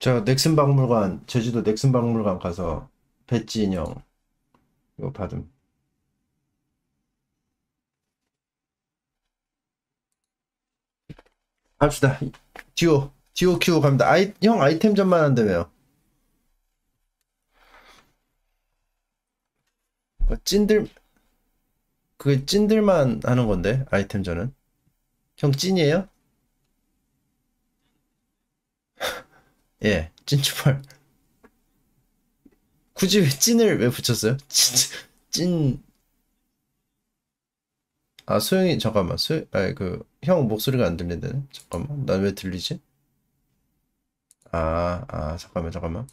저 넥슨 박물관, 제주도 넥슨 박물관 가서 배지 인형 이거 받음. 갑시다. 듀오 키우고 갑니다. 형 아이템전만 한다며요. 찐들, 그게 찐들만 하는 건데, 아이템전은. 형 찐이에요? 예, 찐추펄. 굳이 왜 찐을 왜 붙였어요? 찐, 아, 소영이, 잠깐만, 형 목소리가 안 들린다네? 잠깐만, 난 왜 들리지? 잠깐만.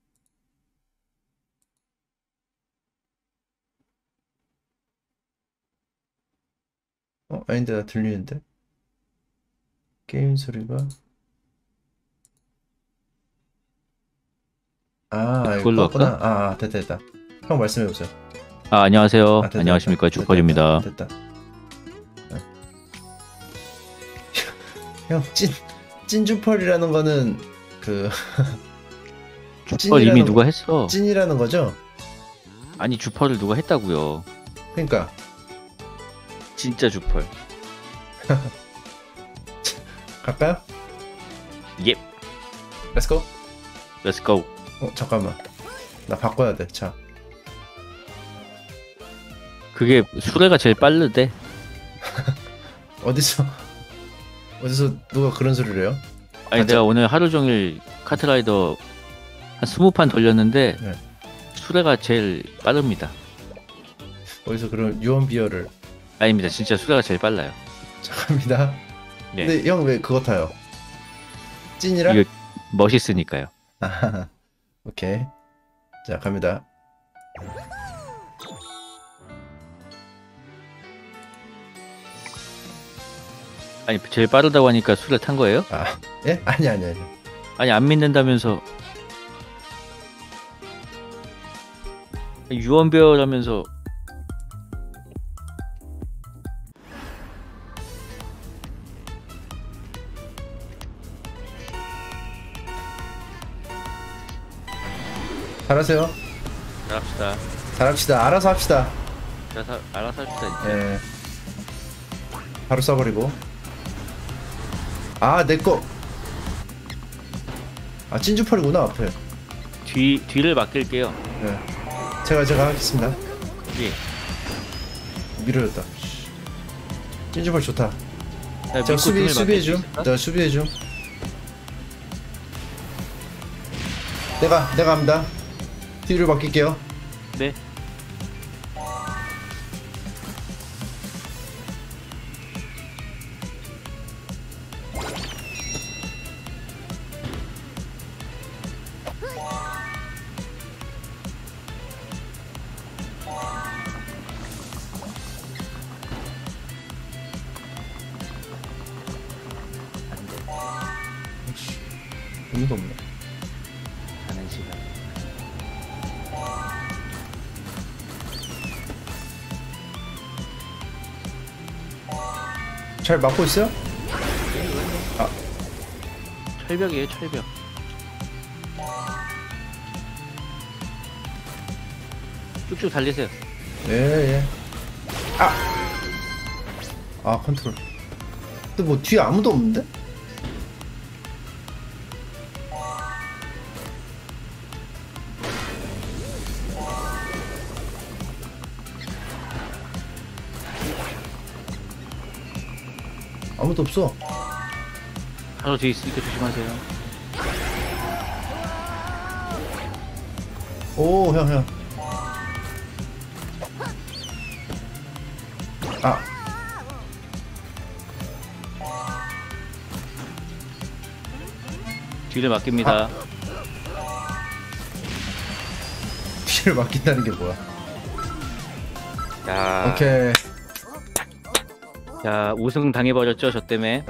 아닌데, 나 들리는데? 게임 소리가? 이거 그걸로 껐구나. 할까? 됐다. 형 말씀해보세요. 안녕하세요. 됐다. 안녕하십니까. 주퍼입니다. 됐다. 형, 찐주펄이라는 거는, 주퍼 이미 누가 했어. 찐이라는 거죠? 아니, 주퍼를 누가 했다고요. 그러니까. 진짜 주퍼. 갈까요? 예. Let's go. Let's go. 잠깐만. 나 바꿔야 돼, 차. 그게 수레가 제일 빠르대. 어디서 누가 그런 소리를 해요? 아니, 내가 오늘 하루 종일 카트라이더 한 20판 돌렸는데 네. 수레가 제일 빠릅니다. 어디서 그런 유언비어를. 아닙니다. 진짜 수레가 제일 빨라요. 잠깐만니다. 네. 근데 형 왜 그거 타요? 찐이라? 이거 멋있으니까요. 오케이. 자, 갑니다. 아니, 제일 빠르다고 하니까 수레 탄 거예요? 예? 아니. 아니, 안 믿는다면서. 유언배어라면서. 잘하세요. 잘합시다. 잘합시다. 알아서 합시다. 알아서 합시다. 예. 바로 쏴버리고. 내꺼. 찐주펄이구나, 앞에. 뒤를 맡길게요. 예. 제가 하겠습니다. 예. 밀어줬다. 찐주펄 좋다. 야, 제가 믿고 등을 수비해줌. 맡길 수 있을까? 내가 수비해줌. 내가 합니다. 뒤를 맡길게요. 네. 의미가 없네. 가는 시간. 잘 막고 있어요? 철벽이에요, 철벽. 쭉쭉 달리세요. 예. 컨트롤. 근데 뭐 뒤에 아무도 없는데? 아무도 없어. 바로 뒤에 있으니까 조심하세요. 오, 형. 뒤를 맡깁니다. 뒤를 맡긴다는 게 뭐야? 자, 오케이. 자, 우승 당해버렸죠, 저 때문에.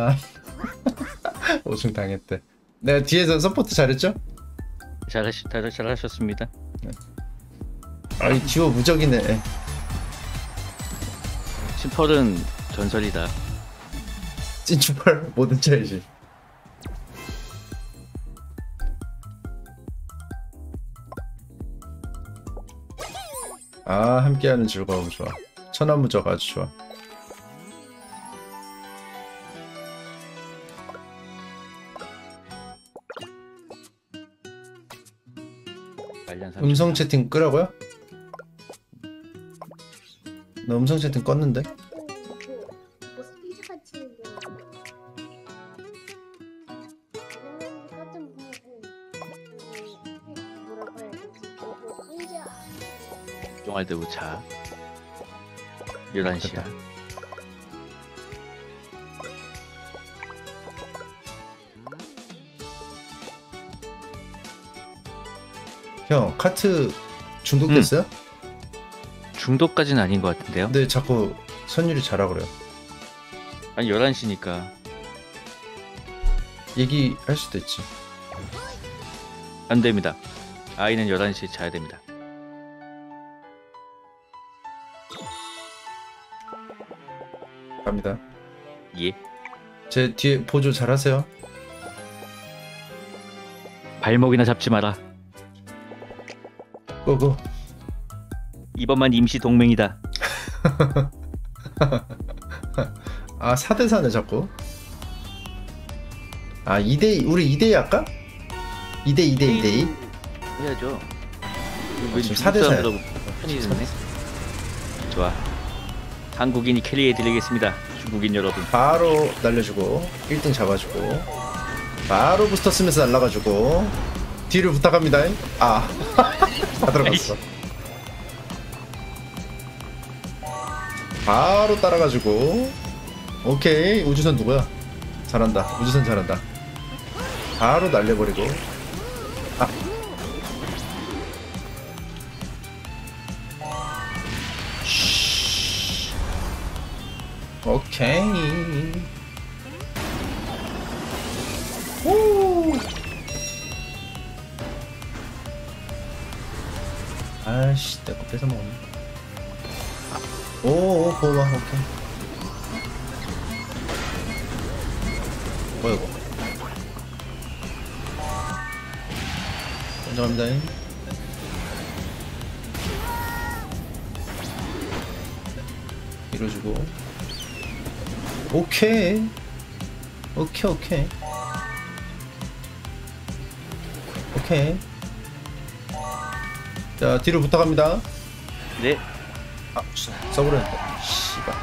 우승 당했대. 내가 뒤에서 서포트 잘했죠? 잘하셨습니다. 이 듀오 무적이네. 심펄은 전설이다. 찐추펄 뭐든 차이지. 아, 함께하는 즐거움 좋아. 천하무적 아주 좋아. 말년 음성 채팅 끄라고요? 나 음성 채팅 껐는데? 뭐 스피드 같이 같은 뭐라고 해야 되지? 혼자 종알대 우차 11시야. 형, 카트 중독됐어요? 중독까지는 아닌 것 같은데요? 근데 자꾸 선율이 자라 그래요. 아니 11시니까 얘기할 수도 있지. 안 됩니다. 아이는 11시에 자야 됩니다. 갑니다. 예. 제 뒤에 보조 잘하세요. 발목이나 잡지 마라. 고고. 이번만 임시 동맹이다. 아, 4대4네 자꾸. 아, 2대2 우리 2대2 할까? 2대2 해야죠. 지금 4대4 야. 편히 듣네. 좋아. 한국인이 캐리해드리겠습니다. 중국인 여러분. 바로 날려주고 1등 잡아주고 바로 부스터 쓰면서 날라가지고 뒤를 부탁합니다. 아, 다 들어갔어. 바로 따라가지고 오케이. 우주선 누구야? 잘한다. 우주선 잘한다. 바로 날려버리고. 아, 쉬. 오케이. 오. 아이씨, 내 거 뺏어 먹었네. 오, 고마워. 오케이. 뭐야 이거? 먼저 갑니다. 밀어주고. 오케이. 오케이. 자, 뒤로 부탁합니다. 네. 아, 써버렸는데. 씨발.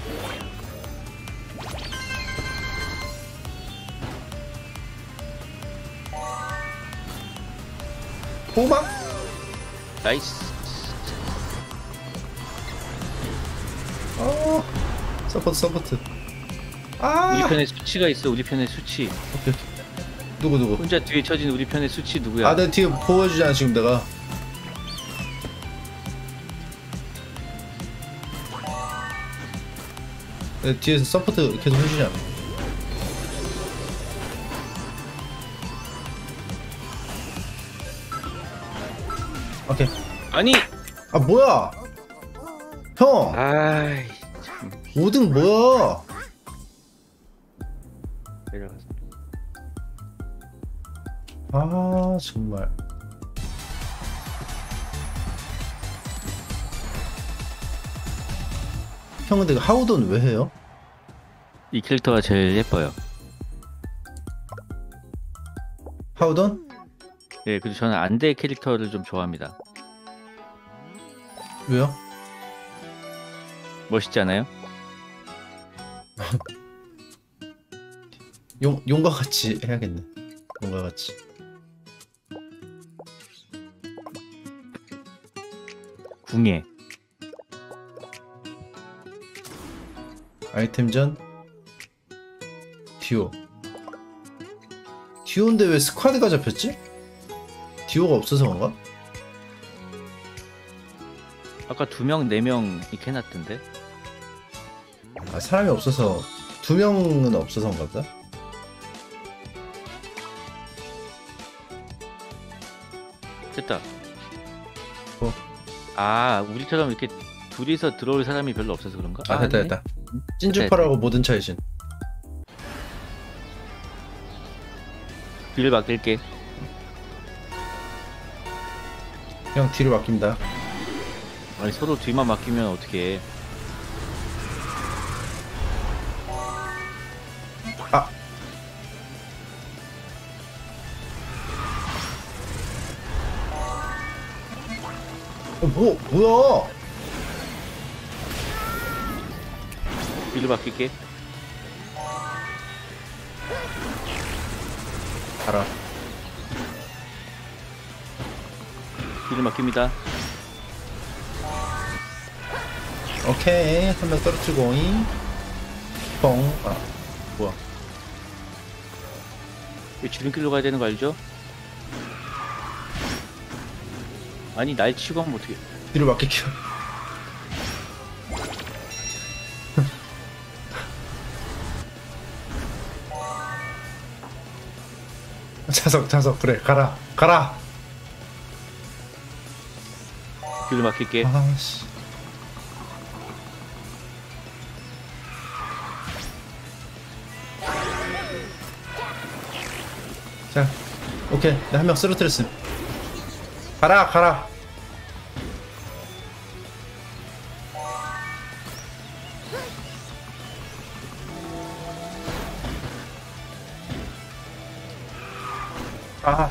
호박? 나이스. 서포트. 아, 우리 편에 수치가 있어. 우리 편에 수치. 오케이. 누구? 혼자 뒤에 처진 우리 편의 수치 누구야? 아, 내 뒤에 보여주잖아 지금 내가. 내 뒤에서 서포트 계속 해주잖아. 오케이. 아니. 아, 뭐야? 형, 아이 참. 5등 뭐야? 내려가서. 아, 정말. 형, 근데 하우돈 왜 해요? 이 캐릭터가 제일 예뻐요. 하우돈? 예, 그리고 저는 안대 캐릭터를 좀 좋아합니다. 왜요? 멋있지 않아요? 용과 같이 해야겠네. 용과 같이. 궁예. 아이템전 듀오인데 왜 스쿼드가 잡혔지? 듀오가 없어서 그런가? 아까 2명, 4명 이렇게 해놨던데? 아, 사람이 없어서 2명은 없어서 그런가 보다. 됐다. 뭐? 아, 우리처럼 이렇게 둘이서 들어올 사람이 별로 없어서 그런가? 아, 됐다. 됐다. 찐주파라고 모든 차이신. 뒤를 맡길게. 형 뒤로 맡깁니다. 아니 서로 뒤만 맡기면 어떻게 해? 아. 뭐야? 뒤를 맡길게. 가라. 뒤를 맡깁니다. 오케이. 한 명 떨어뜨리고, 잉. 뻥. 아, 뭐야. 이 지름길로 가야 되는 거 알죠? 아니 날 치고 하면 어떻게? 뒤로 맡길게요. 자석, 그래. 가라. 뒤를 맡길게. 아씨. 자, 오케이. 나 한 명 쓰러뜨렸음. 가라. 아.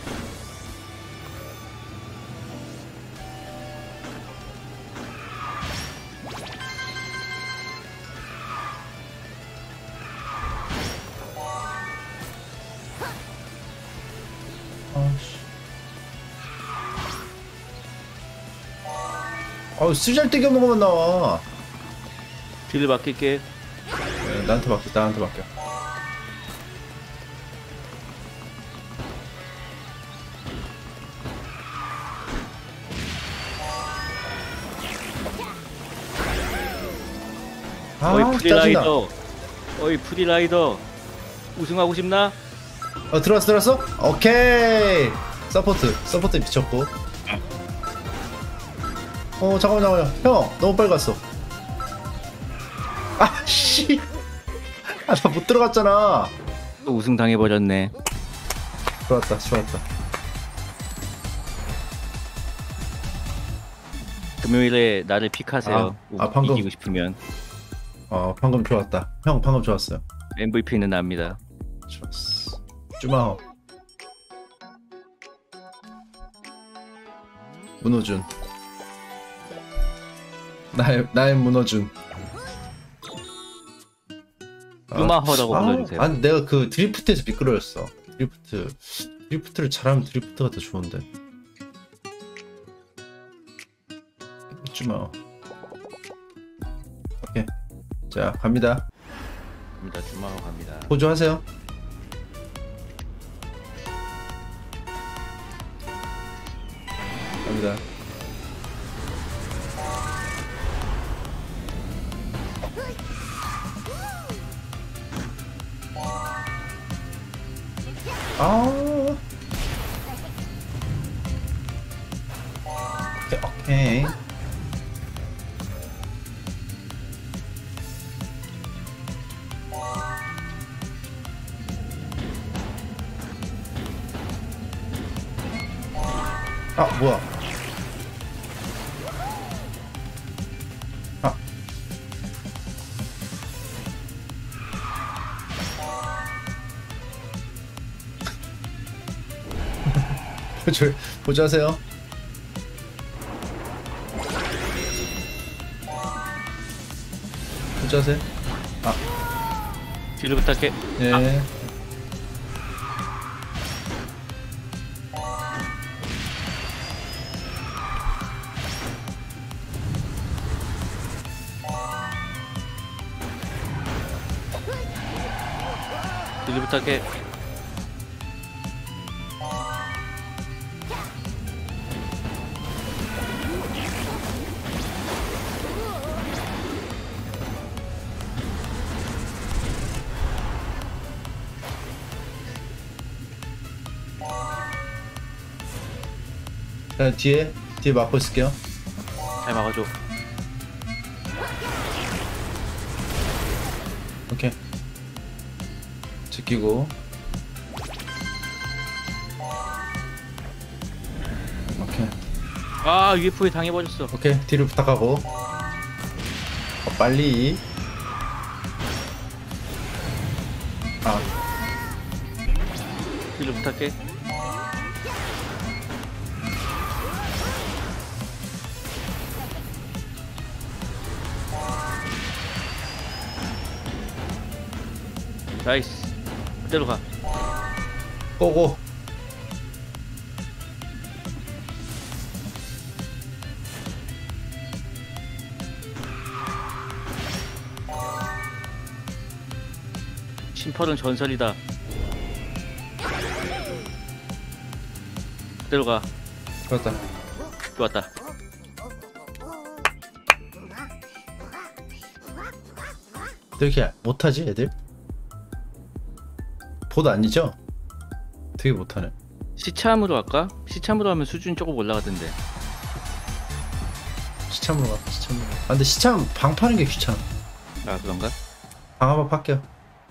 아씨. 쓰잘데기 없는 것만 나와. 뒤를 맡길게. 네, 나한테 맡겨. 어이 짜증나. 프리라이더. 어이 프리라이더. 우승하고 싶나? 들어왔어? 오케이. 서포트 미쳤고. 잠깐만요. 형, 너무 빨리 갔어. 아, 씨. 나 못 들어갔잖아. 또 우승 당해버렸네. 좋았다. 금요일에 나를 픽하세요. 방금. 이기고 싶으면 방금 좋았다. 형, 방금 좋았어요. MVP는 납니다. 좋았어. 쭈마호. 문호준. 나의 문호준. 쭈마허라고 불러주세요. 아니, 내가 그 드리프트에서 미끄러졌어. 드리프트를 잘하면 드리프트가 더 좋은데. 쭈마호. 오케이. 자, 갑니다. 쭈마허 갑니다. 보조하세요. 갑니다. 오케이. 뭐야. 보조하세요. 보조하세요. 뒤를 부탁해. 네. 뒤를 부탁해. 자, 뒤에 막고 있을게요. 잘 막아줘. 오케이. 지키고. 오케이. 아 UFO에 당해버렸어. 오케이, 뒤를 부탁하고. 빨리. 아, 뒤를 부탁해. 나이스. 그대로 가. 고고. 심펄은 전설이다. 그대로 가. 그렇다. 좋았다. 왜 이렇게 못하지, 애들? 보드 아니죠? 되게 못하네. 시참으로 할까? 시참으로 하면 수준 조금 올라가던데. 시참으로 가, 시참으로. 아, 근데 시참 방 파는 게 귀찮아. 아 그런가? 방 한번 팔게요.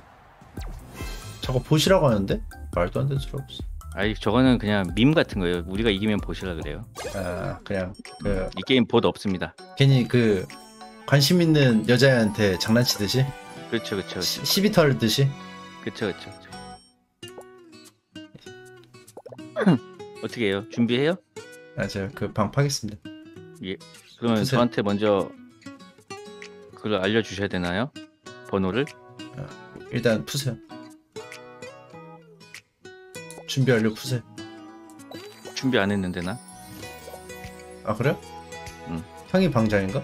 저거 보시라고 하는데? 말도 안 되는 소리 없어. 아이 저거는 그냥 밈 같은 거예요. 우리가 이기면 보시라 그래요. 아, 그냥 그 이 게임 보드 없습니다. 괜히 그 관심 있는 여자애한테 장난치듯이 그렇죠, 그렇죠, 시비 털듯이. 그렇죠, 그렇죠. 어떻게 해요? 준비해요? 아, 제가 그 방 파겠습니다. 예. 그러면 주세요. 저한테 먼저 그걸 알려주셔야 되나요? 번호를? 일단 푸세요. 준비 완료. 푸세요. 준비 안 했는데 나? 아, 그래요? 응. 형이 방장인가?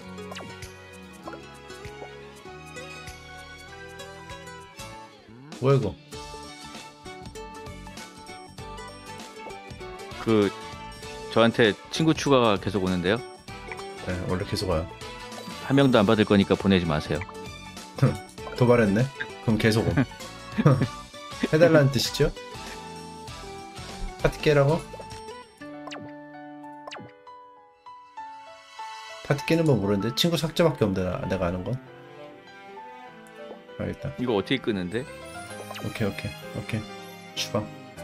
뭐야 이거? 그 저한테 친구 추가가 계속 오는데요. 네, 원래 계속 와요. 한 명도 안 받을 거니까 보내지 마세요. 도발했네? 그럼 계속 옴. 해달라는 뜻이죠? 파티 깨라고? 파티 깨는 법 모르는데 친구 삭제밖에 없는데 내가 아는 건. 알겠다. 이거 어떻게 끄는데? 오케이. 주방.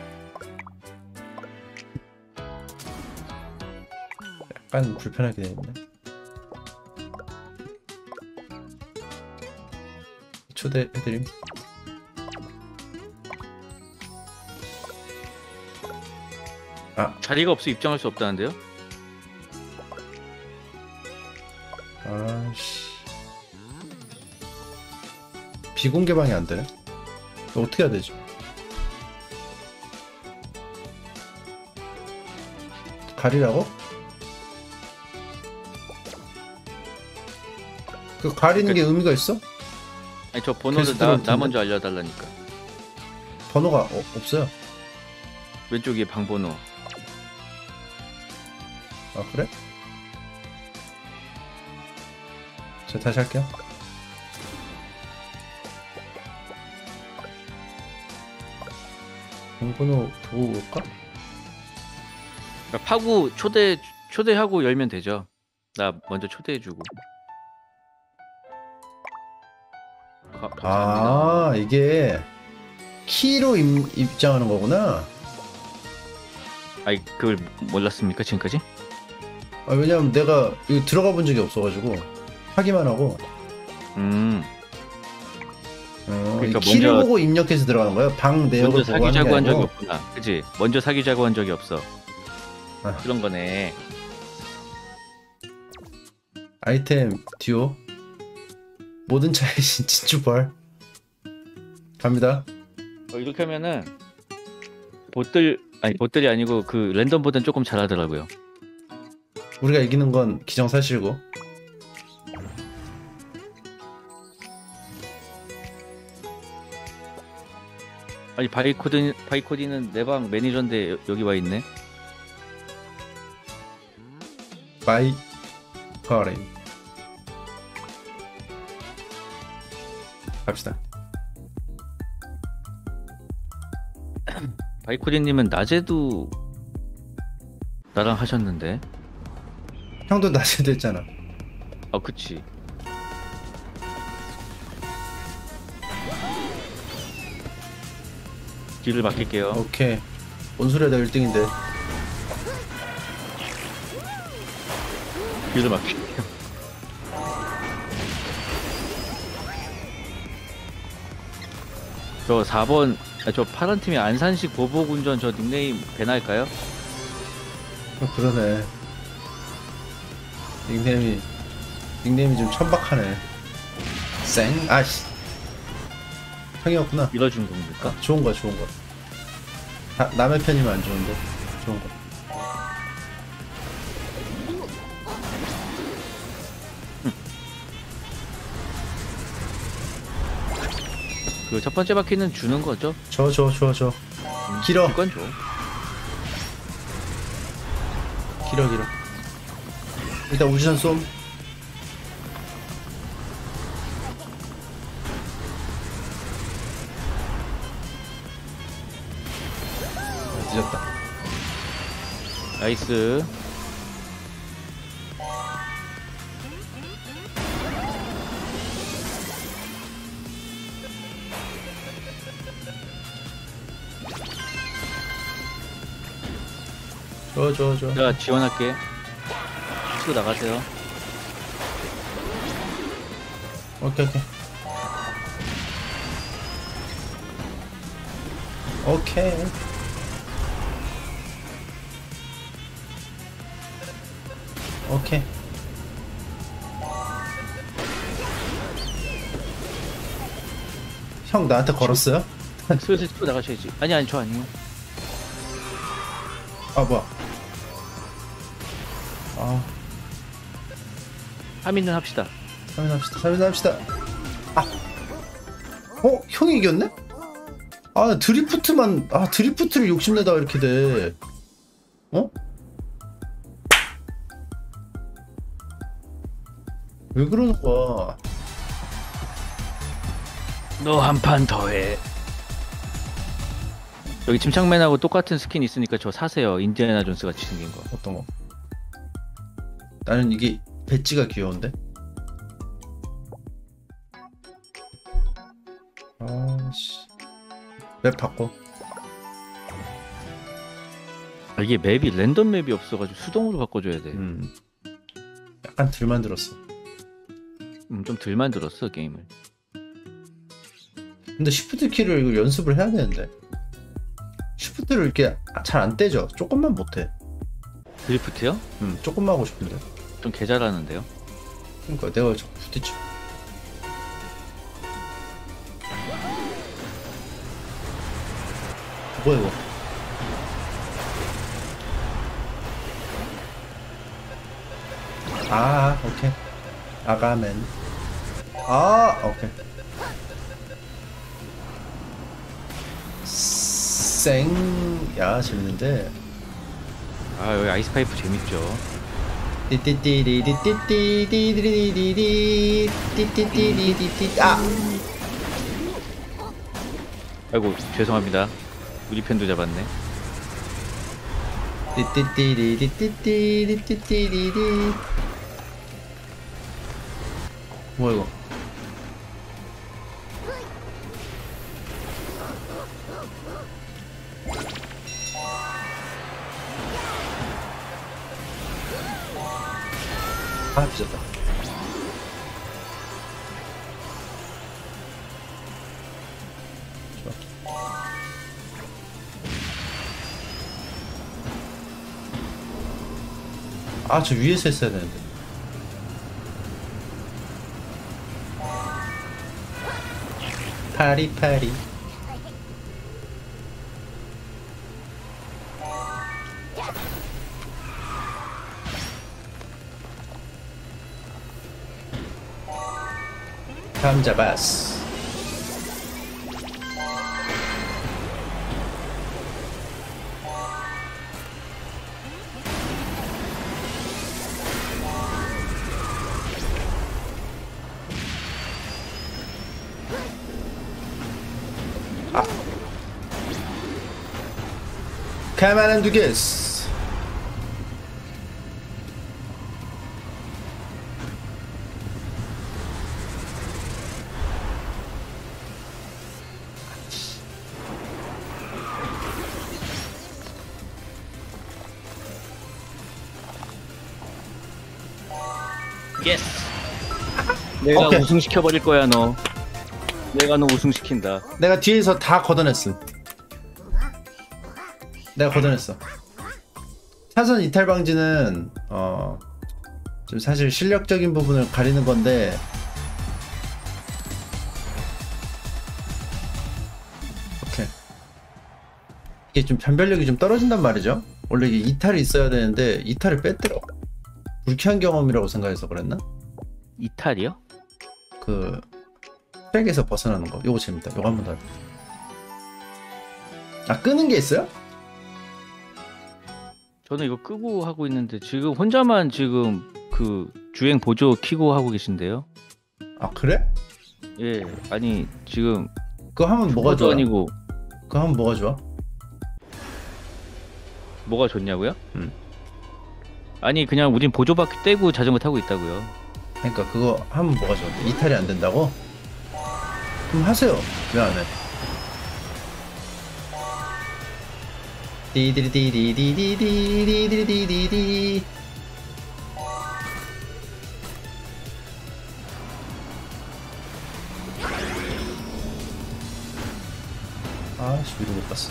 약간 불편하게 되겠네. 초대해드림. 자리가 없어 입장할 수 없다는데요? 아씨. 비공개방이 안 되네. 이거 어떻게 해야 되지? 가리라고? 그 가리는 게 의미가 있어? 아니 저 번호를 계속 나 들어올 먼저 알려달라니까. 번호가 없어요. 왼쪽 위에 방번호. 아, 그래? 자, 다시 할게요. 번호 보고 올까? 그러니까 파구 초대하고 열면 되죠. 나 먼저 초대해주고. 감사합니다. 아, 이게 키로 입장하는 거구나. 아니 그걸 몰랐습니까 지금까지? 아, 왜냐면 내가 이거 들어가 본 적이 없어가지고 하기만 하고. 그러니까 이 키를 먼저- 보고 입력해서 들어가는 거야? 방 내역을 먼저 보고 하는 게 사귀자고 한 적이 아니고. 없구나. 그치? 먼저 사귀자고 한 적이 없어. 아. 그런 거네. 아이템 듀오 모든 차의 진주벌 갑니다. 이렇게 하면은 보들이 아니고 그 랜덤 보드는 조금 잘하더라고요. 우리가 이기는 건 기정사실고. 아니 바이코디는 내 방 매니저인데 여기 와 있네. 바이 거림 갑시다. 바이코디님은 낮에도 나랑 하셨는데. 형도 낮에도 했잖아. 아 그치. 뒤를 맡길게요. 오케이. 뭔 소리야, 나 1등인데. 길을 막힐게요. 저 4번, 저 파란 팀의 안산식 보복운전 저 닉네임 배나할까요? 그러네. 닉네임이 좀 천박하네. 쌩? 아씨. 형이었구나. 밀어준 겁니까? 좋은 거야, 좋은 거. 남의 편이면 안 좋은데. 좋은 거. 그 첫 번째 바퀴는 주는 거죠? 저. 길어. 이건 줘. 길어. 일단 우주선 쏨. 늦었다. 나이스. 저. 제가 지원할게. 치고 나가세요. 오케이. 형 나한테 걸었어요? 슬슬 치고 나가셔야지. 아니, 저 아니에요. 아 뭐야? 아 3인은 합시다. 3인 합시다. 형이 이겼네? 드리프트를 욕심내다가 이렇게 돼. 왜 그러는 거야? 너 한 판 더 해. 여기 침착맨하고 똑같은 스킨 있으니까 저 사세요. 인디애나 존스 같이 생긴 거. 어떤 거? 나는 이게 배지가 귀여운데? 아씨. 맵 바꿔. 이게 맵이 랜덤 맵이 없어가지고 수동으로 바꿔줘야 돼. 약간 덜 만들었어. 좀 덜 만들었어 게임을. 근데 시프트 키를 이거 연습을 해야 되는데. 시프트를 이렇게 잘 안 떼져. 조금만 못해. 드리프트요? 조금만 하고 싶은데. 좀 개잘하는데요. 그러니까 내가 자꾸 부딪혀. 뭐야 이거? 오케이. 아가맨. 오케이. 야, 재밌는데. 여기 아이스파이프 재밌죠. 아이고 죄송합니다. 우리 편도 잡았네. 뭐야 이거? 뒤졌다. 저 위에서 했어야 되는데. 파리파리. 감 잡았어. 가만 안 두겠어. 예스. 내가 오케이. 우승시켜 버릴 거야 너. 내가 너 우승시킨다. 내가 뒤에서 다 걷어냈음. 내가 걷어냈어. 차선 이탈 방지는 좀 사실 실력적인 부분을 가리는 건데 오케이. 이게 좀 변별력이 좀 떨어진단 말이죠. 원래 이게 이탈이 있어야 되는데 이탈을 뺐더라. 불쾌한 경험이라고 생각해서 그랬나? 이탈이요? 그 트랙에서 벗어나는 거. 요거 재밌다. 요거 한 번 더 해봐. 아, 끄는 게 있어요? 저는 이거 끄고 하고 있는데 지금 혼자만 지금 그 주행 보조 키고 하고 계신데요? 아, 그래? 예, 아니 지금 그거 하면 뭐가 보조 좋아? 아니고 그거 하면 뭐가 좋아? 뭐가 좋냐고요? 음. 아니 그냥 우린 보조바퀴 떼고 자전거 타고 있다고요. 그러니까 그거 하면 뭐가 좋은데? 이탈이 안 된다고? 그럼 하세요. 왜 안 해? 디디리디디디디디디디디디디. 아씨, 위로 못 갔어.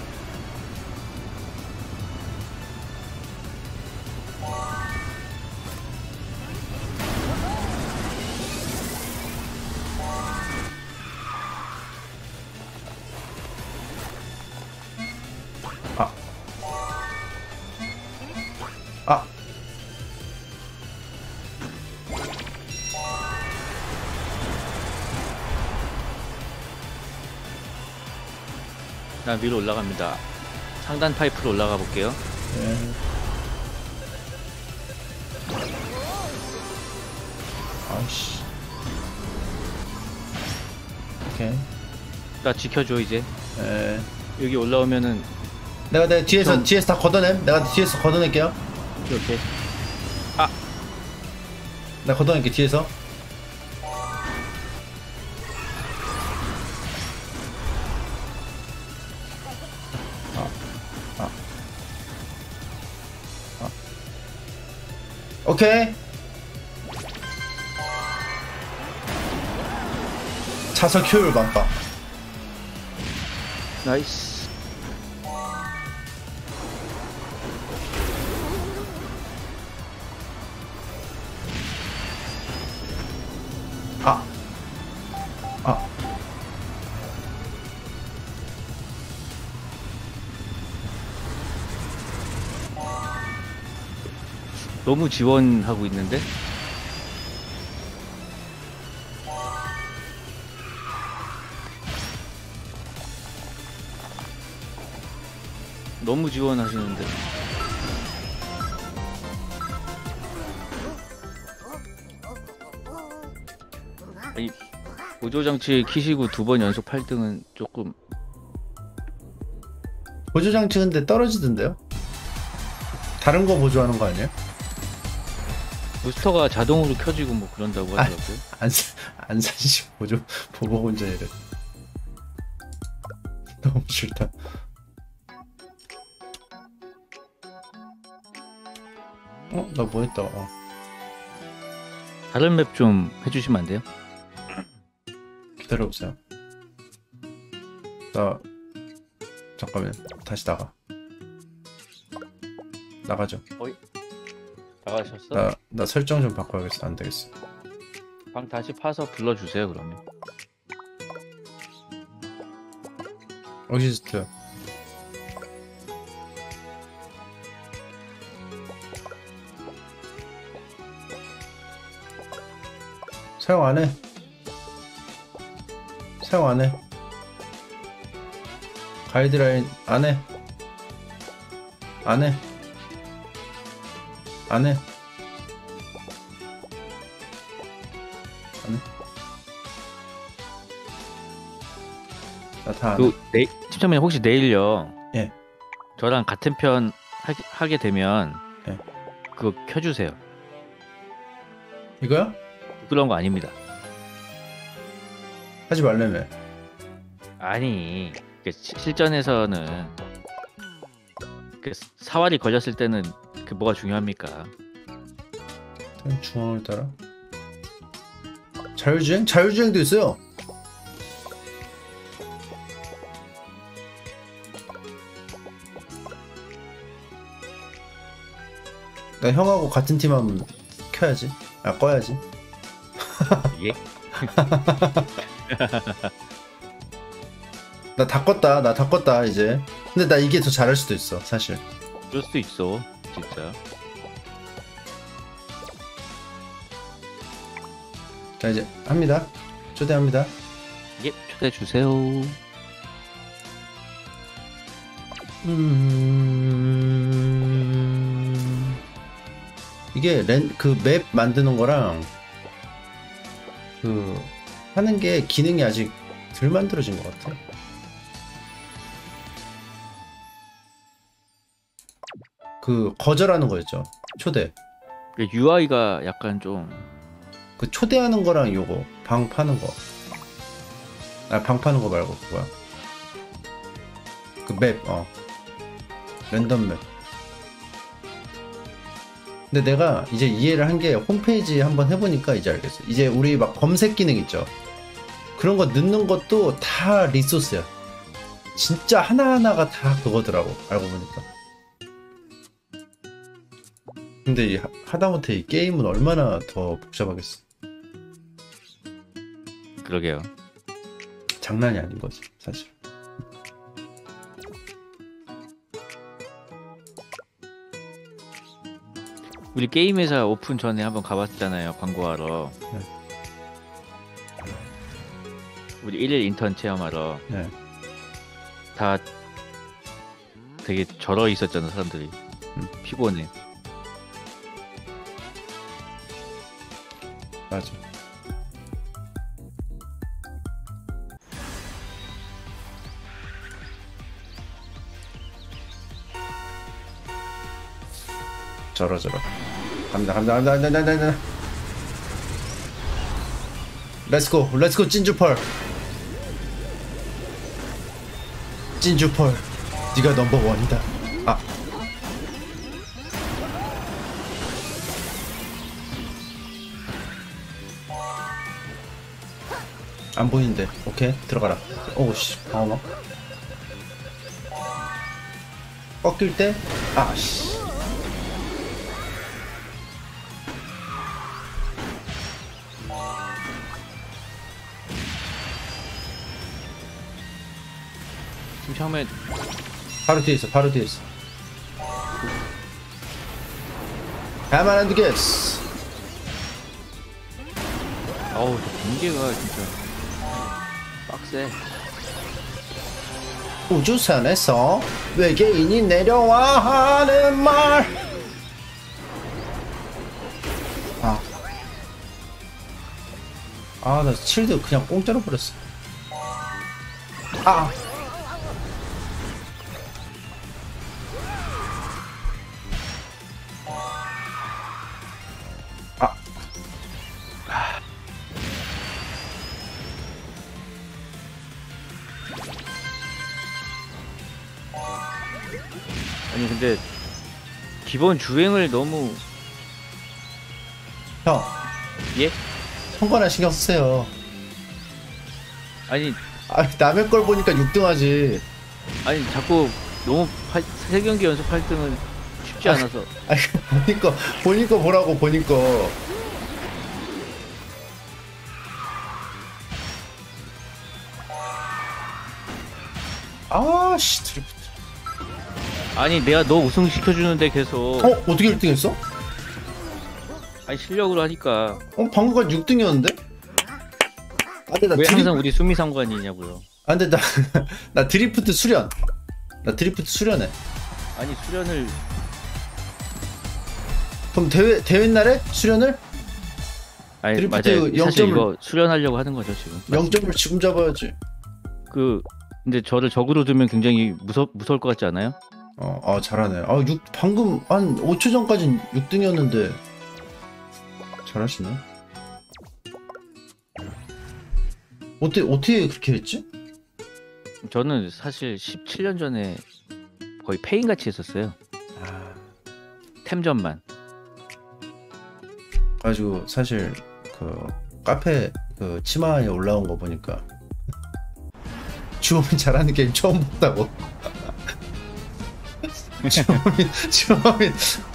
아. 아. 난 위로 올라갑니다. 상단 파이프로 올라가 볼게요. 네. 아씨. 오케이. 나 지켜줘 이제. 에. 여기 올라오면은 내가 뒤에서 좀- 뒤에서 다 걷어냄. 내가 뒤에서 걷어낼게요. 이렇게. 내가 걷어낼게 뒤에서. 오케이. 차석 효율 만빵. 나이스. 아. 아. 너무 지원하고 있는데? 너무 지원하시는데. 아니 보조장치 키시고 2번 연속 8등은 조금 보조장치 근데 떨어지던데요? 다른 거 보조하는 거 아니에요? 부스터가 자동으로 켜지고 뭐 그런다고 하더라고요. 안산식 보조 보복 운전이래. 너무 싫다. 나 뭐 했다. 다른 맵 좀 해주시면 안 돼요? 기다려보세요. 나 잠깐만 다시 나가죠. 나가셨어? 나 설정 좀 바꿔야겠어. 안 되겠어. 방 다시 파서 불러주세요 그러면. 어시스트. 사용 안 해. 사용 안 해. 가이드라인 안 해. 안 해. 안 해. 안 해. 나 다 안 해. 팀장님 혹시 내일요? 예. 저랑 같은 편 하게 되면 예. 그거 켜주세요. 이거야? 부끄러운 거 아닙니다. 하지 말래매. 아니 실전에서는 그 사활이 걸렸을 때는 그 뭐가 중요합니까? 중앙을 따라. 자율주행? 자율주행도 있어요. 나 형하고 같은 팀 하면 켜야지. 아, 꺼야지. 예? 나 다 껐다. 나 다 껐다 이제. 근데 나 이게 더 잘할 수도 있어 사실. 그럴 수도 있어 진짜. 자 이제 합니다. 초대합니다. 예, 초대해 주세요. 이게 그 맵 만드는 거랑 그 하는 게 기능이 아직 덜 만들어진 것 같아. 그 거절하는 거였죠. 초대. UI가 약간 좀 그 초대하는 거랑 요거 방 파는 거. 아, 방 파는 거 말고 그거야. 그 맵, 랜덤 맵. 근데 내가 이제 이해를 한 게 홈페이지 한번 해보니까 이제 알겠어. 이제 우리 막 검색 기능 있죠. 그런 거 넣는 것도 다 리소스야. 진짜 하나하나가 다 그거더라고. 알고 보니까. 근데 하다못해 이 게임은 얼마나 더 복잡하겠어. 그러게요. 장난이 아닌 거지 사실. 우리 게임 회사 오픈 전에 한번 가봤잖아요. 광고하러. 네. 우리 1일 인턴 체험하러. 네. 다 되게 절어 있었잖아 사람들이. 피곤해. 맞아. 저러 갑니다. 렛츠고 찐주펄. 네가 넘버원이다. 아, 안 보이는데. 오케이, 들어가라. 오우씨, 방어막 꺾일 때. 아씨. 지금 처음에 바로 뒤에 있어. 가만 안 두겠어. 어우 저 경계가 진짜 빡세. 우주선에서 외계인이 내려와 하는 말. 나 실드 그냥 공짜로 버렸어. 아니 근데 기본 주행을 너무 형, 예? 성과나 신경 쓰세요. 아니 남의 걸 보니까 6등 하지. 자꾸 너무 3경기 연속 8등은 쉽지 않아서. 본인 거 보라고, 본인 거. 아씨, 드리프트. 아니 내가 너 우승 시켜주는데 계속. 어떻게 1등 했어? 아니 실력으로 하니까. 방금까지 6등이었는데? 근데 왜 항상 우리 수미상관이냐고요. 근데 나 드리프트 수련. 나 드리프트 수련해. 아니 수련을. 그럼 대회 날에 수련을? 아니 드리프트 맞아요. 0점을 사실 이거 수련하려고 하는 거죠 지금. 0점을 지금 잡아야지. 근데 저를 적으로 두면 굉장히 무서울 것 같지 않아요? 잘하네. 방금 한 5초 전까진 6등이었는데 잘하시네. 어떻게 그렇게 했지? 저는 사실 17년 전에 거의 페인같이 했었어요. 템전만. 가지고 사실 그 카페 그 치마에 올라온 거 보니까 주호민 잘하는 게임 처음 봤다고. 주호민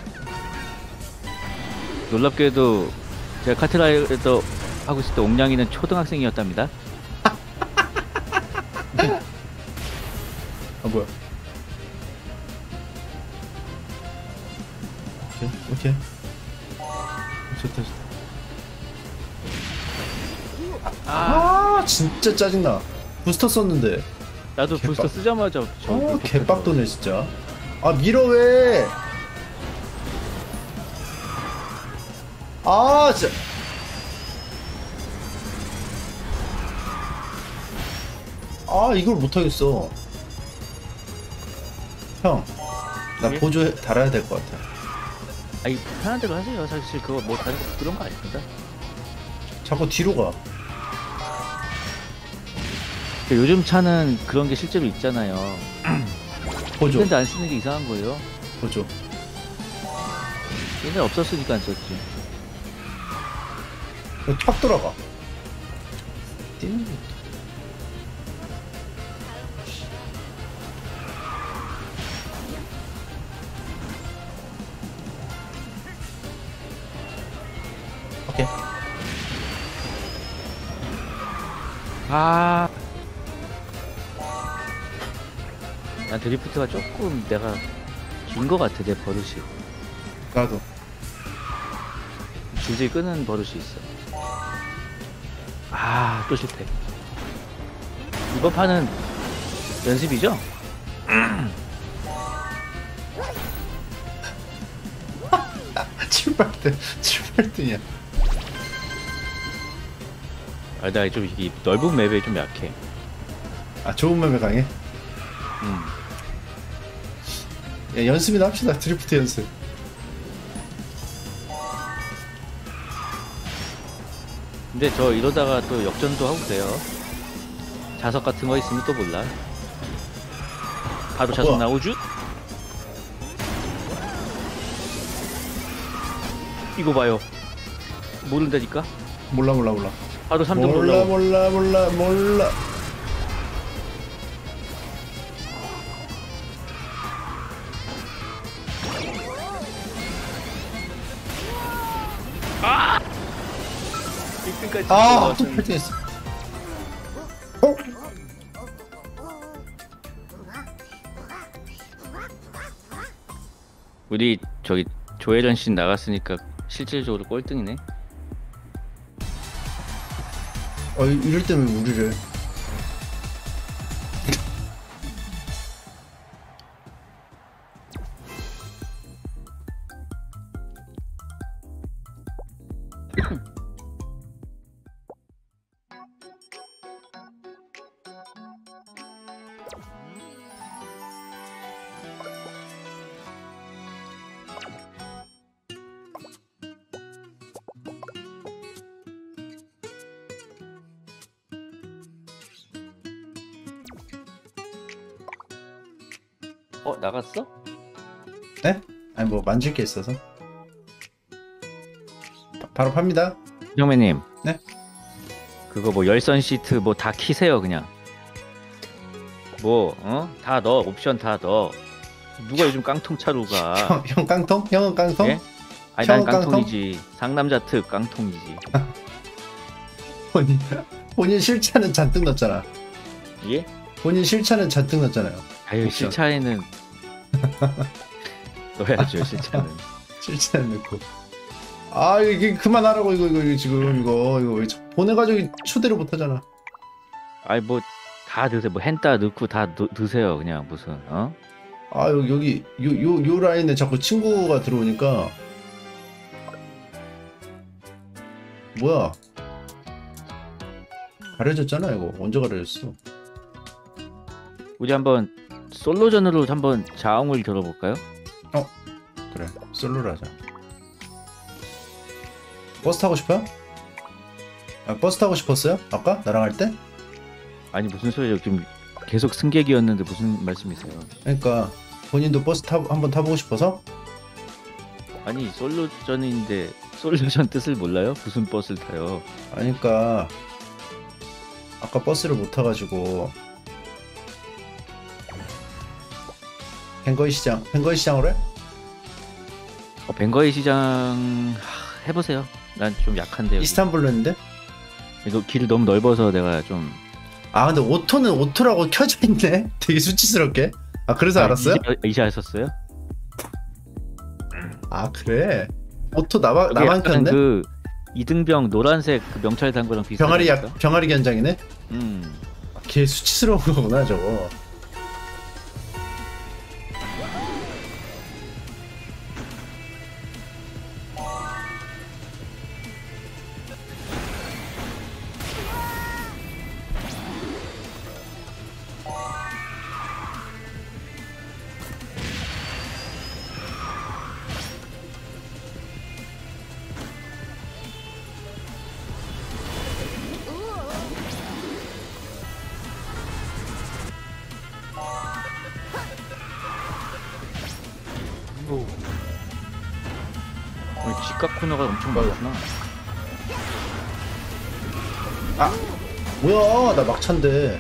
놀랍게도 제가 카트라이더 하고 있을 때 옥냥이는 초등학생이었답니다. 아 뭐야? 오케이 오케이 좋다 좋다. 아 진짜 짜증나. 부스터 썼는데. 나도 개빡- 부스터 쓰자마자 개빡도네 진짜. 아 밀어 왜? 아 진짜. 아 이걸 못하겠어. 형, 나 예? 보조 달아야 될 것 같아. 아니 편한 대로 하세요. 사실 그거 뭐 다른 거 그런 거 아닙니다. 자꾸 뒤로 가. 요즘 차는 그런 게 실제로 있잖아요. 보조, 근데 안 쓰는 게 이상한 거예요. 보조. 옛날에 없었으니까 안 썼지. 탁 돌아가. 띵. 오케이. 아, 난 드리프트가 조금 내가 긴 거 같아. 내 버릇이 나도. 줄질 끄는 버릇이 있어. 아, 또 실패. 이번 판은 연습이죠? 7발등, 7발등이야. 아, 나 좀 이 넓은 맵에 좀 약해. 아 좋은 맘에 강해. 야, 연습이나 합시다. 드리프트 연습. 근데 저 이러다가 또 역전도 하고 돼요. 자석 같은 거 있으면 또 몰라. 바로 자석 뭐야? 나오죠? 이거 봐요. 모른다니까? 몰라. 바로 3등 몰라 올라오고. 몰라. 일등까지 아, 또 올라왔었는데. 8등했어. 어? 우리 저기 조혜련 씨 나갔으니까 실질적으로 꼴등이네. 이럴 때면 우리를. 나갔어? 네? 아니 뭐 만질 게 있어서. 바로 팝니다. 형매님. 네? 그거 뭐 열선 시트 뭐 다 키세요 그냥. 뭐 다 넣어. 옵션 다 넣어. 누가 요즘 깡통 차로 가? 형 깡통? 형은 깡통? 예? 아니 난 형은 깡통? 깡통이지. 상남자 특 깡통이지. 본인 실차는 잔뜩 넣었잖아. 예? 본인 실차는 잔뜩 넣었잖아요. 아유 옵션. 실차에는 넣어야죠 실차는. 실차는 넣고. 아 이게 그만하라고 이거 지금 이거 왜 보내가지고 초대를 못하잖아. 아니 뭐 다 드세요. 뭐 헨따 넣고 다 드세요 그냥 무슨 아 여기 요 라인에 자꾸 친구가 들어오니까 뭐야 가려졌잖아. 이거 언제 가려졌어? 우리 한번 솔로전으로 한번 자웅을 겨뤄볼까요? 그래 솔로로 하자. 버스 타고 싶어요? 아, 버스 타고 싶었어요? 아까 나랑 할 때? 아니 무슨 소리예요? 지금 계속 승객이었는데 무슨 말씀이세요? 그러니까 본인도 버스 한번 타보고 싶어서? 아니 솔로전인데 솔루션 뜻을 몰라요? 무슨 버스를 타요? 아니 그러니까 아까 버스를 못 타가지고 벵거이 시장으로 해? 벵거이 시장 해보세요. 난 좀 약한데 여기. 이스탄불로 했는데? 이거 길이 너무 넓어서 내가 좀. 아 근데 오토는 오토라고 켜져 있네. 되게 수치스럽게. 아 그래서 알았어요? 이제 하셨어요? 아 그래. 오토 나만 약간 켰네. 그 이등병 노란색 그 명찰 단 거랑 비슷하다. 병아리 견장이네. 음. 걔 수치스러운 거구나 저거. 직각 코너가 엄청 많구나. 아 뭐야 나 막찬데.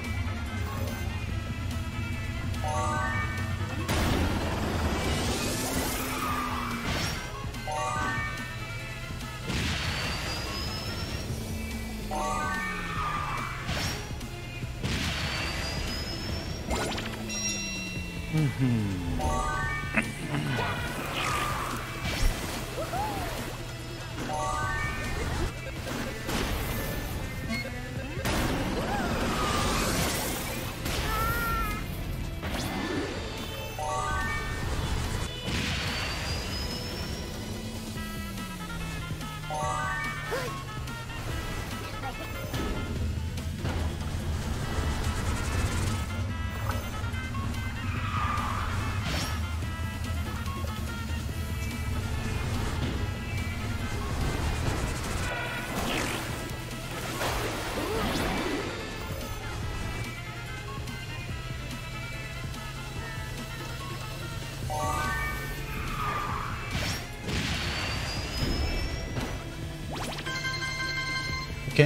오케이.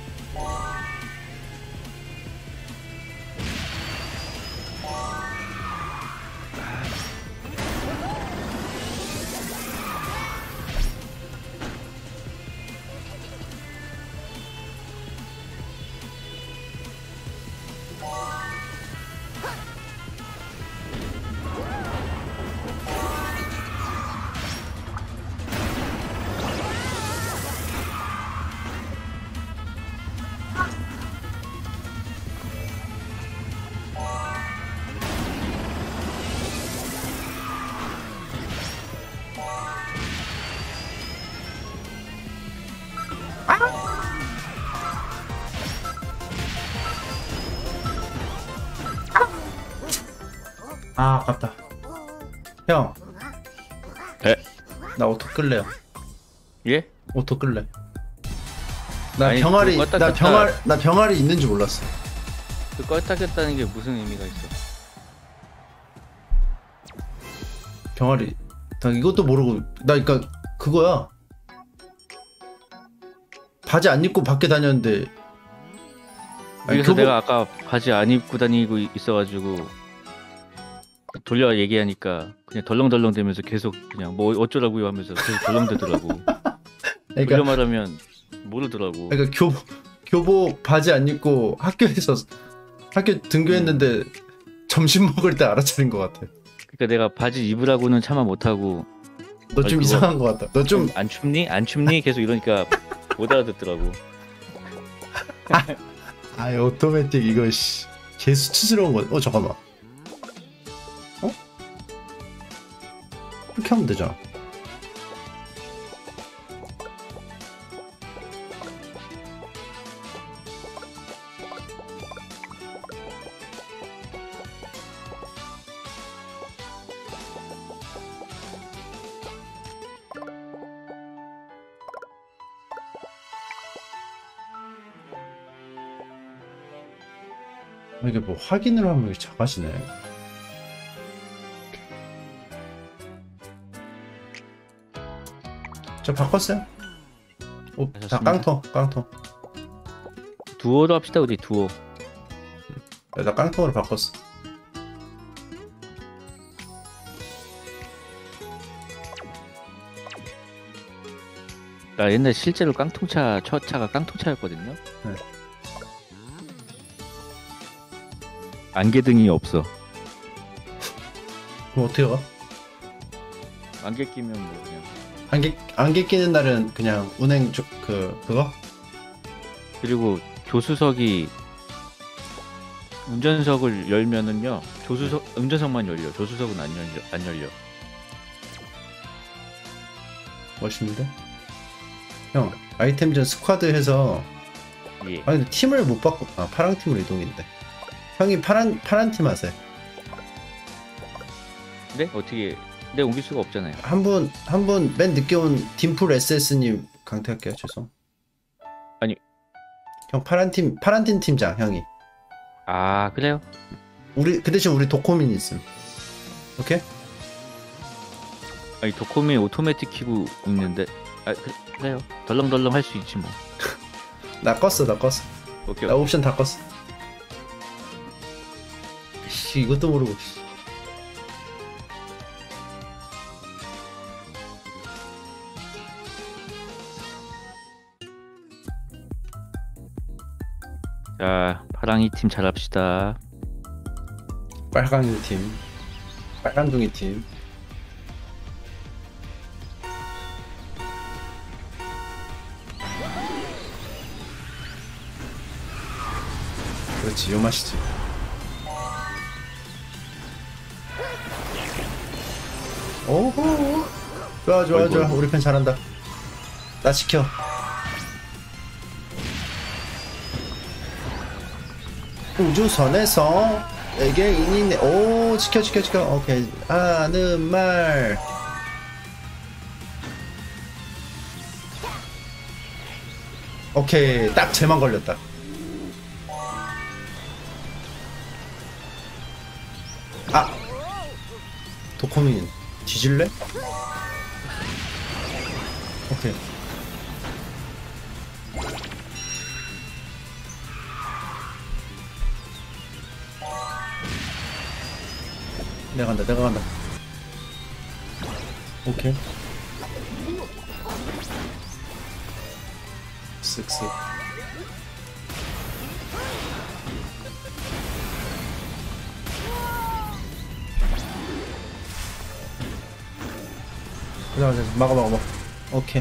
아 아깝다. 형. 에? 나 오토 끌래요. 예? 오토 끌래. 나 아니, 병아리 그거 나 껐다 병아리 있는 줄 몰랐어. 그 껐다켰다는 게 무슨 의미가 있어? 병아리. 나 이것도 모르고 나 그러니까 그거야. 바지 안 입고 밖에 다녔는데. 아니, 그래서 내가 아까 바지 안 입고 다니고 있어가지고 돌려 얘기하니까 그냥 덜렁덜렁 대면서 계속 그냥 뭐 어쩌라고요 하면서 계속 덜렁대더라고. 그러니까 돌려 말하면 모르더라고. 그러니까 교복 바지 안 입고 학교 등교했는데 점심 먹을 때 알아차린 것 같아. 그러니까 내가 바지 입으라고는 차마 못하고 너 좀 그거 이상한 것 같다. 너 좀 안 춥니? 안 춥니? 계속 이러니까 못 알아듣더라고. 아 오토매틱 이거 씨. 개 수치스러운 거. 잠깐만. 어? 이렇게 하면 되잖아. 이게 뭐 확인을 하면 이게 작아지네. 저 바꿨어요. 오, 다 하셨습니다. 깡통. 두오로 합시다 우리 두오. 나 깡통으로 바꿨어. 나 옛날 실제로 깡통차 첫 차가 깡통차였거든요. 네. 안개등이 없어. 그럼 어떻게 가? 안개 끼면 뭐 그냥. 안개 끼는 날은 그냥 운행 그거? 그리고 조수석이 운전석을 열면은요. 운전석만 열려. 조수석은 안 열려. 멋있는데? 형 아이템전 스쿼드 해서 예. 근데 팀을 못 바꿔. 파랑 팀으로 이동인데. 형이 파란 팀 하세요. 근데 어떻게 내 옮길 수가 없잖아요. 한 분 맨 늦게 온 딤풀 SS님 강퇴할게요. 죄송. 아니. 형 파란 팀 팀장 형이. 아 그래요? 그 대신 우리 도코민 있음. 오케이? 아니 도코미 오토매틱 키고 있는데 그래요. 덜렁덜렁 할 수 있지 뭐. 나 껐어. 오케이. 나 옵션 다 껐어. 씨 이것도 모르고. 씨. 자 파랑이 팀 잘합시다. 빨강이 팀, 빨간둥이 팀. 그렇지 요 맛이지. 오호 좋아 어이구. 우리 편 잘한다. 나 지켜. 우주선에서 외계인이 오 지켜 오케이 하는 말. 오케이 딱 쟤만 걸렸다. 도코민 뒤질래? 오케이. 내가 간다. 오케이. 쓱쓱. 가자. 막아. 오케이.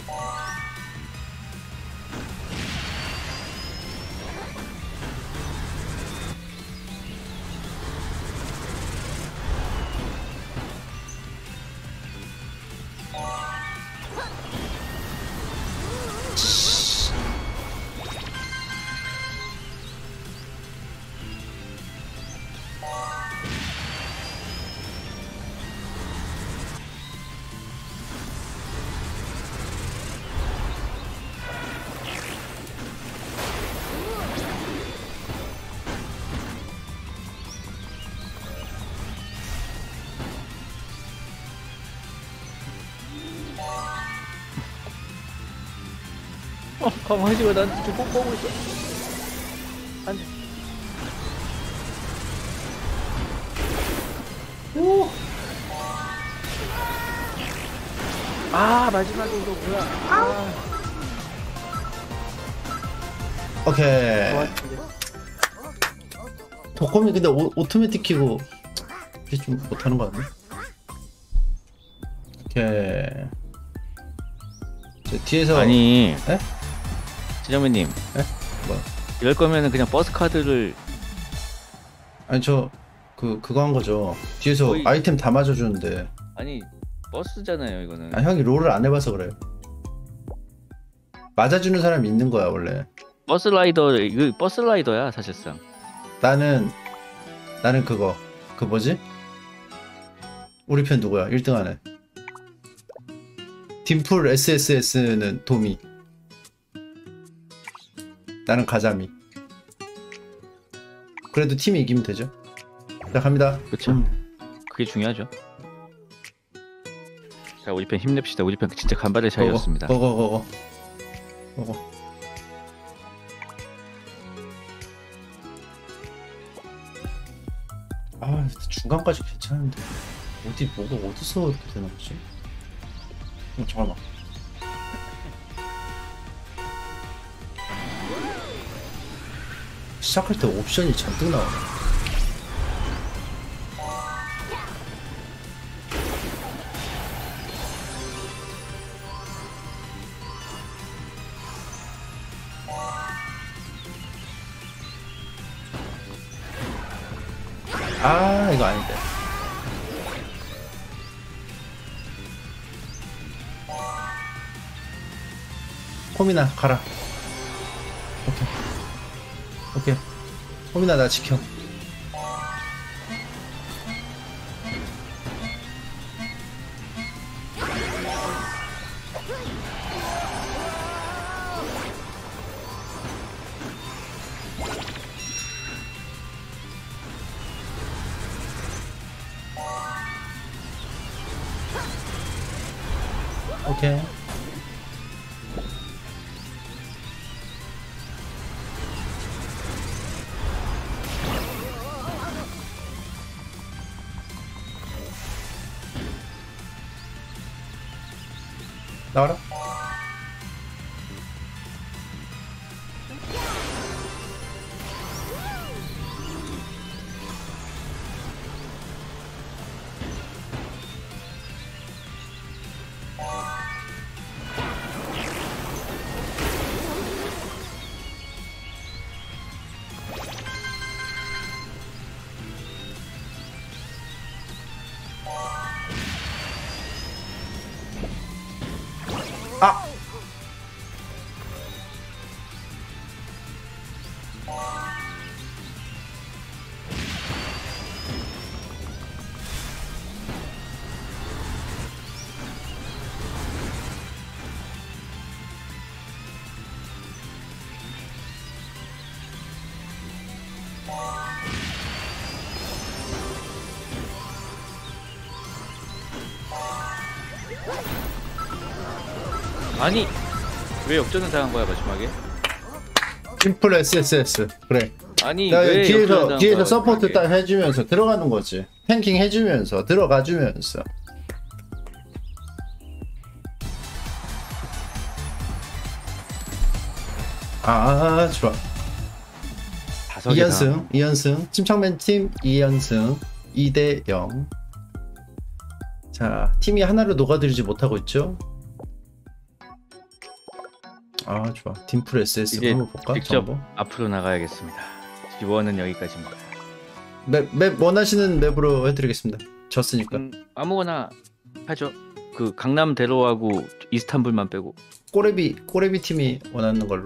가만히 마. 나한테 좀 뽀뽀하고 있어. 안 돼. 오. 마지막에 이거 뭐야? 오케이. 좋았는데. 도코민 근데 오토매틱 키고 이게 좀 못하는 거 같네. 오케이. 뒤에서 아니. 에? 지정맨님. 뭐? 이럴 거면은 그냥 버스 카드를. 아니 저 그거 한 거죠. 뒤에서 거의- 아이템 다 맞아주는데. 아니 버스잖아요 이거는. 형이 롤을 안 해봐서 그래요. 맞아주는 사람이 있는 거야 원래. 버스 라이더 이거 버스 라이더야 사실상. 나는 그거 그 뭐지? 우리 편 누구야? 1등 하네. 딤풀 SSS는 도미. 나는 가자미. 그래도 팀이 이기면 되죠. 자 갑니다. 그렇죠. 그게 중요하죠. 자 우리 편 힘냅시다. 우리 편 진짜 간발의 차이였습니다. 고고. 아 중간까지 괜찮은데 어디 뭐가 어디서 이렇게 되는 거지? 잠깐만. 시작할 때 옵션이 잔뜩 나오네. 아 이거 아닌데. 호민아 가라. 오케이. 호민아 나 지켜. 오케이. 나와라. 아! 아니 왜 역전을 당한 거야 마지막에? 심플 SSS 그래. 아니 나 왜 역전을 뒤에서 당한 뒤에서 거야, 서포트 마지막에? 딱 해주면서 들어가는 거지. 탱킹 해주면서 들어가주면서. 아 좋아. 5개 2연승 침착맨 팀 2연승 2대0. 자 팀이 하나를 녹아들이지 못하고 있죠. 아 좋아. 팀플 SS 이제 한번 볼까? 직접 정보? 앞으로 나가야겠습니다. 기원은 여기까지입니다. 맵 원하시는 맵으로 해드리겠습니다. 졌으니까. 아무거나 하죠. 그 강남대로하고 이스탄불만 빼고. 꼬레비 팀이 원하는 걸로.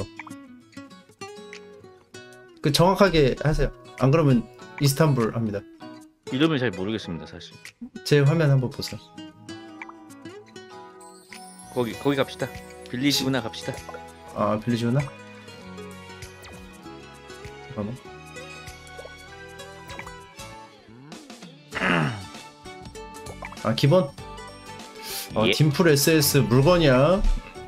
그 정확하게 하세요. 안 그러면 이스탄불 합니다. 이름을 잘 모르겠습니다 사실. 제 화면 한번 보세요. 거기 갑시다. 빌리지구나 갑시다. 아 빌리지구나. 잠깐만. 아 기본. 예. 팀플 SS 물건이야.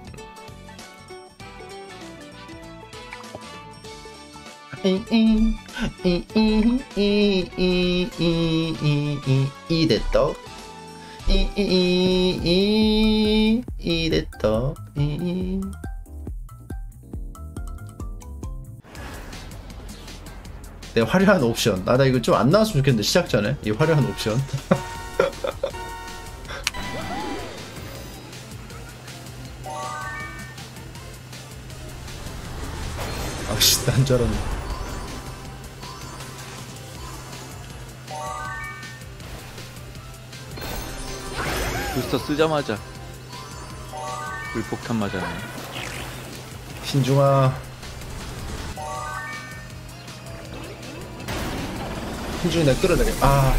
이대떡 이대떡 내 화려한 옵션. 나 이거 좀 안 나왔으면 좋겠는데 시작 전에 이 화려한 옵션. 아씨 난 줄 알았네. 부스터 쓰자마자 불폭탄 맞았네. 신중아. 신중히 내 끌어내려. 아.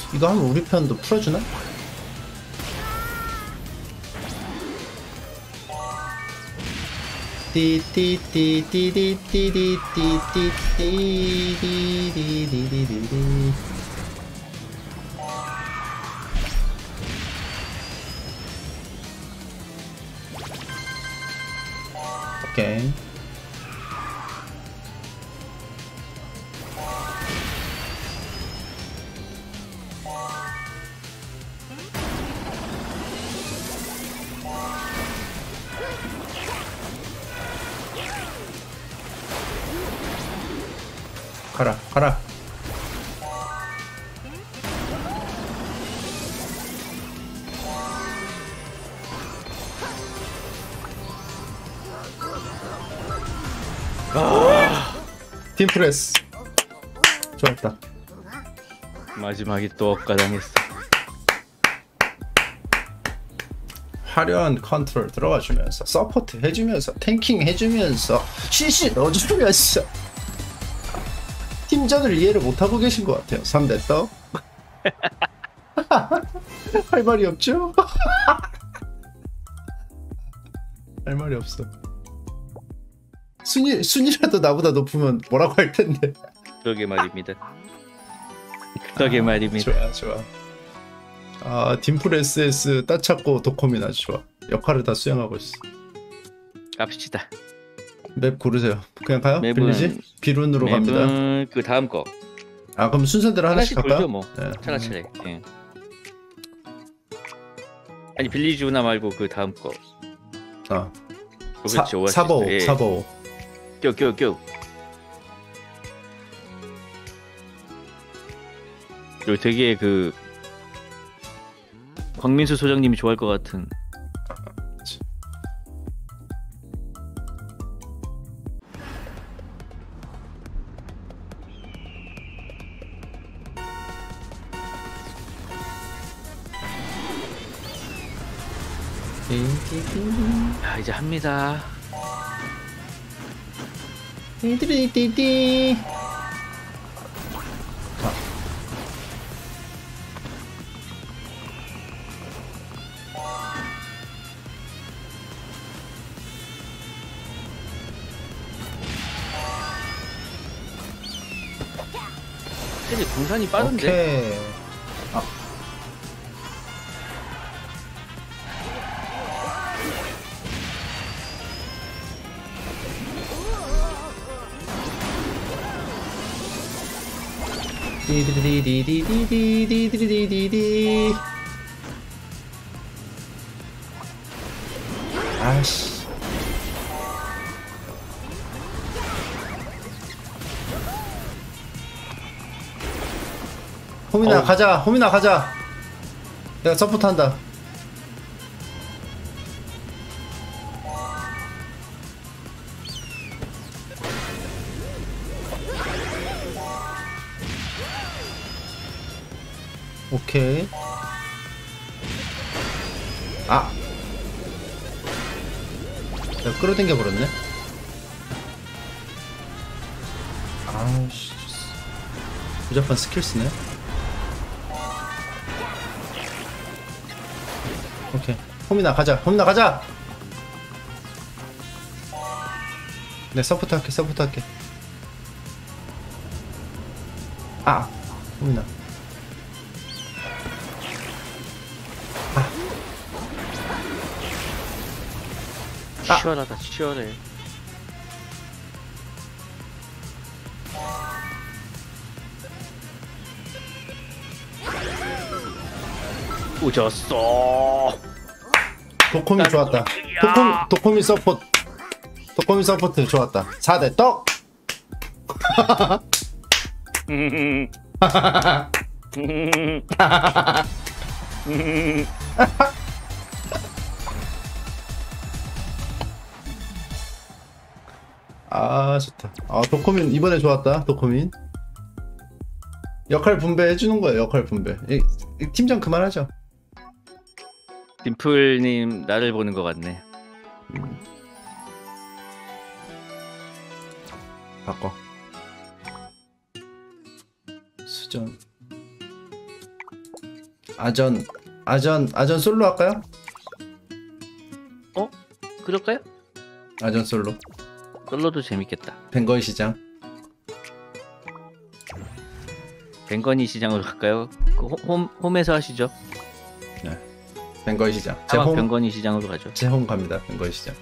이거 하면 우리 편도 풀어주나? 띠띠띠띠띠띠띠띠띠띠띠띠띠띠띠. 오케이. 가라, 가라. 팀프레스. 좋았다. 마지막에 또 억가당했어. 화려한 컨트롤 들어가주면서 서포트 해주면서 탱킹 해주면서 CC 넣어주면서 팀전을 이해를 못하고 계신 것 같아요. 3대 떡. 할 말이 없죠? 할 말이 없어. 순위라도 나보다 높으면 뭐라고 할 텐데. 그러게 말입니다. 그러게 말입니다. 좋아, 좋아. 아, 딤플 SS 따찾고 도코민 아주 좋아. 역할을 다 수행하고 있어. 갑시다. 맵 고르세요. 그냥 가요? 맵은- 빌리지? 비룬으로 갑니다. 맵은 그 다음 거. 아, 그럼 순서대로 하나씩 돌죠 갈까요? 뭐. 네. 차례차례. 예. 아니 빌리주나 말고 그 다음 거. 아, 그렇지 오아시스. 사보, 예. 사보. 껴. 그리고 되게 그 광민수 소장님이 좋아할 것 같은. 자 이제 합니다. 띠띠띠띠. 확실히 공산이 빠른데. 오케이. 디디디디디디디디디디디디. 아씨. 호민아 가자. 호민아 가자. 내가 서포트 한다. 오케이. 아. 내가 끌어당겨 버렸네. 아우씨. 무조건 스킬 쓰네. 오케이. 호민아 가자. 호민아 가자. 네, 서포트 할게. 서포트 할게. 아. 호민아. 치열하다 치열해. 오졌어. 도코미 좋았다. 도코미 서포트. 도코미 서포트 좋았다. 4대 떡. 아 좋다. 아 도코민 이번에 좋았다. 도코민 역할 분배 해주는 거예요. 역할 분배. 이 팀장 그만하죠. 딤플님 나를 보는 것 같네. 바꿔. 수전. 아전 솔로 할까요? 그럴까요? 아전 솔로. 솔로도 재밌겠다. 벵거의 시장. 뱅거니 시장으로 갈까요? 그 홈에서 하시죠. 벵거의 시장. 사막 뱅거니 시장으로 가죠. 제 홈 갑니다. 벵거의 시장.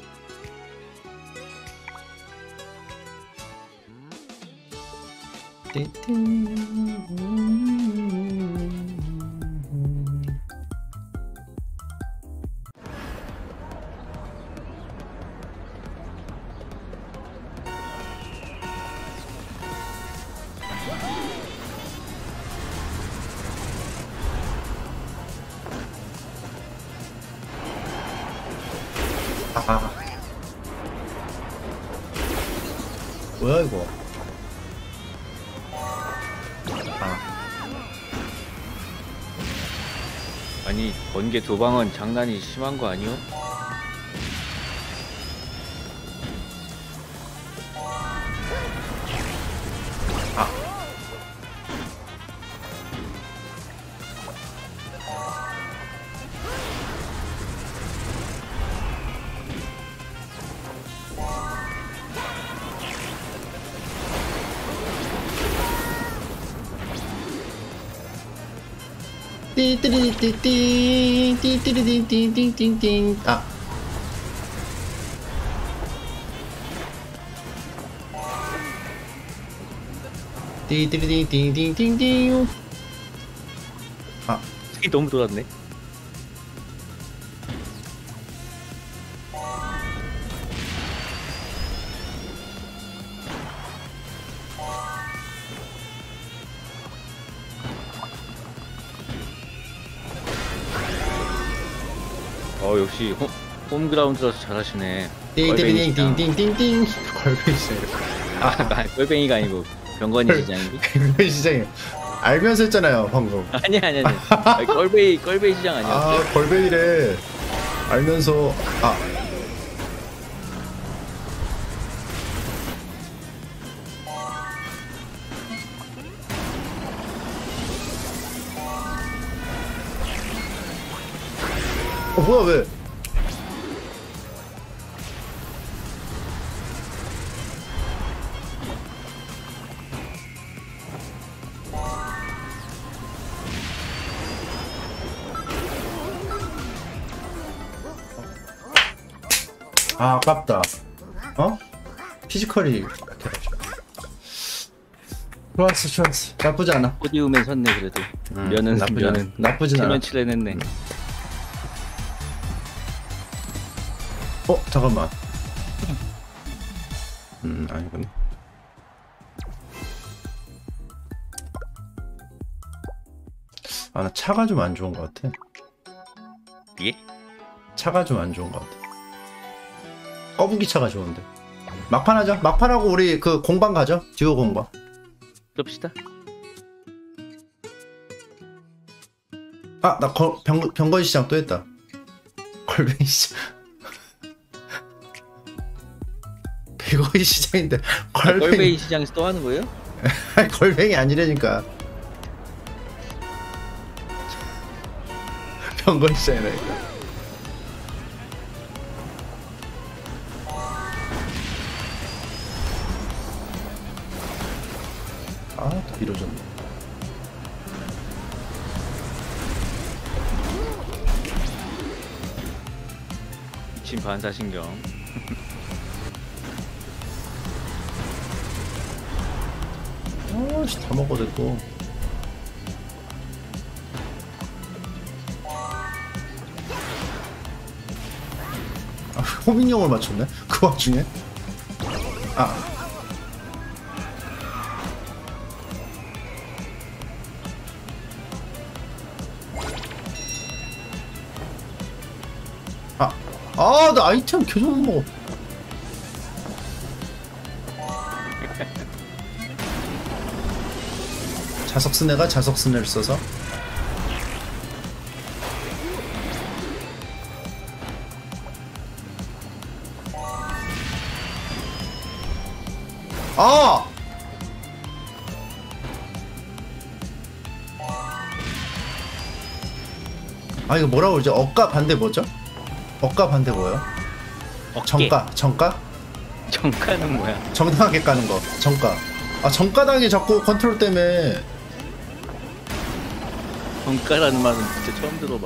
아, 뭐야 이거? 아니 번개 도방은 장난이 심한 거 아니요? 띠띠리띠띵 띠띠리띵띵띵띵띵. 아, 띠띠리띵띵띵띵띵. 아, 이게 너무 돌았네. 역시 홈그라운드라서 잘하시네. 띠띠리띵띵띵띵띵. 걸뱅이 시장. 꼴뱅이가 아니고 병건이 시장이지? 걸뱅이 시장이 알면서 했잖아요 방금. 아니. 꼴뱅이 시장 아니야? 아, 걸뱅이래. 알면서. 아, 뭐야 왜? 아, 아깝다. 어? 피지컬이 좋았어. 나쁘지 않아. 포디움에 섰네 그래도. 면은 나쁘진 않아. 7면7을 했네. 잠깐만. 아니구나. 아, 나 차가 좀 안 좋은 것 같아. 예? 차가 좀 안 좋은 것 같아. 꺼분기 차가 좋은데. 막판 하자. 막판하고 우리 그 공방 가죠. 듀오 공방. 그럽시다. 아, 나 병거리 시장 또 했다. 걸뱅이 시장. 백거리 시장인데 걸뱅이 시장에서 또 하는 거예요? 아니, 걸뱅이 아니라니까. 병거리 시장이라니까. 아, 또 이러졌네. 미친 반사신경. 아씨, 다 먹어댔고. 아, 호민용을 맞췄네? 그 와중에? 나 아이템 계속 못 먹어. 자석스네가 자석스네를 써서. 아! 아 이거 뭐라고 그러죠? 억가 반대 뭐죠? 억가 반대 뭐예요? 어깨. 정가? 정가는 뭐야? 정당하게 까는 거 정가. 아 정가당이 자꾸 컨트롤 때문에. 정가라는 말은 진짜 처음 들어봐.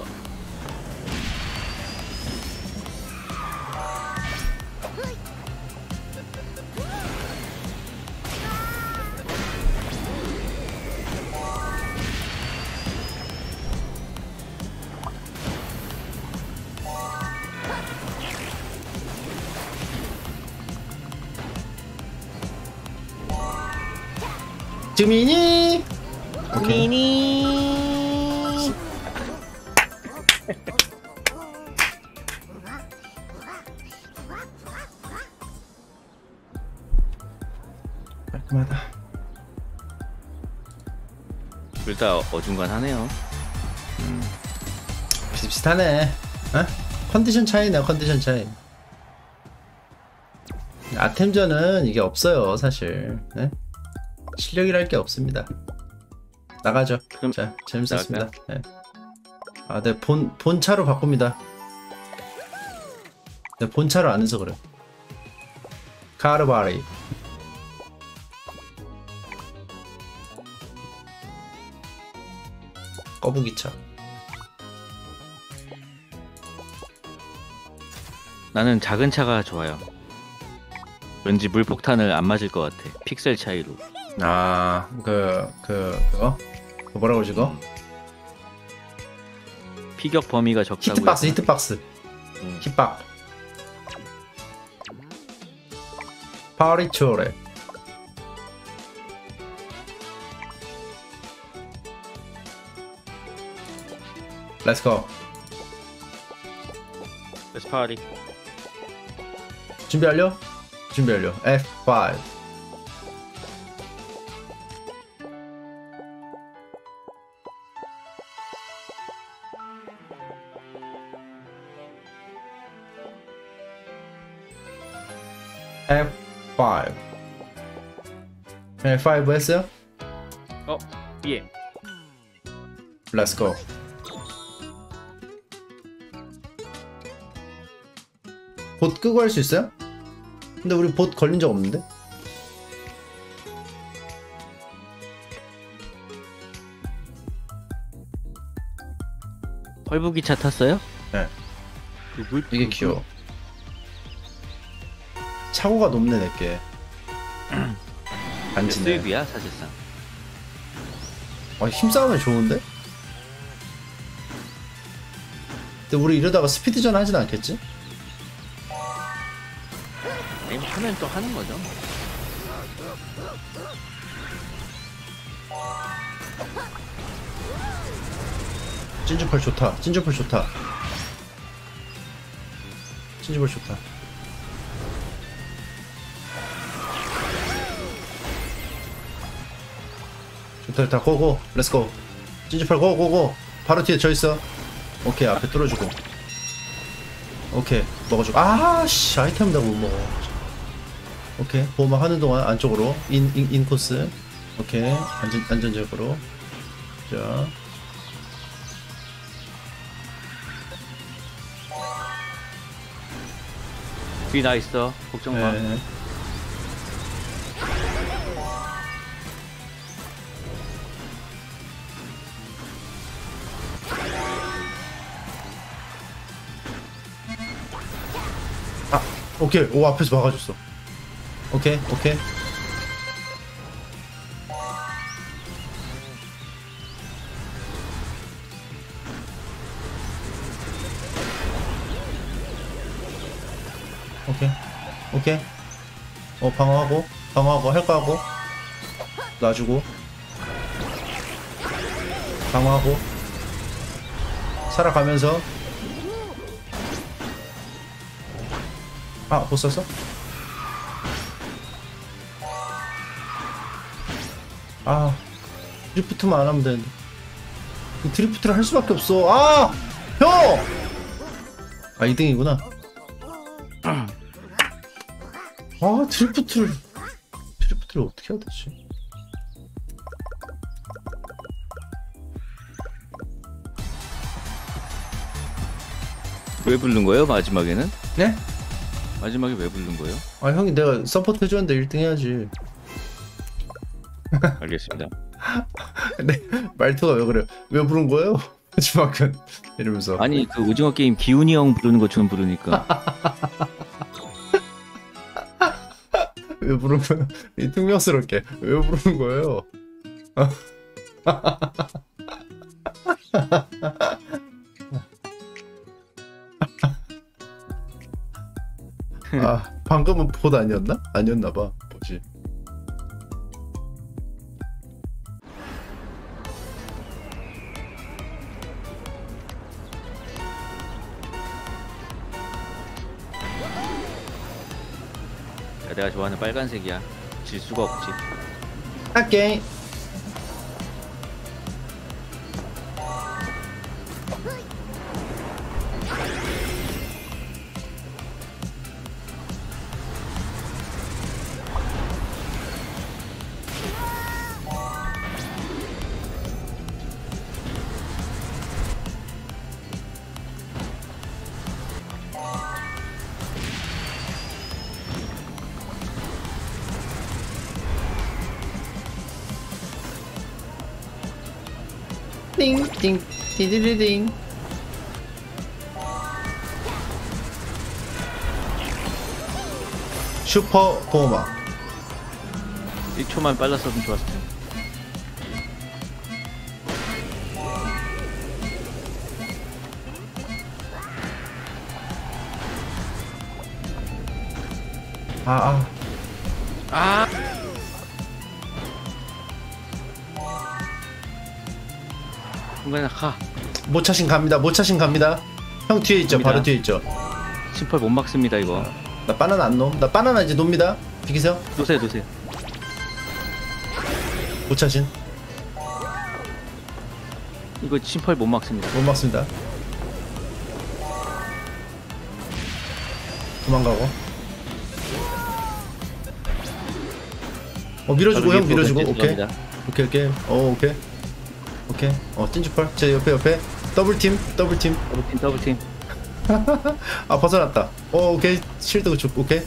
지민이 미니. 깔끔하다. 둘 다 어중간하네요. 비슷비슷하네. 어? 컨디션 차이네, 컨디션 차이. 아템전은 이게 없어요, 사실. 네? 실력이랄 게 없습니다. 나가죠. 그럼 자, 재밌었습니다. 네. 아, 네, 본차로 바꿉니다. 네, 본차로 안 해서 그래. 카르바리. 꺼부기차. 나는 작은 차가 좋아요. 왠지 물 폭탄을 안 맞을 것 같아. 픽셀 차이로. 아, 그거? 그 뭐라고 그러지, 그거? 피격 범위가 적다고. 히트박스, 해야 히트박스. 되나? 힙박. 파리초레. Let's go. Let's party. 준비 완료? 준비 완료. F5. F5. F5 했어요? 예. Let's go. 봇 끄고 할 수 있어요? 근데 우리 봇 걸린 적 없는데? 헐부기차 탔어요? 네. 물, 이게 귀여워. 차고가 높네, 내게. 반지네. 수입이야 사실상. 힘싸움이 좋은데? 근데 우리 이러다가 스피드전 하진 않겠지? 아니 하면 또 하는 거죠. 찐주펄 좋다. 찐주펄 좋다. 찐주펄 좋다. 좋다, 좋다. 고고. 렛츠고. 찐주펄 고고고. 바로 뒤에 저 있어. 오케이, 앞에 뚫어주고. 오케이, 먹어주고. 아씨, 아이템 다 못 먹어. 오케이, 보호막 하는 동안 안쪽으로. 인코스. 오케이, 안전적으로. 자. 뒤 나 있어. 걱정 마. 네. 아, 오케이. 오, 앞에서 막아줬어. 오케이, 오케이. 오케이, 오케이. 방어하고, 할 거 하고, 놔주고, 방어하고, 살아가면서, 아, 못 썼어? 아, 드리프트만 안 하면 되는데. 이 드리프트를 할 수밖에 없어. 아! 형! 아, 2등이구나. 아, 드리프트를 어떻게 해야 되지? 왜 부른 거예요 마지막에는? 네? 마지막에 왜 부른 거예요? 아 형이 내가 서포트 해줬는데 1등 해야지. 알겠습니다. 근데 말투가 왜 그래? 왜 부른 거예요? 마지막은 이러면서. 아니 그 오징어 게임 기훈이 형 부르는 것처럼 부르니까. 왜 부르면 이 퉁명스럽게 왜 부르는 거예요? 아 방금은 봇 아니었나? 아니었나봐. 뭐지? 야, 내가 좋아하는 빨간색이야. 질 수가 없지. 오케이. 띵띵 디디리딩. 슈퍼 보호막. 1초만 빨랐어도 좋았을 텐데. 아. 순간에 가. 모차신 갑니다. 모차신 갑니다. 형 뒤에 있죠. 갑니다. 바로 뒤에 있죠. 심펄 못 막습니다 이거. 나 바나나 안 놓음. 나 바나나 이제 놉니다. 비키세요. 놓으세요 놓으세요. 모차신 이거 심펄 못 막습니다. 못 막습니다. 도망가고. 밀어주고 형 밀어주고. 오케이. 오케이 오케이. 오케이. 오케이. 찐주펄. 제 옆에 더블팀. 더블팀. 아 벗어났다. 오케이. 실드 쭉. 오케이.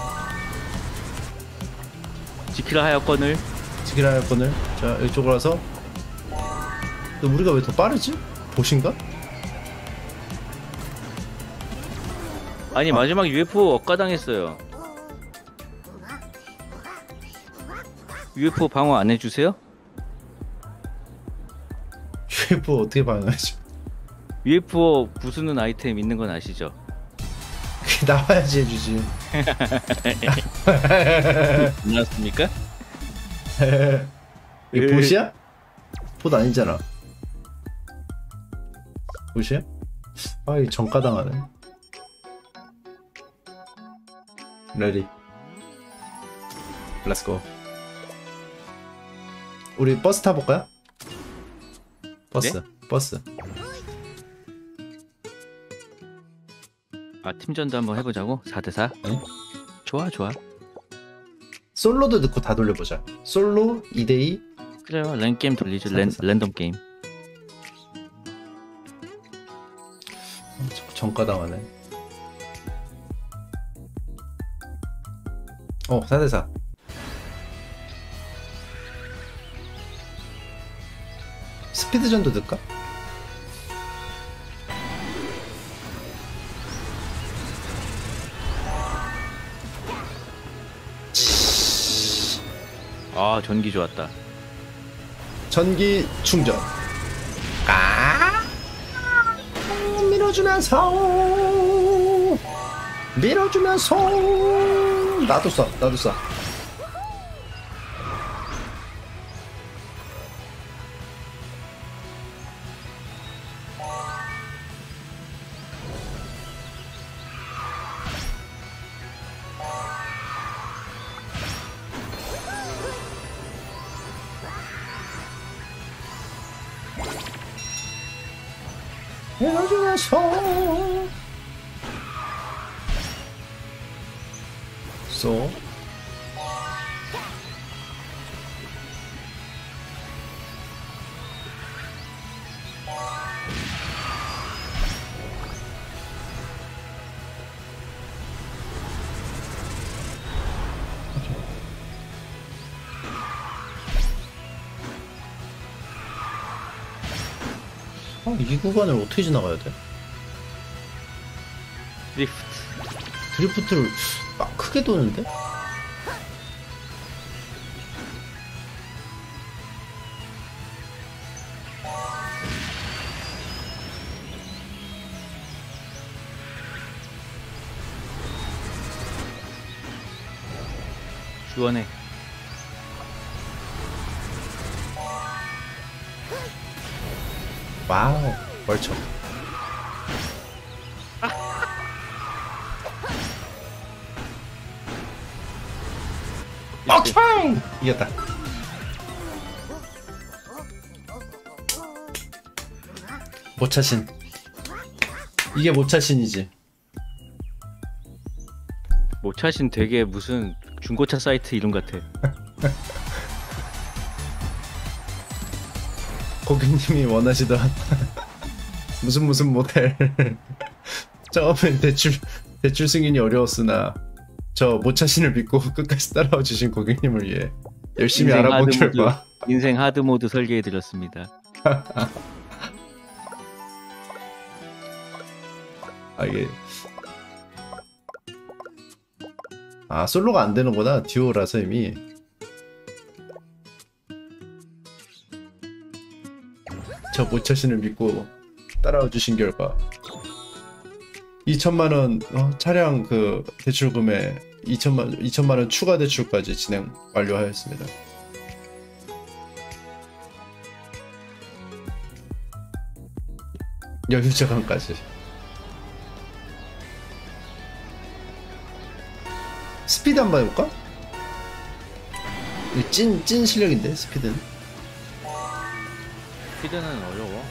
지키라 하여건을. 지키라 할건을. 자 이쪽으로 와서. 근데 우리가 왜 더 빠르지? 보신가? 아니 마지막 UFO 억가당했어요. UFO 방어 안 해주세요? UFO 어떻게 반응하지? UFO 부수는 아이템 있는 건 아시죠? 나와야지 해주지. 몰랐습니까? 이게 보시야? 봇 아니잖아. 보시야? 이 정가당하네. 레디. 렛츠고. 우리 버스 타볼까요? 버스. 네? 버스. 아 팀전도 한번 해보자고? 4대4? 응? 좋아. 솔로도 넣고 다 돌려보자. 솔로 2대2. 그래요. 랜게임 돌리죠. 4대4. 랜덤 게임. 정가당하네. 4대4. 스피드전도 넣을까? 아 전기 좋았다. 전기 충전. 밀어주면서 나도 쏴. 밀어주면서 이 구간을 어떻게 지나가야 돼? 드리프트. 드리프트를 막 크게 도는데? 주원해. 와우, 멀쩡. 빡창! 이겼다. 모차신. 이게 모차신이지. 모차신 되게 무슨 중고차 사이트 이름 같아. 고객님이 원하시던 무슨 모델. 처음엔 대출 승인이 어려웠으나 저 모차신을 믿고 끝까지 따라와 주신 고객님을 위해 열심히 인생 알아본 하드 결과 인생 하드 모드 설계해 드렸습니다. 이게 솔로가 안 되는구나. 듀오라서 이미. 저 모차신을 믿고 따라와 주신 결과 2천만원 차량 그 대출금에 2천만원 추가 대출까지 진행 완료하였습니다. 여유자강까지. 스피드 한번 해볼까? 찐 실력인데 스피드는. 스피드는 어려워.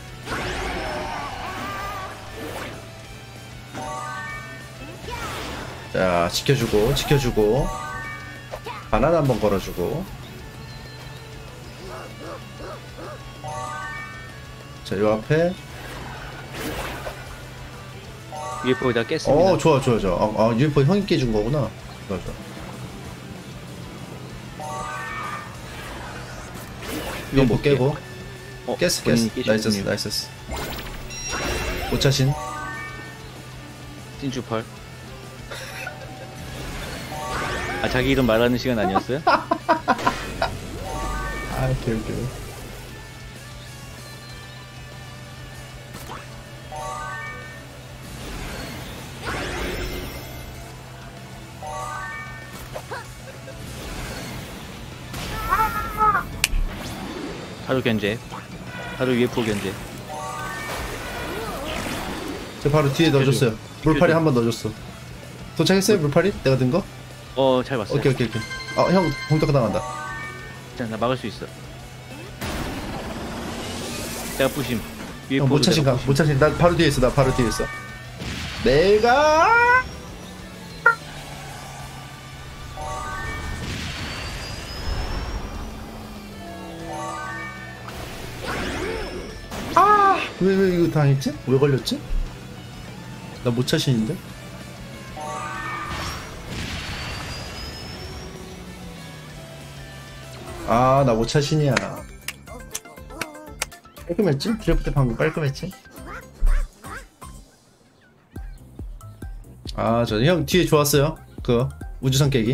자, 지켜주고 바나나 한번 걸어주고. 자, 요 앞에. UFO에다 깼습니다. 좋아. UFO 형이 깨준 거구나. 좋아. 이건 UFO 못 깨고. 깼어. 깼어. 나이스. 모차신. 찐주펄. 자기 이름 말하는 시간 아니었어요? 개웃겨. 하루 견제. 하루 UFO 견제. 저 바로 뒤에 넣어줬어요. 물파리 한 번 넣어줬어. 도착했어요 물파리? 내가 든 거? 잘 봤어요. 오케이. 형 공격 당한다. 자, 나 막을 수 있어. 내가 부심. 형 UFO 모차신 가. 모차신. 나 바로 뒤에 있어. 내가 왜 이거 당했지? 왜 걸렸지? 나 모차신인데? 나 모차신이야. 깔끔했지? 드래프트 방금 깔끔했지? 저 형 뒤에 좋았어요. 그 우주선 깨기.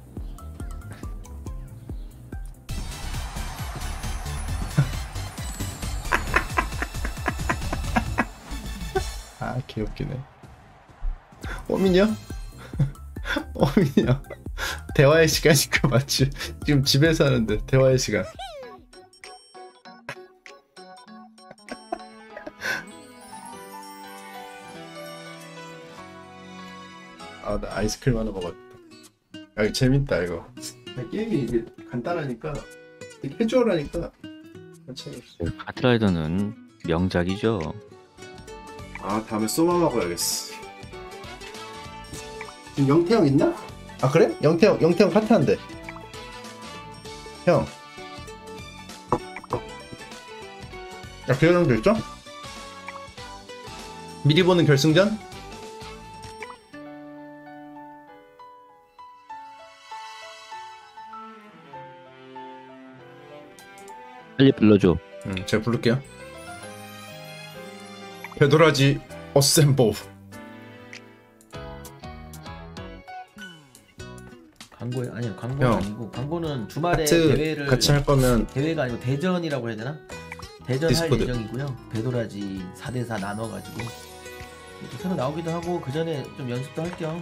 개웃기네. 오민이요? 오민이요. 대화의 시간이니까 맞지? 지금 집에서 하는데 대화의 시간. 나 아이스크림 하나 먹었다. 이거 재밌다 이거. 게임이 이게 간단하니까 캐주얼하니까 재밌어. 카트라이더는 명작이죠. 다음에 쏘마 먹어야겠어. 지금 영태형 있나? 그래? 영태형 카트한대. 형. 그런 게 있죠? 미리 보는 결승전? 빨리 불러줘. 제가 부를게요. 배도라지 어셈보. 광고에 아니요 광고는 형. 아니고 광고는 주말에 하트 대회를 같이 할 거면 대회가 아니고 대전이라고 해야 되나? 대전 디스코드. 할 예정이고요. 배도라지 4대4 나눠가지고 또 새로 나오기도 하고 그 전에 좀 연습도 할 겸.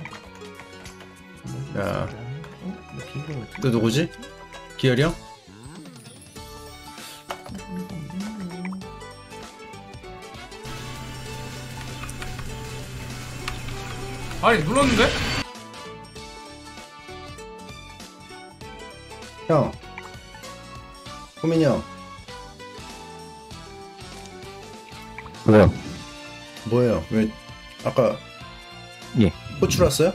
야. 이거 빈거 같아. 또 누구지? 기열이 형? 아니 눌렀는데? 형. 호민이 형. 왜요? 뭐예요? 왜 아까 예. 호출 왔어요?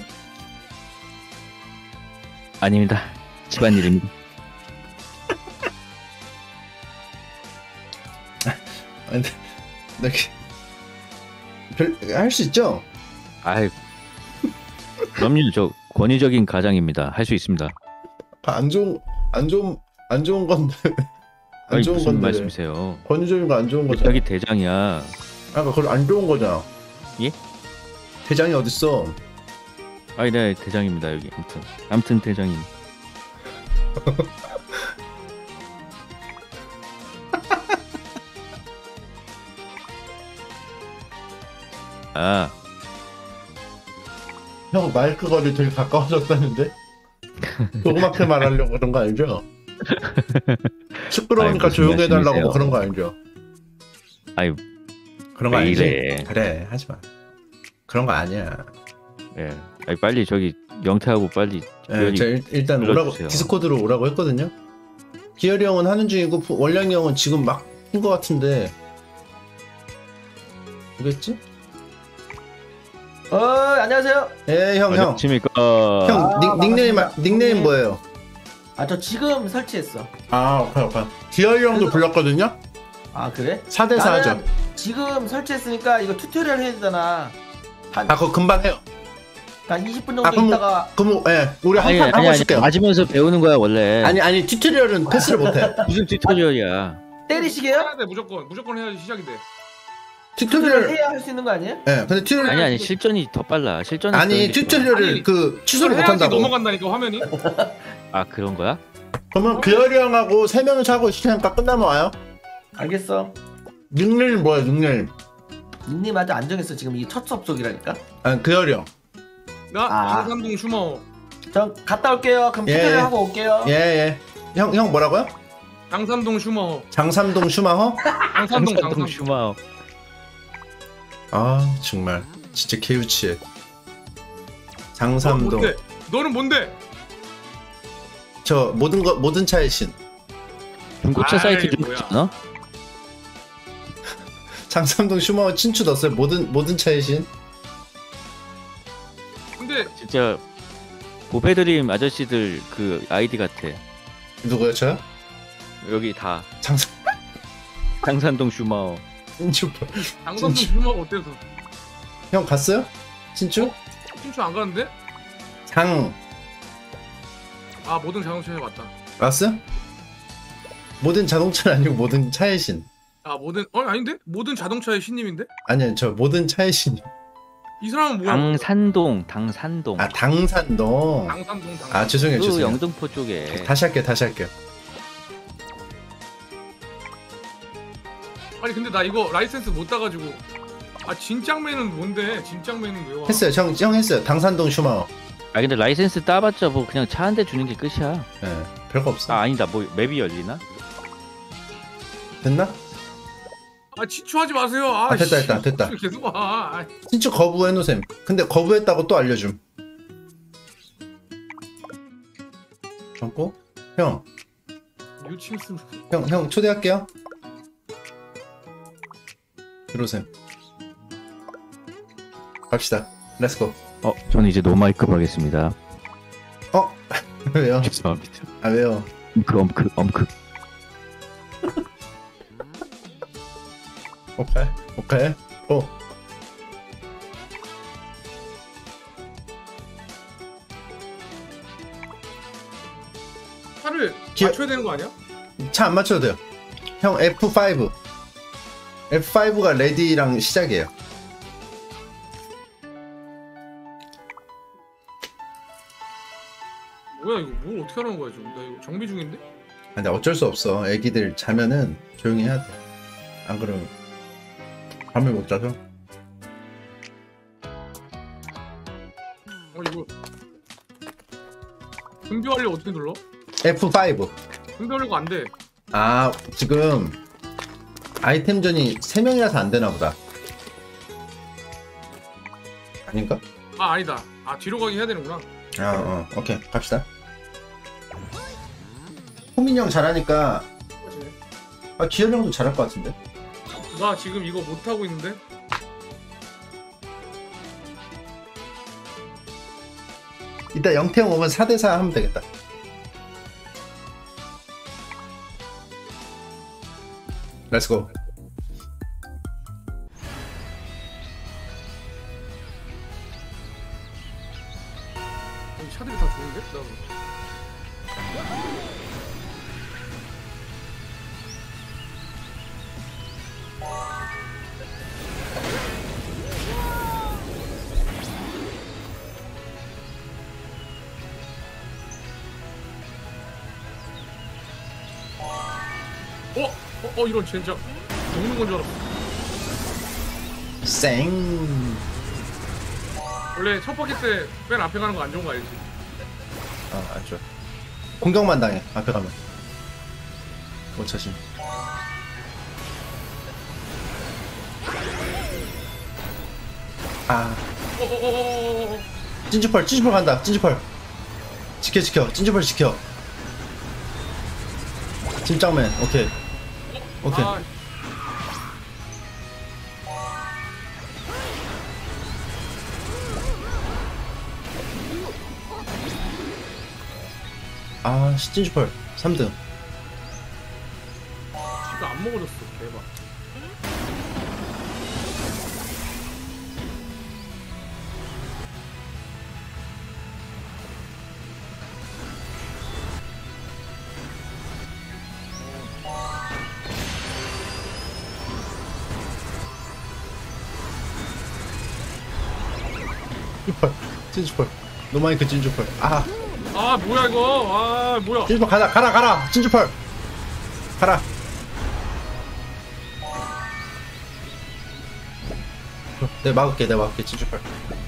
아닙니다. 집안일입니다. 아니 근데 별할수 있죠? 아이, 그럼요. 저 권위적인 가장입니다. 할 수 있습니다. 안 좋은 건데 안 아니, 좋은 무슨 건데 말씀이세요? 권위적인 거 안 좋은 거잖아. 여기 대장이야. 아까 그걸 안 좋은 거잖아. 예? 대장이 어딨어? 아니, 네, 대장입니다. 여기. 아무튼 대장님. 아, 형 마이크 거리 되게 가까워졌다는데? 조그맣게 말하려고 그런 거 아니죠? 시끄러우니까 아이, 무슨 조용해달라고 말씀이세요? 뭐 그런 거 아니죠? 아유, 그런 거 왜 아니지? 이래. 그래 하지마. 그런 거 아니야. 예. 아니, 빨리 저기 영태하고 빨리 예, 기열이 제가 일단 오라고 불러주세요. 디스코드로 오라고 했거든요. 기열이 형은 하는 중이고 원량이 형은 지금 막 한 거 같은데 뭐겠지? 안녕하세요. 예, 형. 안녕하십니까. 형 닉네임 반갑습니다. 뭐예요? 아 저 지금 설치했어. 아, 오케이. 기열이 형도 불렀거든요. 아 그래? 4대4 하죠. 나는 지금 설치했으니까 이거 튜토리얼 해야 되잖아. 아, 그거 금방 해요. 한 20분 정도 아, 그럼 있다가 그럼 예, 우리 아니, 한판 아니, 하고 아니, 있을게요. 맞으면서 배우는 거야, 원래. 아니 튜토리얼은 패스를 못해. 무슨 튜토리얼이야. 때리시게요? 해야 돼 무조건 해야지 시작이 돼. 튜토리얼 해야 할 수 있는 거 아니에요? 예, 근데 튜토리얼 아니, 실전이 더 빨라. 실전이 아니 튜토리얼을 아니, 그 취소를 못 해야지 한다고. 넘어간다니까 화면이. 아, 그런 거야? 그러면 기열이 형하고 3명을 하고 시키니까 끝나면 와요. 알겠어. 닉네임 뭐야, 닉네임? 닉네임 아직 안 정했어. 지금 이게 첫 접속이라니까. 아, 기열이 형. 나 아. 장산동 슈머. 전 갔다 올게요. 그럼 예. 튜토리얼 하고 올게요. 예. 형 뭐라고요? 장산동 슈머. 장삼동 슈마허? 장산동 장산동 슈마. 아, 정말 진짜 개유치해. 너 장삼동. 뭔데? 너는 뭔데? 저 모든 차의 신. 중고차 아이, 사이트 좀 뭐야. 있잖아? 장삼동 슈마허 친추 넣었어요. 모든 차의 신. 근데 진짜 보배드림 아저씨들 그 아이디 같아. 누구요, 저요? 여기 다 장삼 장산동 슈마어. 친추. 장산동 진짜. 슈머가 어때서? 형 갔어요? 친추? 친추 안 가는데? 장 아 모든 자동차에 왔다. 왔어요? 모든 자동차는 아니고 모든 차의 신. 아 모든 아닌데? 모든 자동차의 신님인데? 아니요, 저 모든 차의 신. 이 사람은 뭐야? 당산동. 아, 당산동. 장산동 장. 아, 죄송해요. 그 영등포 쪽에. 다시 할게요. 아니 근데 나 이거 라이센스 못 따가지고. 아 진짱맨은 뭔데? 진짱맨은 왜 와? 했어요. 형 했어요. 당산동 슈마허. 아, 근데 라이센스 따봤자 뭐 그냥 차 한 대 주는 게 끝이야. 예, 별거 없어. 아, 아니다. 뭐 맵이 열리나? 됐나? 아 친추하지 마세요. 아, 아, 됐다, 씨. 됐다. 계속 와. 아, 친추 거부해놓으셈. 근데 거부했다고 또 알려줌. 잡고 형 유침수. 초대할게요. 들어오셈. 갑시다. 렛츠고. 저는 이제 노마이크 하겠습니다. 왜요? 죄송합니다. 아, 왜요? 엄크. 오케이. 차를 기- 맞춰야 되는 거 아니야? 차 안 맞춰도 돼요. 형 F5. F5가 레디랑 시작이에요. 뭐야 이거 뭘 어떻게 하는 거야 지금? 나 이거 정비 중인데? 근데 어쩔 수 없어. 애기들 자면은 조용히 해야 돼. 안 그러면 잠을 못 자서. 이거 준비하려고 어떻게 눌러? F5. 준비하려고 안 돼. 아, 지금 아이템전이 3명이라서 안 되나 보다. 아닌가? 아 아니다. 아 뒤로 가기 해야 되는구나. 오케이. 갑시다. 호민 형 잘하니까 기현 형도 잘할 것 같은데? 나 지금 이거 못 하고 있는데. 이따 영태형 오면 4대4 하면 되겠다. 렛츠고. 여기 차들이 다 좋은데? 나 이런 젠장 먹는 건 줄 알았어. 쌩. 원래 첫 바퀴 때 맨 앞에 가는 거 안 좋은 거 알지? 안 좋아. 공격만 당해. 앞에 가면. 못 차심. 찐주펄 간다. 찐주펄. 지켜. 찐주펄 지켜. 짐짱맨. 오케이. 찐주펄 3등. 지가 안 먹어졌어. 대박. 찐주펄. 노마이크 찐주펄. 뭐야 이거. 뭐야. 찐주펄 가라. 찐주펄. 가라. 내가 막을게 찐주펄.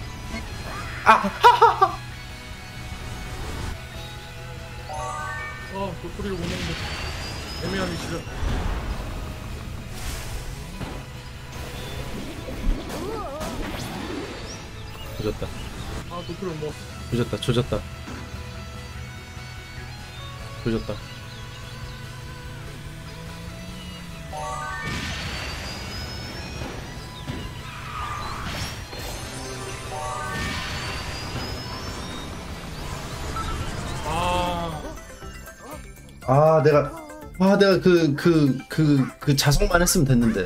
도토리를 못 먹는데 애매하니 싫어. 조졌다. 도토리를 뭐. 조졌다. 내가 그 자석만 했으면 됐는데.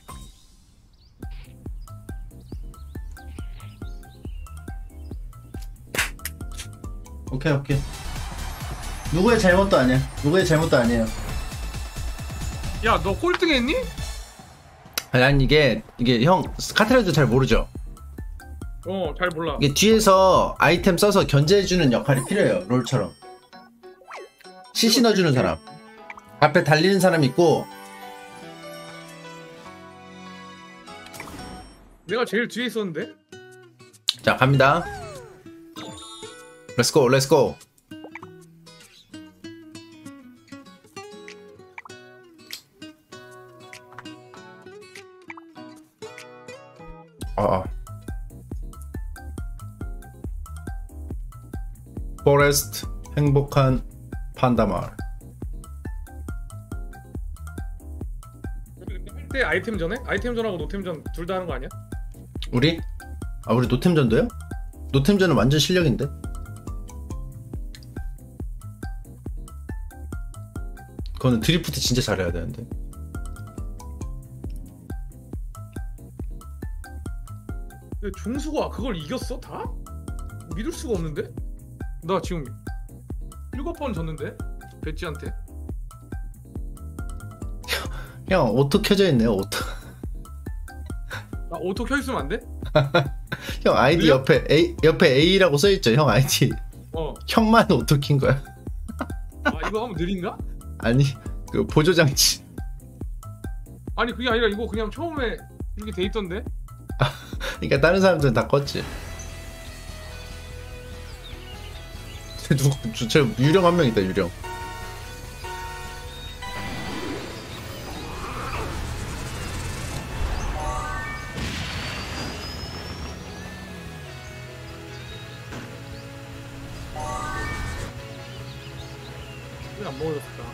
오케이. 누구의 잘못도 아니에요. 야, 너 꼴등했니? 난 이게 형 카트라이더 잘 모르죠? 잘 몰라. 이게 뒤에서 아이템 써서 견제해주는 역할이 필요해요. 롤처럼. CC 넣어주는 사람. 앞에 달리는 사람 있고. 내가 제일 뒤에 있었는데? 자, 갑니다. 렛츠고. 포레스트 행복한 판다마을. 때 아이템전에? 아이템전하고 노템전 둘 다 하는 거 아니야? 우리 노템전도요? 노템전은 완전 실력인데? 그거는 드리프트 진짜 잘해야 되는데. 근데 종수가 그걸 이겼어? 다? 믿을 수가 없는데? 나 지금 7번 졌는데? 배지한테. 형 오토 켜져 있네요. 오토. 오토 켜 있으면 안 돼? 형 아이디 들려? 옆에 A라고 써있죠 형 아이디. 어. 형만 오토 킨 거야. 아 이거 하면 느린가? 아니 그 보조장치. 아니 그게 아니라 이거 그냥 처음에 이렇게 돼 있던데. 그러니까 다른 사람들은 다 껐지. 쟤 유령 한 명 있다 유령. 왜 안 먹어졌을까?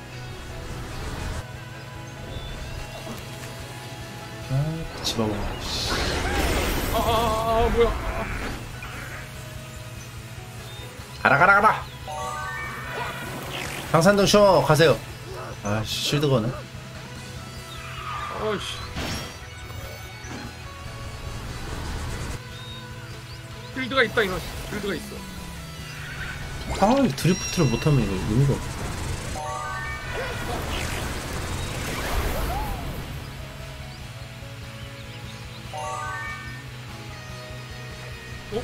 아 집어먹어. 뭐야? 가라. 강산동 쇼 가세요. 아 쉴드 거네. 아이씨. 필드가 있다 이거. 필드가 있어. 아 드리프트를 못하면 이거 의미가 없어. 어?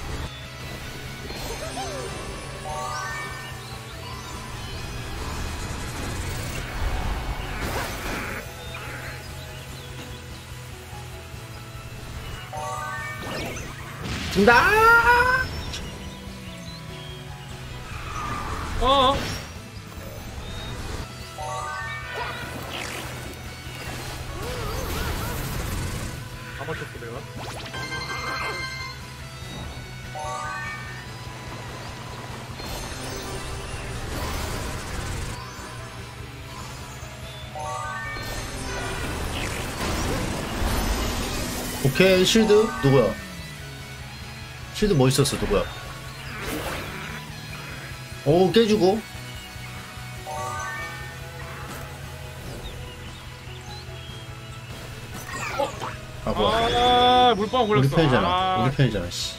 나 어. 다 맞췄어 내가. 오케이 쉴드 누구야? 쉴드 뭐 있었어 누구야? 오 깨주고. 아 뭐야? 물방 걸렸어. 우리 편이잖아. 아, 우리 편이잖아. 씨.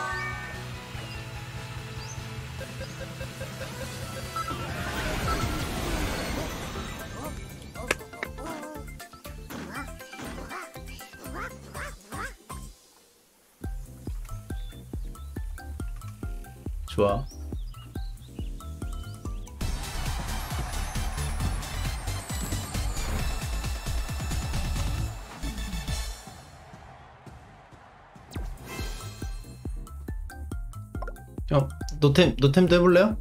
좋아. 형 노템도 해볼래요?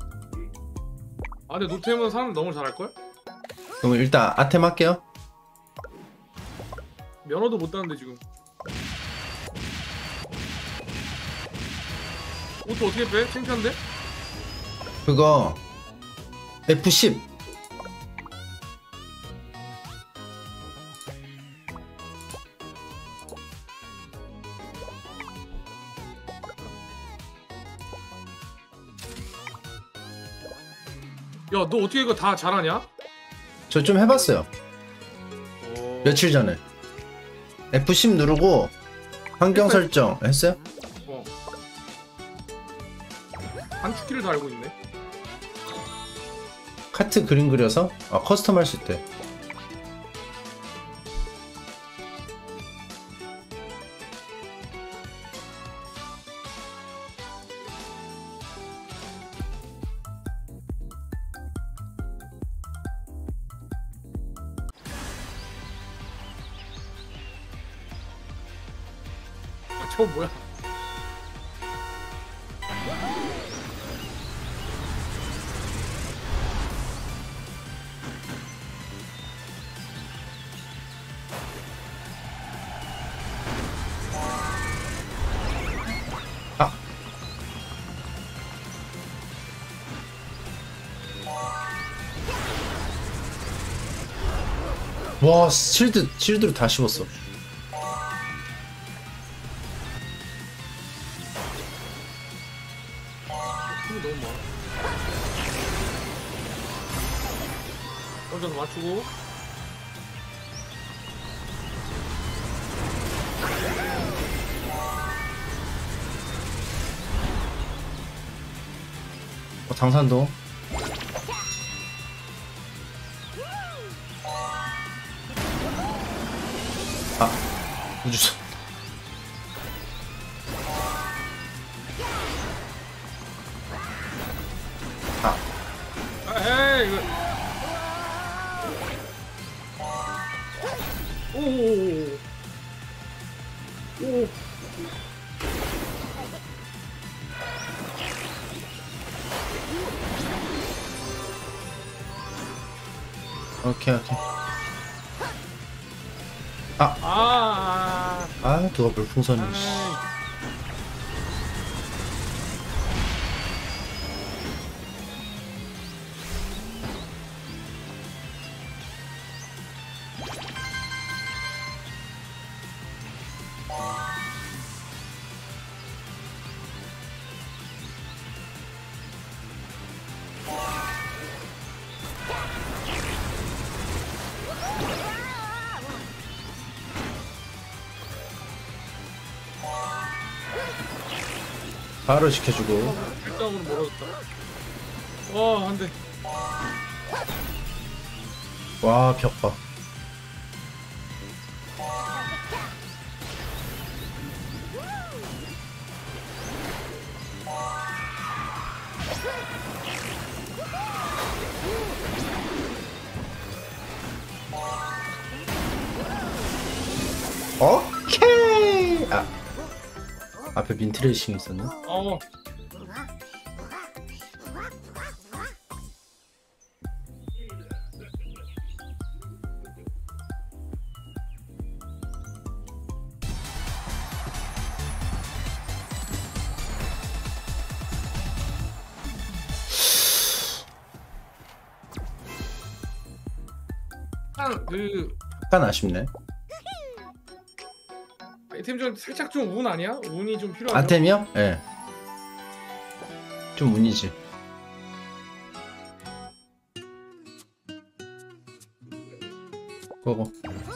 아 근데 노템은 사람 너무 잘할 걸? 그럼 일단 아템 할게요. 면허도 못 따는데 지금. 오토 어떻게 빼? 창피한데? 그거 F10. 야 너 어떻게 이거 다 잘하냐? 저 좀 해봤어요. 오. 며칠 전에 F10 누르고 환경 설정 했어요? 어. 단축키를 다 알고 있네. 카트 그림 그려서 커스텀 할 수 있대. 아, 저거 뭐야? 아. 와 실드로 다 씹었어. 힘이 너무 많아. 먼저 맞추고. 당산도. 아 우주선. 오오오오. 오. 오케이 오케이. 아. 아 누가 물풍선을. 씨. 아이. 바로 시켜주고. 일당으로 멀어졌다. 와, 안 돼. 와 벽봐. 오케이. 아 앞에 민트레이싱 있었네. 어. 그 약간 아쉽네. 아이템 좀 살짝 좀 운 아니야? 운이 좀 필요하죠? 아템이요? 예. 좀 운이지. 그거.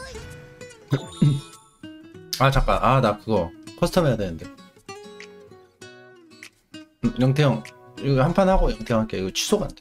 아 잠깐. 아 나 그거 커스텀 해야 되는데. 영태형 이거 한 판 하고 영태형 할게. 이거 취소가 안 돼.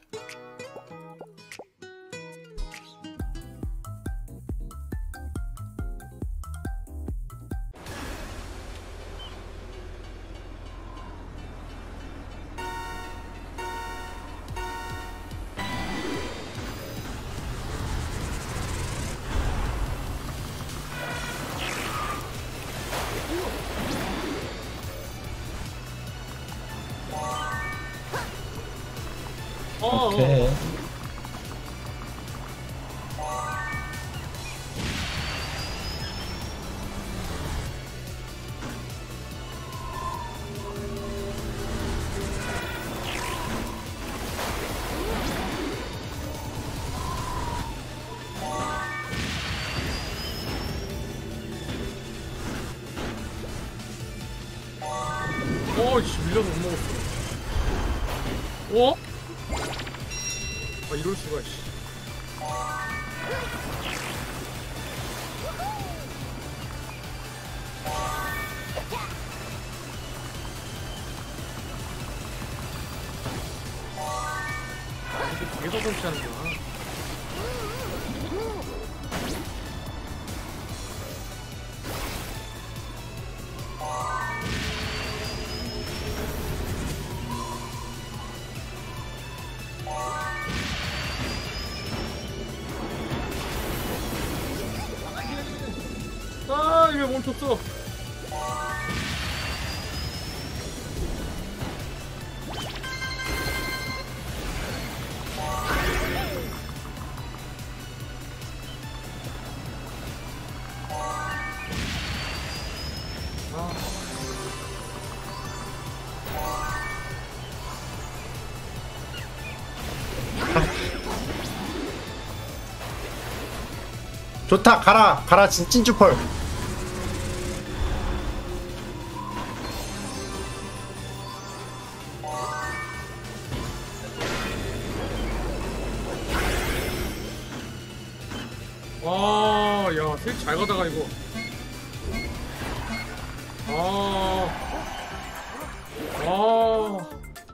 오케이. 어이씨, 밀려서 못 먹었어. 어? 아, 이럴 수가, 씨. 이렇게 계속 설치하는구나. 아, 이게 멈췄어. 좋다. 가라. 가라. 찐쭈펄. 와, 야, 되게 잘 가다가 이거. 아, 아,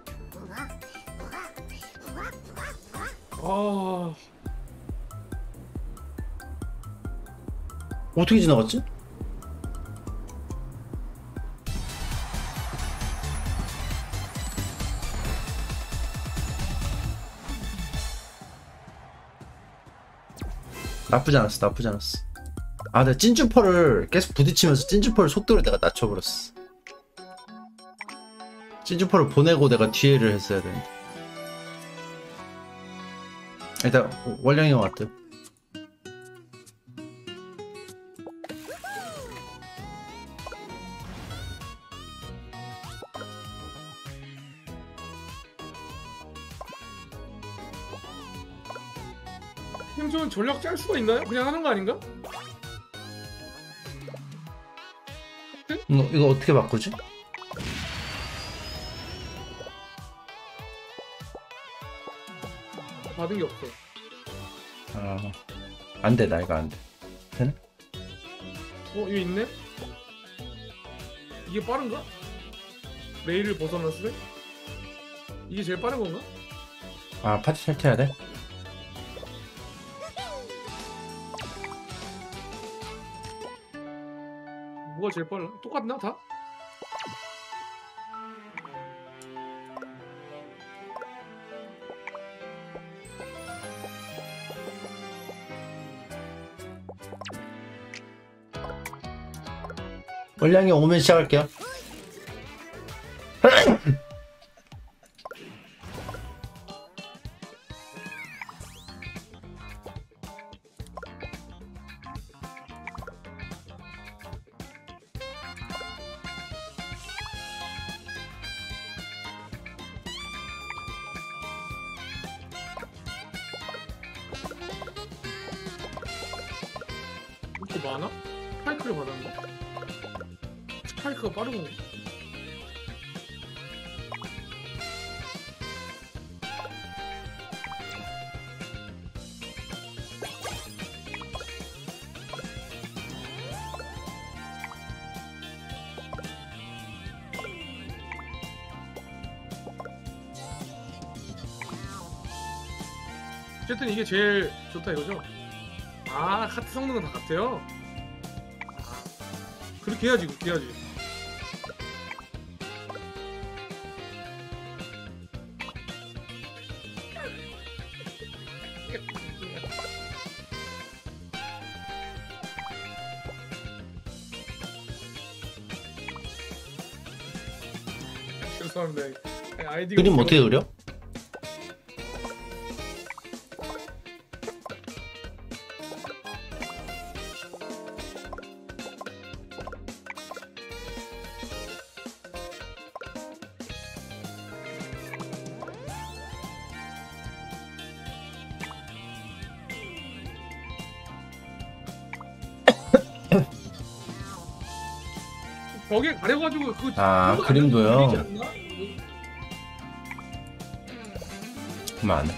아, 어떻게 지나갔지? 나쁘지 않았어. 나쁘지 않았어. 아, 내가 찐주퍼를 계속 부딪히면서 찐주퍼를 속도를 내가 낮춰버렸어. 찐주퍼를 보내고 내가 뒤에를 했어야 되는데. 일단 원령이 형 왔대. 형님은 전략 짤 수가 있나요? 그냥 하는 거 아닌가? 이거 어떻게 바꾸지? 받은 게 없어. 아, 안 돼, 나 이거 안 돼. 되나? 이거 있네? 이게 빠른가? 레일을 벗어났으면? 이게 제일 빠른 건가? 아, 파티 탈퇴해야 돼? 뭐가 제일 빨라? 똑같나 다? 원량이 오면 시작할게요. 이렇게 많아? 스파이크를 받았는데? 스파이크가 빠른 건가? 어쨌든 이게 제일 좋다 이거죠? 아, 카트 성능은 다 같아요? 아, 그렇게 해야지, 그렇게 해야지. 죄송합니다. 아이디가 그림 어떻게 그려? 벽에 가려가지고 그거 아, 그거 그림도요? 안 그리지 않나? 그만 안 해.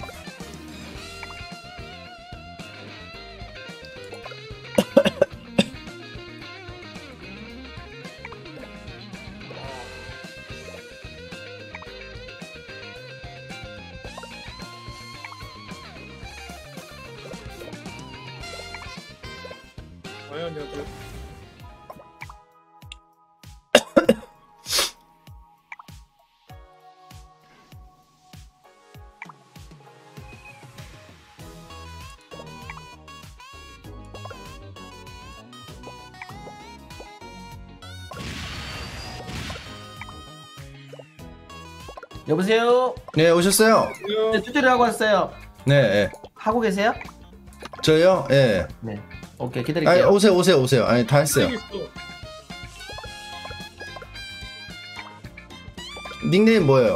안녕하세요. 여보세요? 네, 오셨어요? 네, 튜토리얼 하고 왔어요. 네, 예. 하고 계세요? 저요? 예. 네. 오케이, 아니, 기다릴게요. 오세요. 아니, 다 했어요. 닉네임 뭐예요?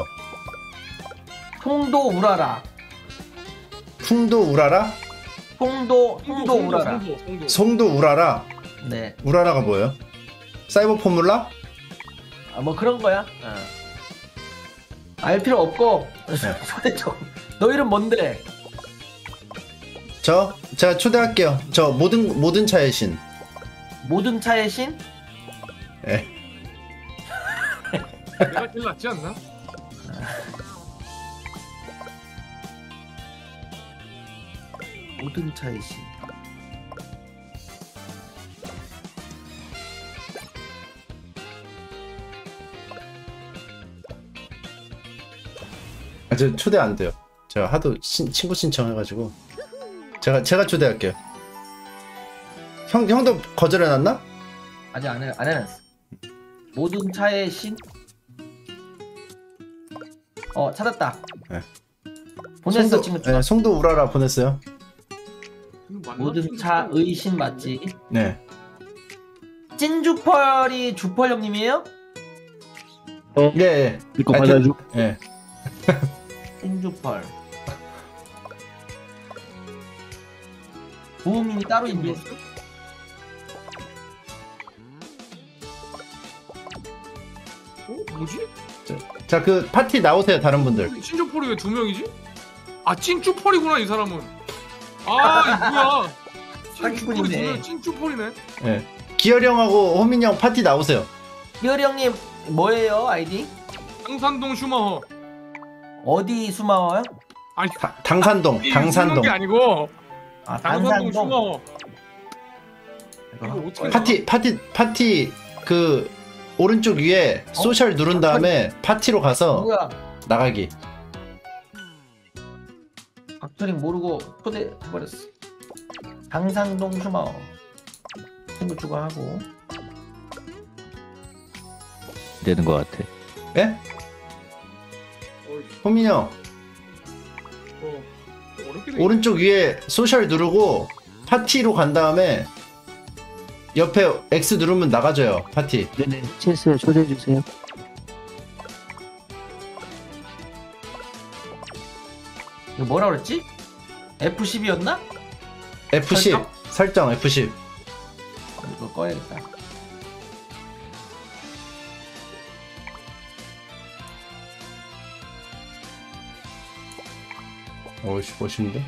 통도 우라라. 풍도 우라라? 통도 우라라. 송도 우라라? 네. 우라라가 뭐예요? 사이버 포뮬라? 아, 뭐 그런 거야. 알 필요 없고 초대 좀. 너 이름 뭔데? 제가 초대할게요. 저 모든 차의 신. 모든 차의 신? 예. 내가 제일 낫지 않나? 모든 차의 신. 아, 저 초대 안 돼요. 제가 하도 친구 신청해가지고 제가 초대할게요. 형도 거절해놨나? 아직 안 해놨어. 모든 차의 신. 찾았다. 네. 보냈어 지금. 네, 송도 우라라 보냈어요. 이거 맞나? 모든 차의 신 맞지? 네. 찐주펄이 주펄 형님이에요? 예, 예. 이거 아니, 받아줘. 예. 찐주펄. 부음이 따로 있네. 뭐지? 자, 그 파티 나오세요, 다른 분들. 찐쭈펄이 왜 2명이지? 아 찐쭈펄이구나 이 사람은. 아 뭐야? 사기꾼이네. 찐쭈펄이네. 예. 기열이 형하고 호민이 형 파티 나오세요. 기열이 형님 뭐예요 아이디? 당산동 슈마허. 어디 수마워요? 아니 당산동, 당산동. 게 아니고 아 당산동 당산동. 슈마허. 이거 어떻게 파티 그 오른쪽 위에 소셜 누른 다음에 파티로 가서 누구야? 나가기. 박철인 모르고 초대해버렸어. 당산동 수마워. 친구 추가하고. 되는 것 같아. 예? 호민이 형 어렵게 돼. 오른쪽 위에 소셜 누르고 파티로 간 다음에 옆에 X 누르면 나가져요 파티. 네네. 체스에 초대해 주세요. 이거 뭐라 그랬지? F10이었나? F10 설정 F10. 이거 꺼야겠다. 오씨 멋있는데?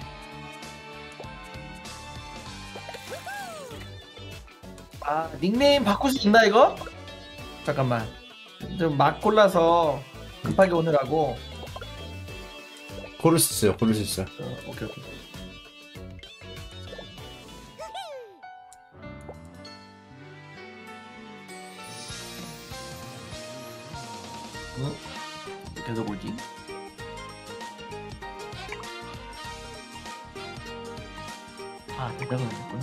아 닉네임 바꿀 수 있나 이거? 잠깐만. 좀 막 골라서 급하게 오느라고. 고를 수 있어요. 고를 수 있어요. 오케이. 응? 계속 오지? 아 대답을 했구나.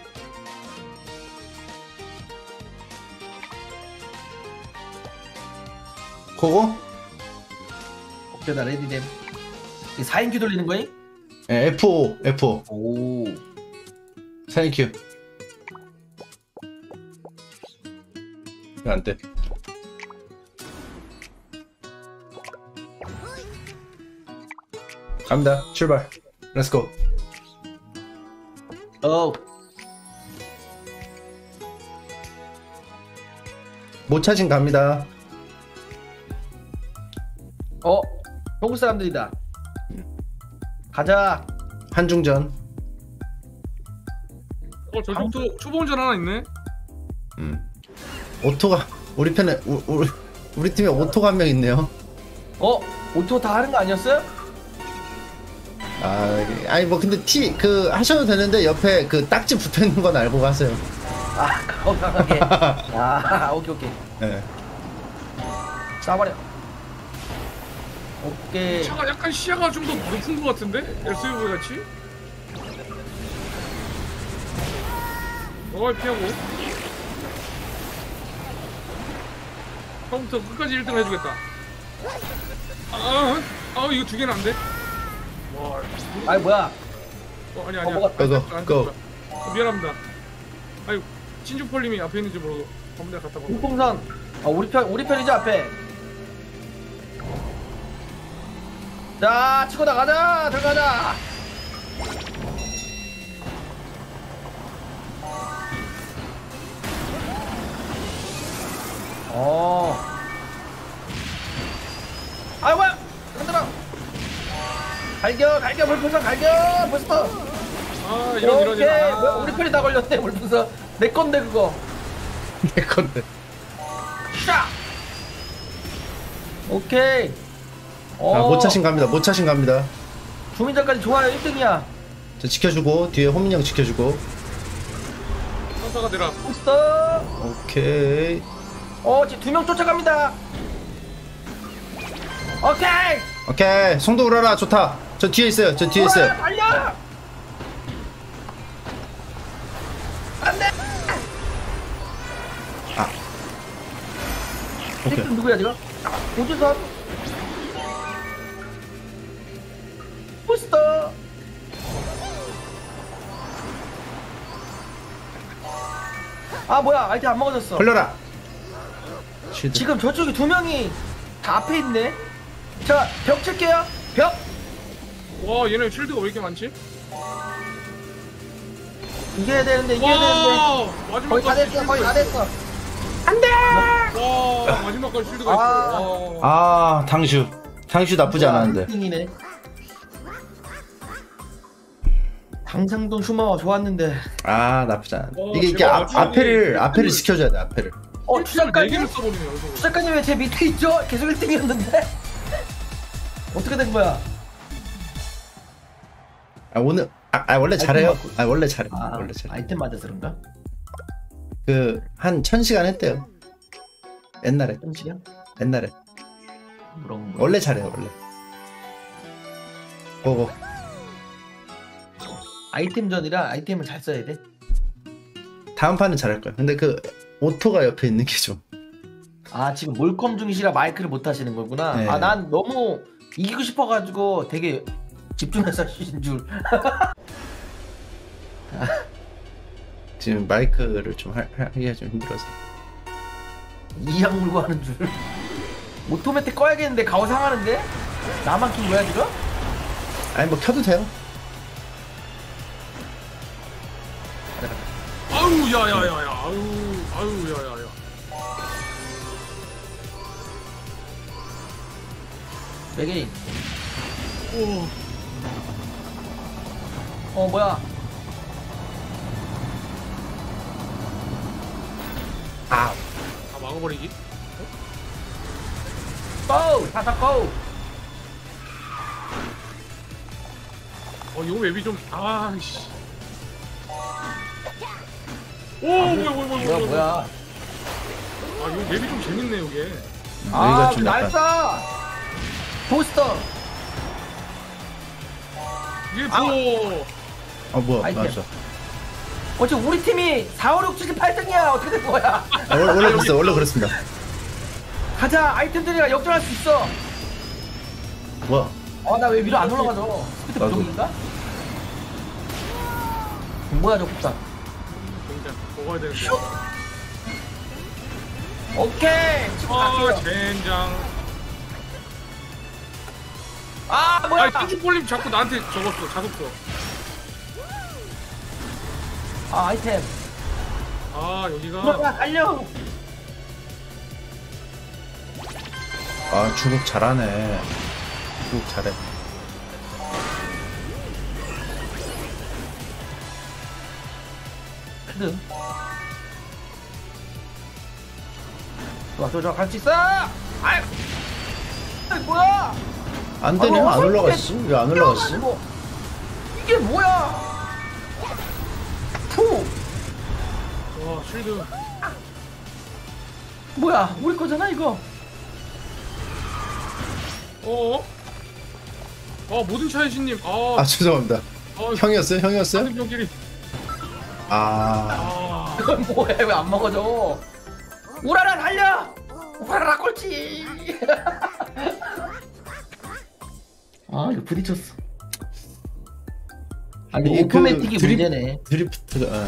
그거? 오케이 나 레디됨. 4인큐 돌리는 거임? 예, F5 오. 사인큐. 안 돼. 갑니다. 출발. 렛츠고. 못 찾은 갑니다. 한국 사람들이다. 가자. 한중전. 저쪽도 초보운전 하나 있네. 오토가 우리 편에 우리 팀에 오토가 한 명 있네요. 오토 다 하는 거 아니었어요? 아니 뭐 근데 그 하셔도 되는데 옆에 그 딱지 붙어 있는 건 알고 가세요. 건강하게. 오케이. 예. 쏴버려. 오케이. 차가 약간 시야가 좀 더 높은 것 같은데? SUV 같이? 피하고. 처음부터 끝까지 1등 해주겠다. 이거 2개는 안 돼? 와. 아이 뭐야? 아니야. 고. 미안합니다. 아유, 진주펄님이 앞에 있는지 모르고 한번 내가 갖다 봐. 풍선. 우리 편이죠 앞에. 자 치고 나가자. 들어가자. 아이 뭐야? 흔들어. 갈겨 물풍선 갈겨 부스터. 이런. 뭐야, 우리 편이 다 걸렸네 물풍선. 내 건데 그거. 내 건데. 샤. 오케이. 못 차신 갑니다. 주민장까지 좋아요 1등이야. 저 지켜주고 뒤에 호민이 형 지켜주고. 선사가 되라. 부스터. 오케이. 지금 2명 쫓아갑니다. 오케이. 송도 우라라 좋다. 저 뒤에 있어요. 달려. 오케이. 탱크 누구야 지금? 오준선 부스터. 아 뭐야 아이템 안 먹어졌어. 걸려라. 쉴드. 지금 저쪽에 두 명이 다 앞에 있네. 자 벽 칠게요. 벽. 와 얘네 쉴드가 왜 이렇게 많지? 이겨야 되는데 이겨야 되는데. 와 거의 다 됐어. 거의 다 됐어. 와 마지막까지 쉴드가 아. 있어. 아 당슈. 당슈 나쁘지 않았는데. 1등이네. 당상동 슈마와 좋았는데. 아 나쁘지 않아. 어, 이게 제발 앞에를 마지막에 지켜줘야 돼 앞에를. 네 추작가님? 개를 써버리네 여기서. 추작가님 왜 제 밑에 있죠? 계속 1등이었는데. 어떻게 된 거야? 아 오늘 원래 잘해요. 맞고. 원래 잘해. 아, 원래 잘해. 아이템 맞아서 그런가? 그 한 1000시간 했대요. 옛날에. 현실이야? 옛날에. 무렁무렁. 원래 잘해요 원래. 고고. 아이템전이라 아이템을 잘 써야 돼. 다음 판은 잘할 거야. 근데 그 오토가 옆에 있는 게 좀. 아 지금 몰컴 중이시라 마이크를 못 하시는 거구나. 네. 아 난 너무 이기고 싶어가지고 되게 집중해서 하신 줄. 지금 마이크를 좀 하기가 좀 힘들어서. 이악 물고 하는 줄. 오토매틱 꺼야겠는데 가오 상하는데? 나만 킨 거야 지금? 아니 뭐 켜도 돼요. 아유 야야야야 아유 야야야. 메게인. 오. 뭐야? 다 막아버리기. 고! 타타 고! 요 맵이 좀 아씨. 오 뭐야. 요 맵이 좀 재밌네 여기. 여기가 좀 약간. 날싸! 포스터! 이게 뭐 뭐야 아이템. 맞아. 지금 우리 팀이 4, 5, 6, 7, 8등이야. 어떻게 된 거야? 원래 그랬어요. 원래 그렇습니다. 가자. 아이템들이랑 역전할 수 있어. 뭐야? 나 왜 위로 안 올라가죠? 스피드 나도. 부족인가? 뭐야 저 폭탄. 굉장히 먹어야 되는데. 오케이. 치고 갈게요. 젠장. 뭐야? 쭈쭈볼님 자꾸 나한테 적었어 자석서. 아이템. 여기가 들어가 달려. 중국 잘하네. 중국 잘해. 크든. 좋아 갈 수 있어. 뭐야? 안 되네. 안 올라갔어. 왜 안 올라갔어? 이게 뭐야? 푸. 쉴드. 뭐야? 우리 거잖아 이거. 모든 차이신님. 죄송합니다. 형이었어요? 형이었어요? 한병끼리. 이건 뭐야? 왜 안 먹어져? 우라라 달려! 우라라 꼴찌! 이거 부딪혔어. 이게 오토매틱이 문제네. 드리프트가.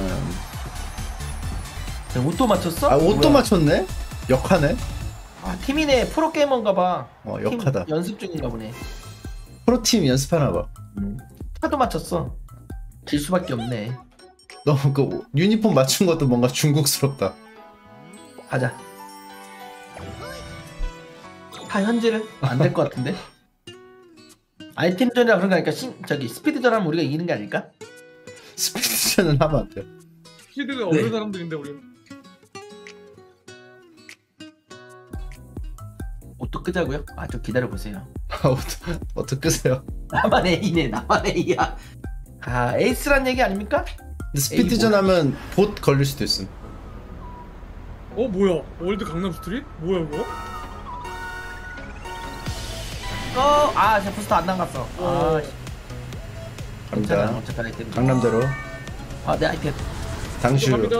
옷도 맞췄어? 옷도 맞췄네? 역하네? 팀이네. 프로게이머인가봐. 역하다. 연습 중인가 보네. 프로팀 연습하나봐. 차도 맞췄어. 질 수밖에 없네. 너무 그 유니폼 맞춘 것도 뭔가 중국스럽다. 가자. 다 현질은 안 될 것 같은데? 아이템전이라 그런 거 아닐까? 스피드전 하면 우리가 이기는 게 아닐까? 스피드전은 하면 안 돼요. 쉴드가 없는 사람들인데 우리. 옷도 끄자고요? 좀 기다려보세요. 어떻게 끄세요? 나만 A네. 나만 A야. 에이스란 얘기 아닙니까? 근데 스피드전 뭐야? 하면 봇 걸릴 수도 있음. 뭐야? 월드 강남 스트릿? 뭐야 이거? 제 부스터 안 나갔어. 괜찮아. 갑니다. 어차피 아이템. 강남대로. 내 아이템. 당슈 갑니다.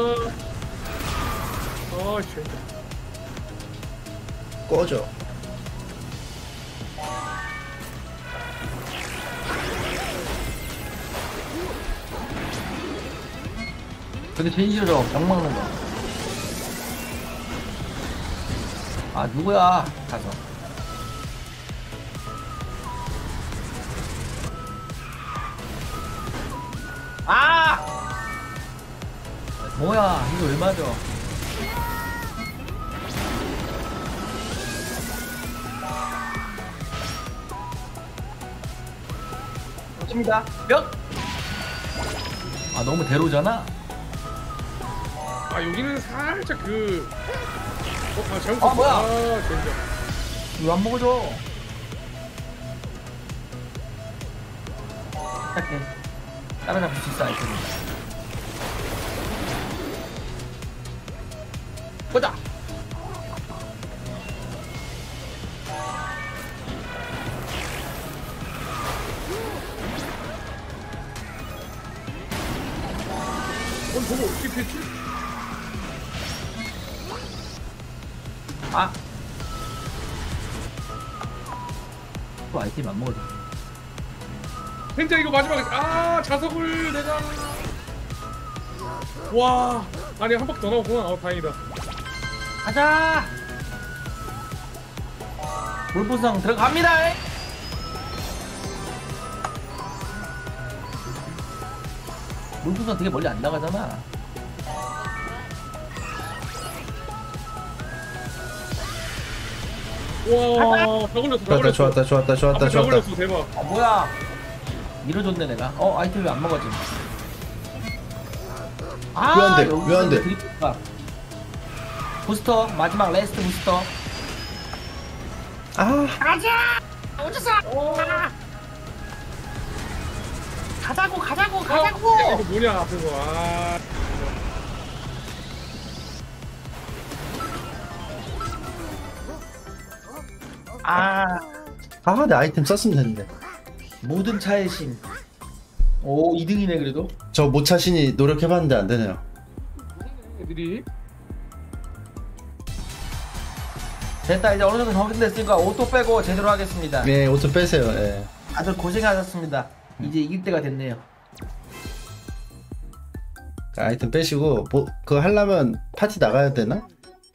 아, 씨. 꺼져. 근데 제일 싫어 병 먹는 거. 아 누구야 가서. 아 뭐야 이거 왜 맞아? 좋습니다. 몇? 아 너무 대로잖아. 아, 여기는 살짝 그. 아, 잘못 아, 썼어. 뭐야? 아, 진짜. 왜 안 먹어줘? 할게. 따라잡을 수 있어 아이템. 보자. 저거 어떻게 피했지? 아. 또 아이템 안 먹어줘. 펜자 이거 마지막에 자석을 내가. 와, 아니 한 바퀴 더 나왔구나. 다행이다. 가자. 물부상 들어갑니다. 물부상 되게 멀리 안 나가잖아. 와, 다 걸렸어. 다 걸렸어. 좋았다. 다 걸렸어. 대박. 아 뭐야? 밀어줬네 내가. 아이템 왜 안 먹어지? 아, 왜안 돼? 여기 왜안 돼? 드리프트가. 부스터 마지막 레스트 부스터. 아 가자고. 이거 뭐냐 앞에 거. 내 아이템 썼으면 됐는데. 모든 차의 신. 오 2등이네 그래도. 저 모차신이 노력해봤는데 안 되네요. 애들이. 됐다 이제 어느 정도 정돈됐으니까 오토 빼고 제대로 하겠습니다. 네, 옷 좀 빼세요. 예. 다들 고생하셨습니다. 이제 이길 때가 됐네요. 아이템 빼시고 뭐 그거 하려면 파티 나가야 되나?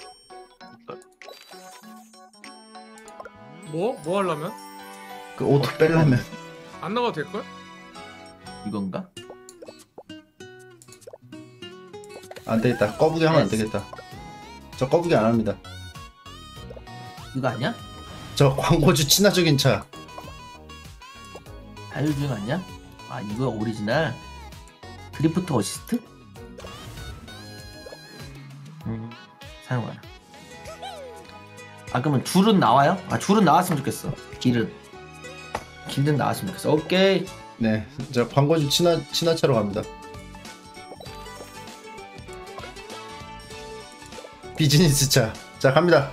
뭐 하려면? 그 오토 빼려면 안 나가도 될 걸? 이건가? 안 되겠다. 꺼부기 하면 안 되겠다. 저 꺼부기 안 합니다. 이거 아니야? 저 광고주 친화적인 차. 자율주행 아니야? 아 이거 오리지널 드리프트 어시스트? 사용하라. 그러면 줄은 나와요? 줄은 나왔으면 좋겠어. 길은 나왔으면 좋겠어. 오케이. 네, 저 광고주 친화차로 갑니다. 비즈니스 차. 자, 갑니다.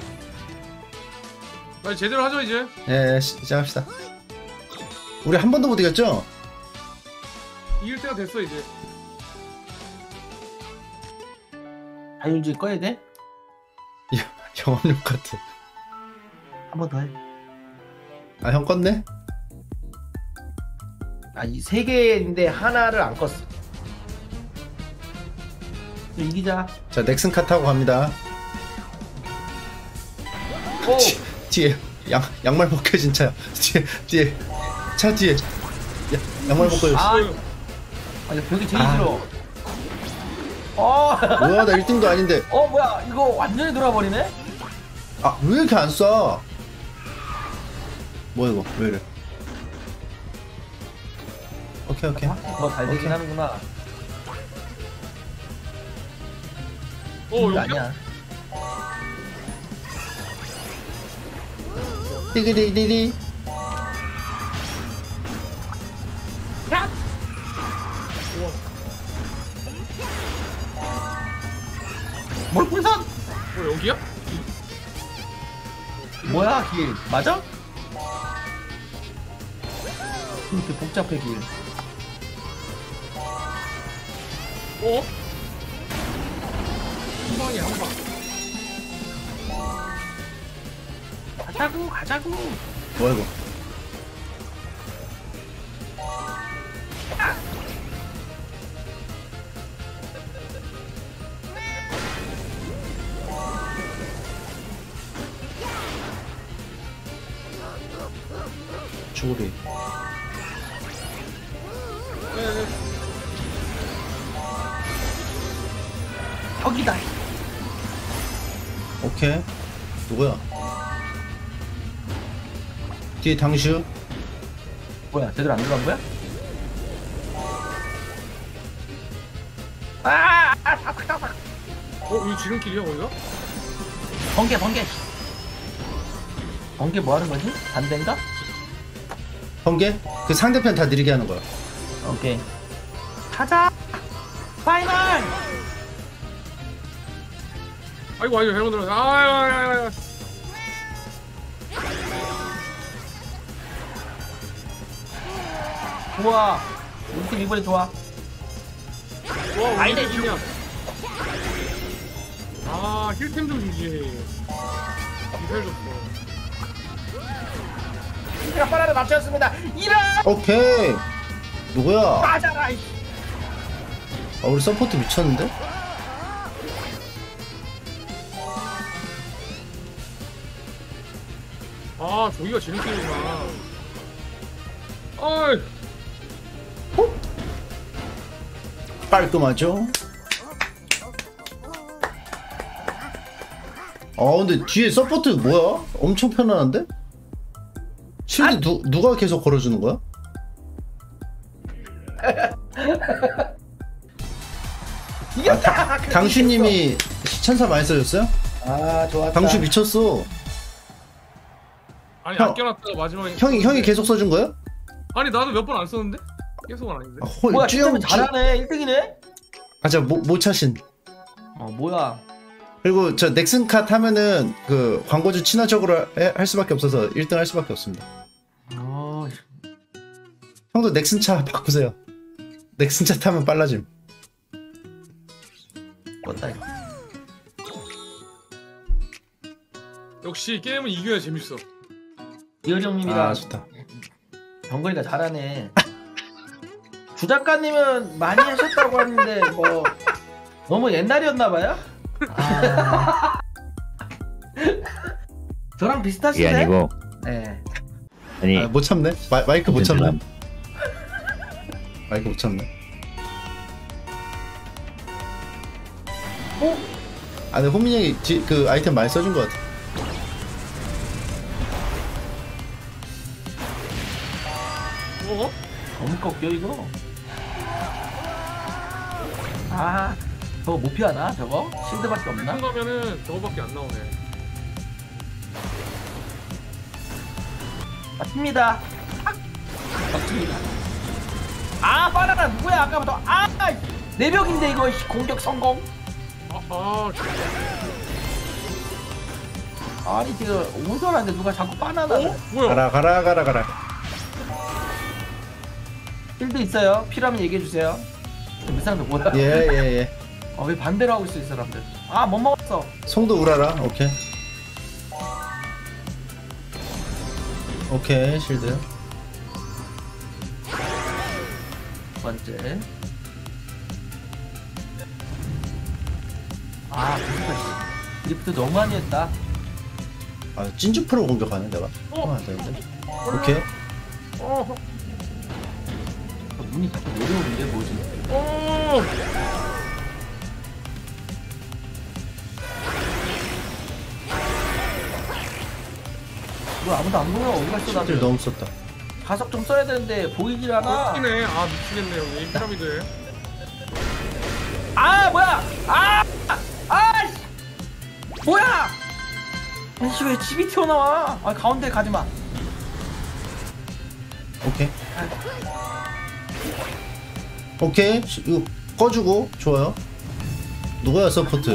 빨리 제대로 하죠 이제. 예, 시작합시다. 우리 한 번도 못 이겼죠? 이길 때가 됐어 이제. 자율주행 꺼야 돼? 경험력 같아. 한 번 더 해. 아, 형 껐네? 이 세 개인데 하나를 안 껐어. 이기자. 자, 넥슨카 타고 갑니다. 오! 뒤에 양말 벗겨진 차야. 뒤에 차 뒤에 양말 벗겨졌어. 이거 벽이 제일 아. 싫어. 뭐야, 나 1등도 아닌데. 뭐야 이거 완전히 돌아버리네? 아, 왜 이렇게 안 쏴? 뭐야 이거, 왜 이래? 오케이. 더 잘 되긴 하는구나. 어, 이거 여기야? 아니야. 띠그리리리. 몰풀선! 여기야? 뭐야 길 맞아? 이렇게 복잡해 길. 방에 한 방. 가자고 가자고. 뭐야 이거? 죽으리. 네. 벽이다. 오케이. 누구야? 뒤에 당슈. 뭐야 제대로 안 들어간 거야? 아! 이거 지름길이야 거기가? 번개 번개. 번개 뭐 하는 거지? 반대인가? 번개? 그 상대편 다 느리게 하는 거야. 오케이. 가자. 파이널. 아이고 잘못 들었어. 아유. 좋아. 우리 팀 이번에 좋아. 와 아이네, 어디 있냐? 아 힐템 좀 주지. 기다려 줬어. 이라 빠라를 맞췄습니다. 이라 오케이. 누구야? 빠져라. 이. 우리 서포트 미쳤는데? 아 저기가 지름길이구나. 어이. 깔끔하죠? 근데 뒤에 서포트 뭐야? 엄청 편안한데? 실드 누가 계속 걸어주는 거야? 이겼다. 당슈님이 천사 많이 써줬어요? 아 좋았다. 당슈 미쳤어. 아니 형. 아껴놨다가 마지막에. 형이 계속 써준 거야? 아니 나도 몇 번 안 썼는데? 계속은 아닌데. 뭐야 쭈영 진짜 잘하네. 1등이네. 자 모차신. 뭐야. 그리고 저 넥슨카 타면은 그 광고주 친화적으로 할 수밖에 없어서 1등 할 수밖에 없습니다. 형도 넥슨차 바꾸세요. 넥슨차 타면 빨라짐. 껐다 이거. 역시 게임은 이겨야 재밌어. 이효리 형님이랑 아 좋다. 병건이가 잘하네. 주 작가님은 많이 하셨다고 하는데 뭐 너무 옛날이었나봐요? 아... 저랑 비슷하시네? 이게 아니고 네. 아니 못 참네. 마이크 못 참네. 마이크 못 참네. 근데 호민이 형이 그 아이템 많이 써준 것 같아. 너무 꺾여 이거. 아 저거 못 피하나 저거? 실드밖에 없나? 한 가면은 저거밖에 안 나오네. 맞습니다. 맞습니다. 아 바나나 누구야 아까부터. 내벽인데 이거 공격 성공. 아니 지금 운전하는데 누가 자꾸 바나나를. 뭐야? 가라. 필드 있어요. 필요하면 얘기해주세요. 이 사람들 뭐야? 예. 왜 반대로 하고 있어 이 사람들. 못 먹었어. 송도 우라라. 오케이 실드. 두 번째. 드리프트 너무 많이 했다. 찐주 프로 공격하네 내가. 안 되는데. 오케이. 문이 자꾸 내려오는데 뭐지? 이거 아무도 안 보여. 어디 갔어 실드 다들. 너무 썼다. 가속 좀 써야 되는데 보이질 않아. 웃기네. 미치겠네 여기 피라미드. 뭐야? 뭐야? 아씨 왜 집이 튀어나와? 가운데 가지마. 오케이. 이거 꺼주고 좋아요. 누구야 서포트?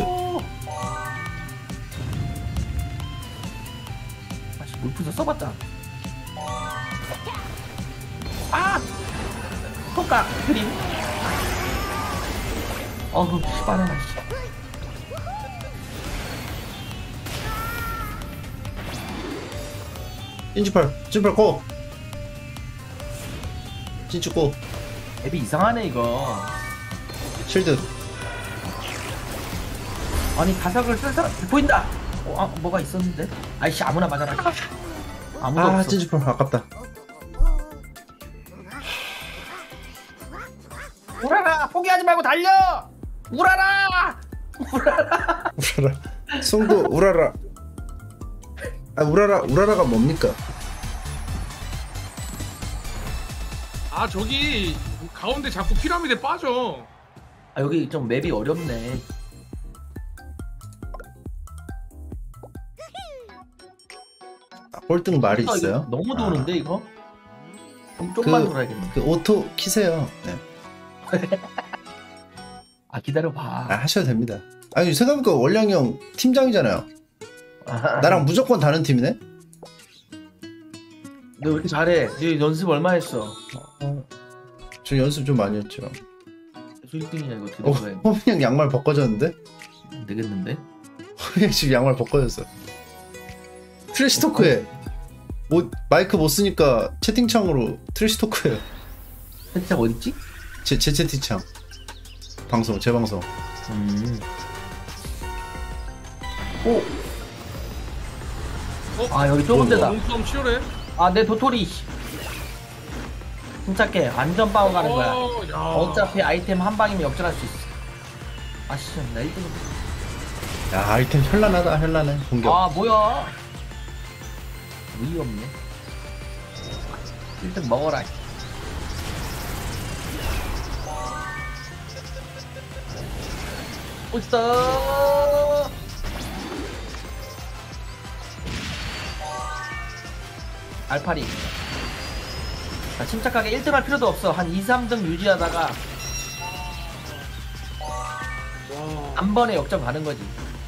물풍선 써봤다. 효과 그림. 바나나 씨. 찐주팔 고! 찐주 고! 앱이 이상하네 이거. 실드. 아니 가삭을 쓸 사람 보인다. 뭐가 있었는데? 아이씨 아무나 맞아라. 아무도 아, 없어. 찐주팔 아깝다. 우라라 포기하지 말고 달려. 우라라. 우라라. 송도 우라라. 아, 우라라가 뭡니까? 아 저기 가운데 자꾸 피라미드에 빠져. 아 여기 좀 맵이 어렵네. 꼴등 말이 이거 있어요? 너무 도는데 이거? 좀 조금만 그- 돌아야겠네. 그 오토 키세요. 네. 아 기다려봐. 아, 하셔도 됩니다. 아니 생각해보니까 원량이 형 팀장이잖아요. 나랑 무조건 다른 팀이네? 너 왜 이렇게 잘해? 너 연습 얼마 했어? 저 연습 좀 많이 했죠. 계속 1등이냐 이거 어떻게 된 거야? 호빈이 형 양말 벗겨졌는데? 안 되겠는데? 호빈이 형 지금 양말 벗겨졌어. 트래시 토크해. 뭐 마이크 못 쓰니까 채팅창으로 트래시 토크해요. 세트장 어딨지? 제 채팅창. 방송, 제 방송. 오! 아 여기 좁은 데다. 몸싸움 치열해. 아 내 도토리. 침착해. 안전 빵으로 가는 거야. 야. 어차피 아이템 한 방이면 역전할 수 있어. 아씨 나 1등. 야, 아이템 현란하다, 현란해. 공격. 아 뭐야? 의의 없네. 1등 먹어라. 오있어. 알파리. 자, 침착하게 1등 할 필요도 없어. 한 2, 3등 유지하다가 와. 한 번에 역전 가는 거지.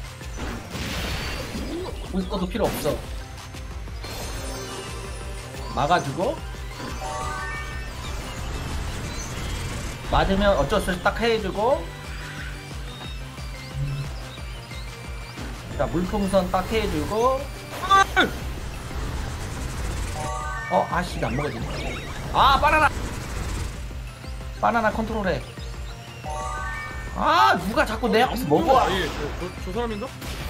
부스터도 필요 없어. 막아주고 맞으면 어쩔 수 없이 딱 해주고 자 물풍선 딱 해주고 아씨 안 먹어지네. 아 바나나 컨트롤해. 아 누가 자꾸 내 앞에서 먹어. 아예 저 사람인가?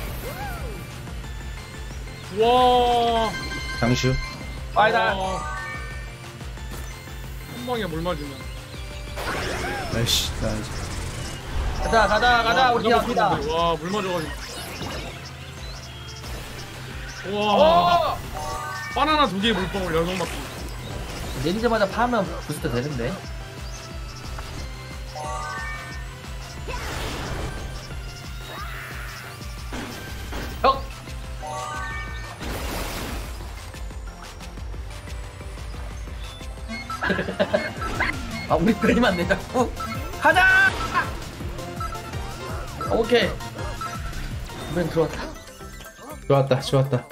와. 장슈. 빠이다. 한 방에 물 맞으면. 아이씨, 나 이제. 가자 우리 갑니다. 와, 물 맞아가지고. 와. 바나나 2개의 물방울 6바퀴. 내리자마자 파면 부스터 되는데. 벽. 아 우리 편이만 내 자꾸. 가자. 오케이. 이번엔 들어왔다. 좋았다.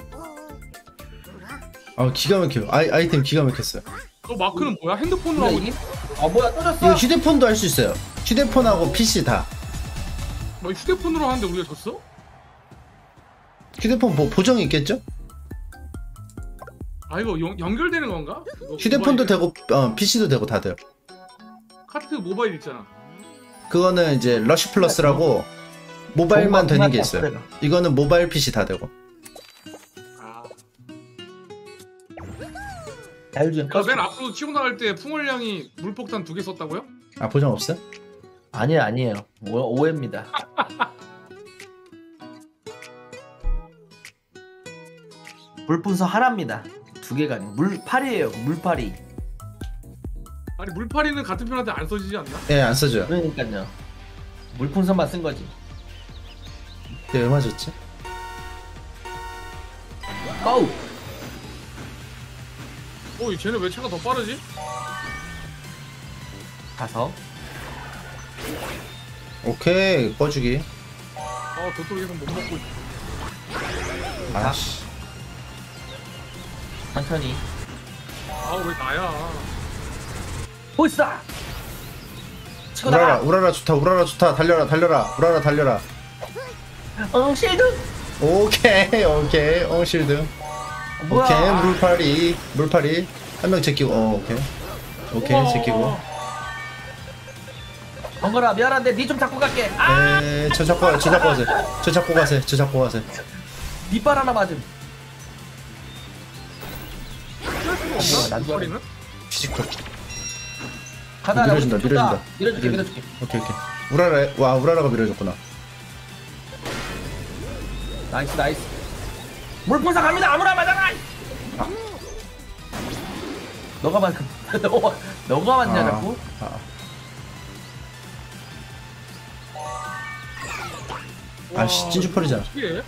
아, 기가 막혀요. 아이템 기가 막혔어요. 너 마크는 뭐야? 핸드폰으로 우리가 하고 이긴? 뭐야 이거 떠졌어? 휴대폰도 할 수 있어요. 휴대폰하고 PC 다. 뭐 휴대폰으로 하는데 우리가 졌어? 휴대폰 보정이 있겠죠? 아 이거 연결되는 건가? 이거 휴대폰도 모바일, 되고 PC도 되고 다 돼요. 카트 모바일 있잖아. 그거는 이제 러쉬 플러스라고 모바일만 되는 게 있어요. 이거는 모바일 PC 다 되고. 아. 자율주행 야, 맨 앞으로 치고 나갈 때 풍월량이 물폭탄 2개 썼다고요? 아, 보정 없어요? 아니에요. 오해입니다. 물분서 하나입니다. 2개가 아니고 물파리예요. 물파리. 아니 물파리는 같은 편한테 안 써지지 않나? 예, 안 써줘요. 그러니까요. 물풍선만 쓴 거지. 네, 얼마 줬지? 고! 쟤네 왜 차가 더 빠르지? 가서 오케이, 꺼주기. 아 도토리 계속 못 먹고 있어. 아씨. 천천히. 아 왜 나야? 보이스다! 치고 나가! 우라라 좋다. 달려라. 우라라 달려라. 실드! 오케이, 실드. 뭐야? 오케이 물파리 한 명 제끼고 오케이 제끼고 번거라 미안한데 니 좀 잡고 갈게. 아, 저 잡고 가세요 니빨 하나 맞음. 없나? 머리는? 피지컬 가다 밀어준다, 밀어줄게. 오케이 우라라가 밀어줬구나. 나이스. 물풍선 갑니다. 아무나 맞아라. 너가 맞냐 자꾸? 아씨 찐주펄이잖아. 어떻게?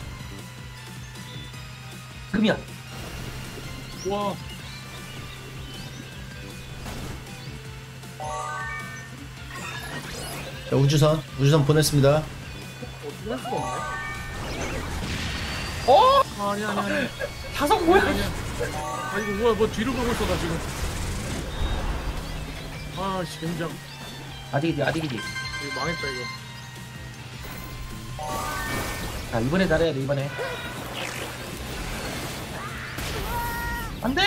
금이야. 와. 자, 우주선 보냈습니다. 어떻게 할 수가 없네. 어? 아니. 타석 뭐야? 아니야. 아 이거 뭐야? 뭐 뒤로 가고 있어 나 지금. 아씨 굉장. 아디기디. 이거 망했다 이거. 자 이번에 잘해야 돼 이번에. 안돼.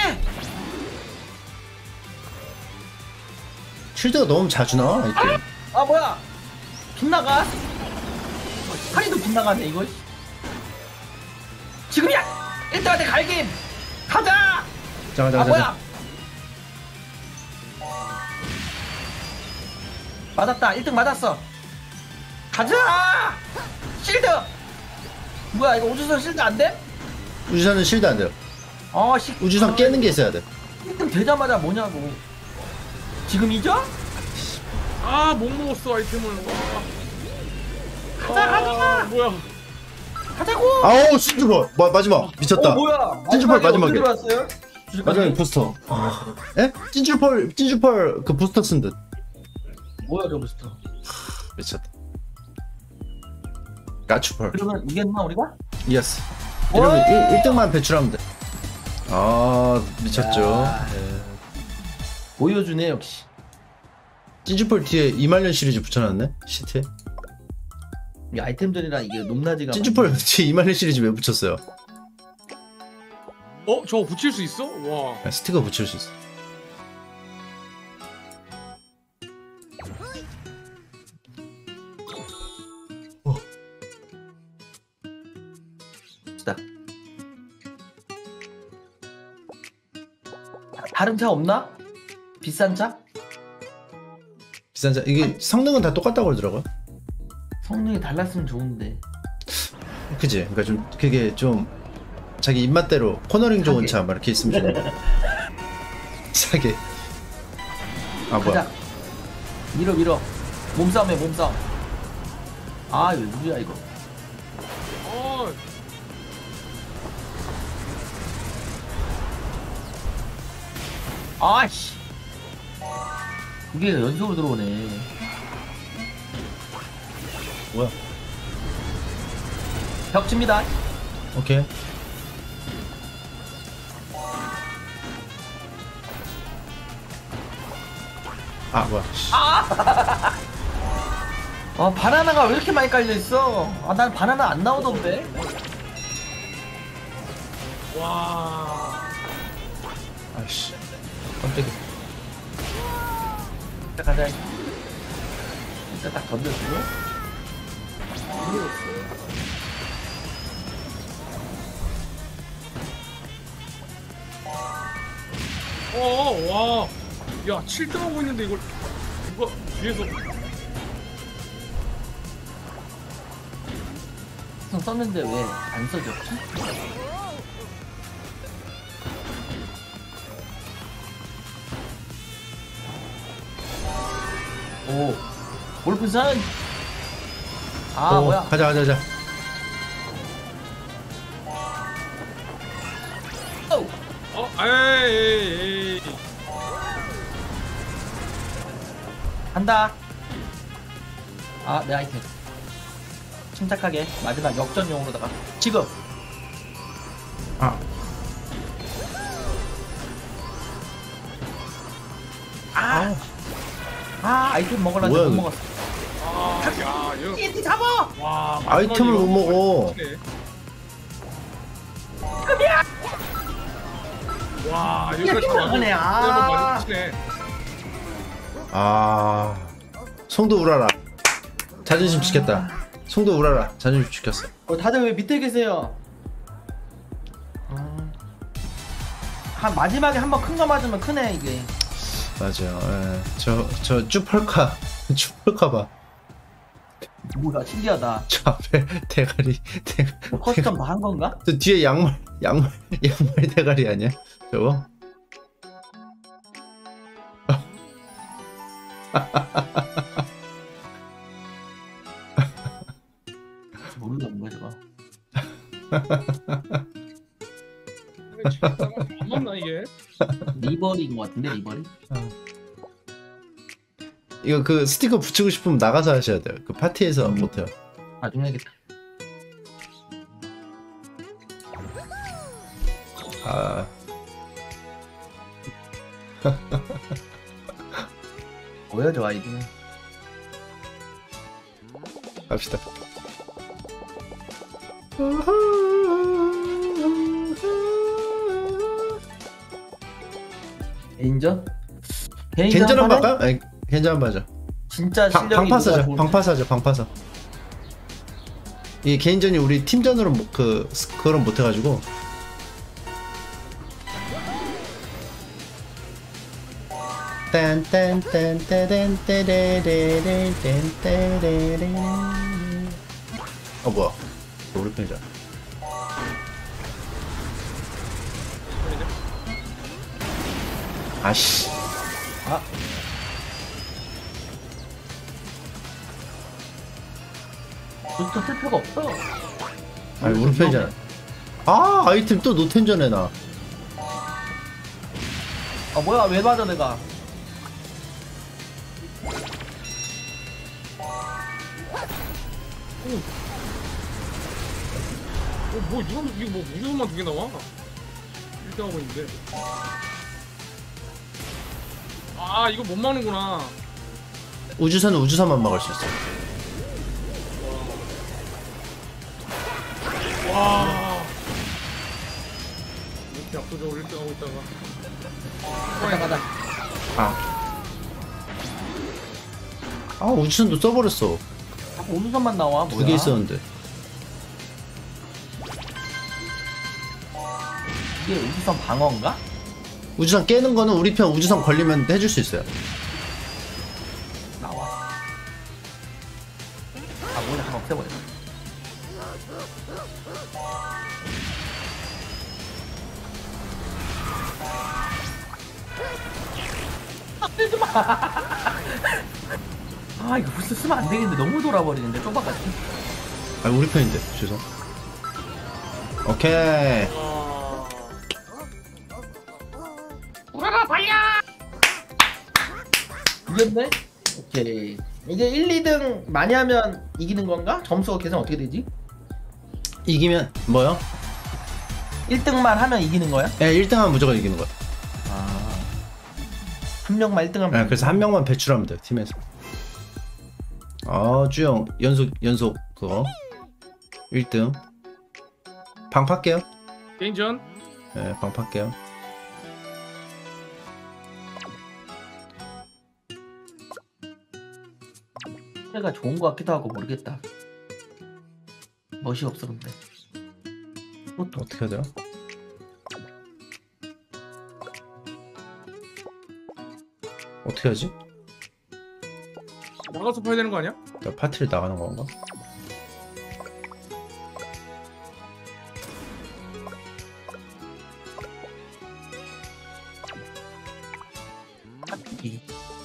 쉴드가 너무 자주 나와 이게. 아 뭐야? 빗나가? 하리도 빗나가네 이거. 지금이야. 1등한테 갈김. 가자. 자. 뭐야? 맞았다. 1등 맞았어. 가자. 실드. 뭐야 이거 우주선 실드 안 돼? 우주선은 쉴드 안 돼요. 우주선 깨는 게 있어야 돼. 1등 되자마자 뭐냐고. 지금이죠? 아못 먹었어 아이템을. 와. 가자. 뭐야? 가자고. 아우 찐주펄 마지막 미쳤다. 뭐야? 찐주펄 어떻게 마지막에. 들어왔어요? 마지막에 부스터. 에? 찐주펄 그 부스터 쓴 듯. 뭐야 저 부스터? 미쳤다. 까추펄. 그러면 이겼나 우리가? 예스. 이러면 1등만 배출하면 돼. 아 미쳤죠. 야. 예. 보여주네 역시. 찐주펄 뒤에 이말년 시리즈 붙여놨네 시트에. 이 아이템들이랑 이게 높낮이가. 찐주펄 뒤에 이말년 시리즈 왜 붙였어요? 저거 붙일 수 있어? 와. 스티커 붙일 수 있어. 다 다른 차 없나? 비싼 차? 비싼 자 이게 성능은 다 똑같다고 그러더라고요. 성능이 달랐으면 좋은데. 그지? 그러니까 좀 그게 좀 자기 입맛대로 코너링 좋은 차 막 이렇게 있으면 좋은데. 싸게. 아 뭐야? 가자. 밀어. 몸싸움해 몸싸움. 아 왜 누구야 이거? 어. 아씨. 이게 연속으로 들어오네. 뭐야? 벽칩니다. 오케이. 아 뭐야? 아 바나나가 왜 이렇게 많이 깔려 있어? 아 난 바나나 안 나오던데. 와. 아씨. 깜짝이야. 자 가자. 일단 딱 던져주고. 와. 야, 7등 하고 있는데 이걸 누가 뒤에서 썼는데 왜 안 써졌지? 오, 몰프산. 아 뭐야? 가자. 오, 에이. 간다. 아, 내 아이템. 침착하게 마지막 역전용으로다가 지금. 아. 아이템 먹으려니 뭐야, 못 이거. 먹었어. 야, 이거 TNT 잡아. 와, 아이템을 못 먹어. 네. 와 여기까지 다 하네. 한번 아. 맞으시네. 아 송도 우라라 자존심 지켰다. 송도 우라라 자존심 지켰어. 다들 왜 밑에 계세요? 한 마지막에 한 번 큰 거 맞으면 크네 이게. 맞아요. 예. 저 쭈펄카 쭈펄카 봐. 뭐야 신기하다. 저 앞에 대가리 커스텀 다 한 건가? 저 뒤에 양말 대가리 아니야? 저거? 모르겠는 거야 저거. 안 맞나 이게? 리버리인 것 같은데 리버리? 이거 그 스티커 붙이고 싶으면 나가서 하셔야 돼요. 그 파티에서 못해요. 나중에 해야겠다. 아 뭐야 저 아이디는. 갑시다. 개인전? 겐전 한번 하네? 할까요? 아니, 겐전 한번 하죠. 진짜 실력이 방파서 누가 하죠. 좋은지. 방파서 하죠. 방파서. 이 개인전이 우리 팀전으로 그거는 못 해가지고. 뭐야? 우리 편이잖아. 아씨. 부스터 쓸 필요가 없어. 아니 우리 편이잖아. 아 아이템 또 노텐전에 나. 아 뭐야 왜 맞아 내가. 뭐 이거 뭐 무조건만 2개 나와? 1등 하고 있는데. 아 이거 못 막는구나. 우주선은 우주선만 막을 수 있어. 와. 이렇게 압도적으로 1등 하고 있다가. 가자. 아 우주선도 써버렸어. 자꾸 오누선만 나와. 뭐야? 2개 있었는데. 이게 우주선 방어인가? 우주선 깨는 거는 우리 편 우주선 걸리면 해줄 수 있어요. 나와. 아 뭐냐 한번 없애버려. 아 이거 벌써 쓰면 안 되겠는데 너무 돌아버리는데 좁아가지고. 아 우리 편인데 죄송. 오케이. 이겼네? 오케이. 이게 1, 2등 많이 하면 이기는 건가? 점수가 계산 어떻게 되지? 이기면 뭐요? 1등만 하면 이기는 거야? 예, 1등하면 무조건 이기는 거야. 아. 한 명만 1등 하면. 예, 그래서 한 명만 배출하면 돼 팀에서. 주영 연속 그거 1등. 방 팔게요. 개인전. 예, 방 팔게요. 가 좋은 거 같기도 하고 모르겠다. 멋이 없어 근데. 또 어떻게 해야 되나? 어떻게 하지? 나가서 파야 되는 거 아니야? 나 파티를 나가는 건가? 이.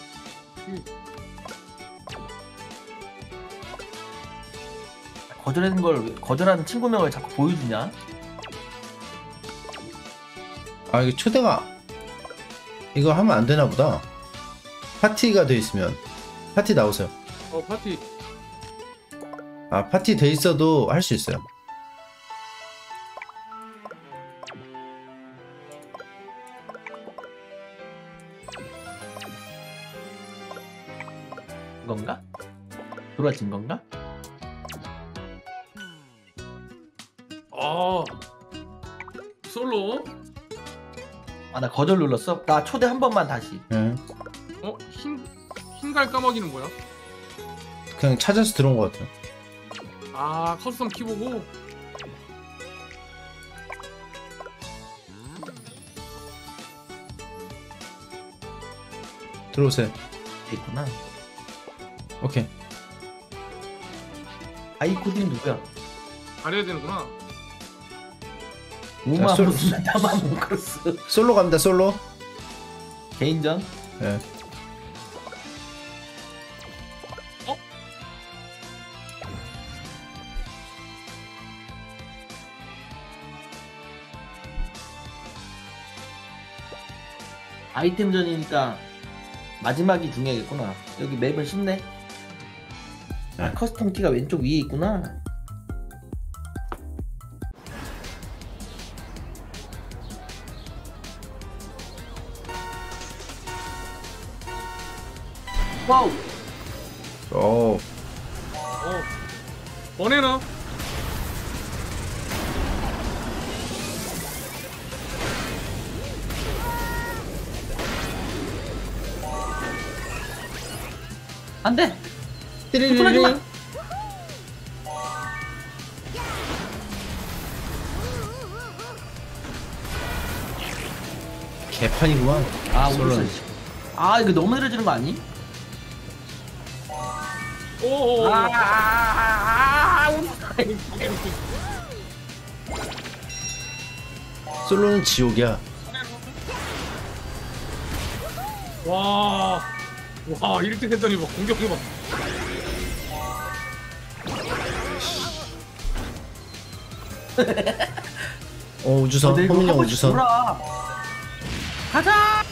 거절하는 걸 거절하는 친구명을 자꾸 보여주냐? 아 이게 초대가 이거 하면 안 되나 보다. 파티가 돼 있으면 파티 나오세요. 파티. 아 파티 돼 있어도 할 수 있어요. 건가? 돌아진 건가? 솔로. 아, 나 거절 눌렀어? 나 초대 한 번만 다시. 예. 흰갈 까마귀는 뭐야? 그냥 찾아서 들어온 것 같아요. 아 커스텀 키 보고. 들어오세요. 있구나. 오케이. 아이코드는 누구야? 가려야 되는구나. 우마 솔- 무슨 다마모크로스. 솔로 갑니다. 솔로. 개인전? 예. 아이템전이니까 마지막이 중요하겠구나. 여기 맵은 쉽네. 아, 네. 커스텀 키가 왼쪽 위에 있구나. 와우. 오. 번에나. 안 돼. 띠리리리. 개판이구만. 아, 솔로는. 우리 아, 이거 너무 느려지는 거 아니? 오오. 솔로는 지옥이야. 와. 와 1등 했더니 막 공격이 막. 우주선. 내 이거 호민형 하고 싶어. 우주선. 놀아. 가자.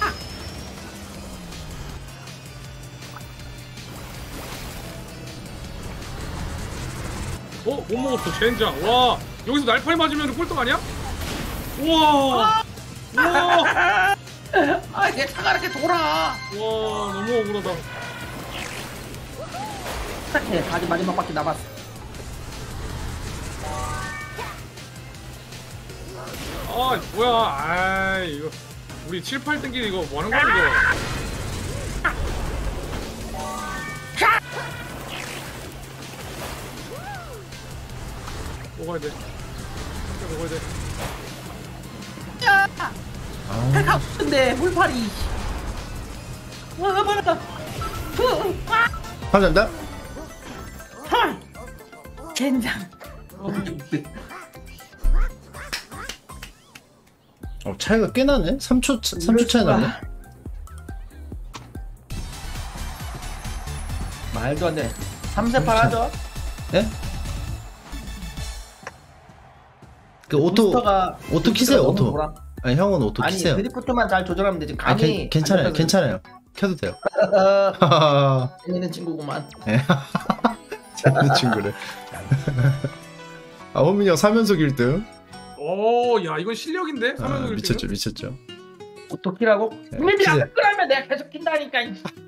못 먹었어 젠장. 와 여기서 날파리 맞으면 꼴등 아니야? 우와. 우와. 아, 내 차가 이렇게 돌아. 와 너무 억울하다. 시작해. 아직 마지막 바퀴 남았어. 아 뭐야. 아 이거 우리 7, 8등끼리 이거 뭐하는 거야 이거. 먹어야 돼. 먹어야 돼. 아, 탈 가는데 물파리. 와, 뭐야? 감사합니다. 헐. 젠장. 차이가 꽤 나네. 3초 차이 나네. 말도 안 돼. 3세판 하죠. 예? 그 오토 키세요. 오토. 아니 형은 오토 아니 키세요. 드리프트만 잘 조절하면 되지. 아, 감이 괜찮아요. 괜찮아요. 켜도 돼요. 재밌는 친구구만. 재밌는 친구래. 아, 호민이 형 3연속 1등. 오, 야 이건 실력인데? 3연속 1등. 미쳤죠. 오토키라고? 네, 근데 키세요. 아까 끄라면 내가 계속 킨다니까.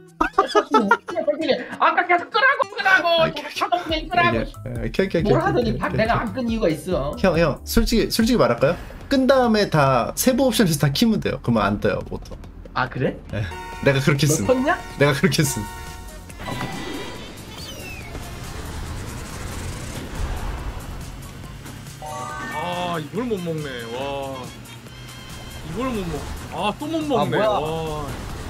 아까 계속 끄라고. 자동차 끄라고. 뭘 하더니 내가 안 끈 이유가 있어. 형 솔직히 말할까요? 끈 다음에 다 세부 옵션에서 다 키면 돼요. 그러면 안 떠요 오토. 아 그래? 네. 내가 그렇게 너 쓴. 컸냐? 내가 그렇게 쓴. 아 이걸 못 먹네. 와. 이걸 못 먹. 아 또 못 먹네. 뭐야? 와.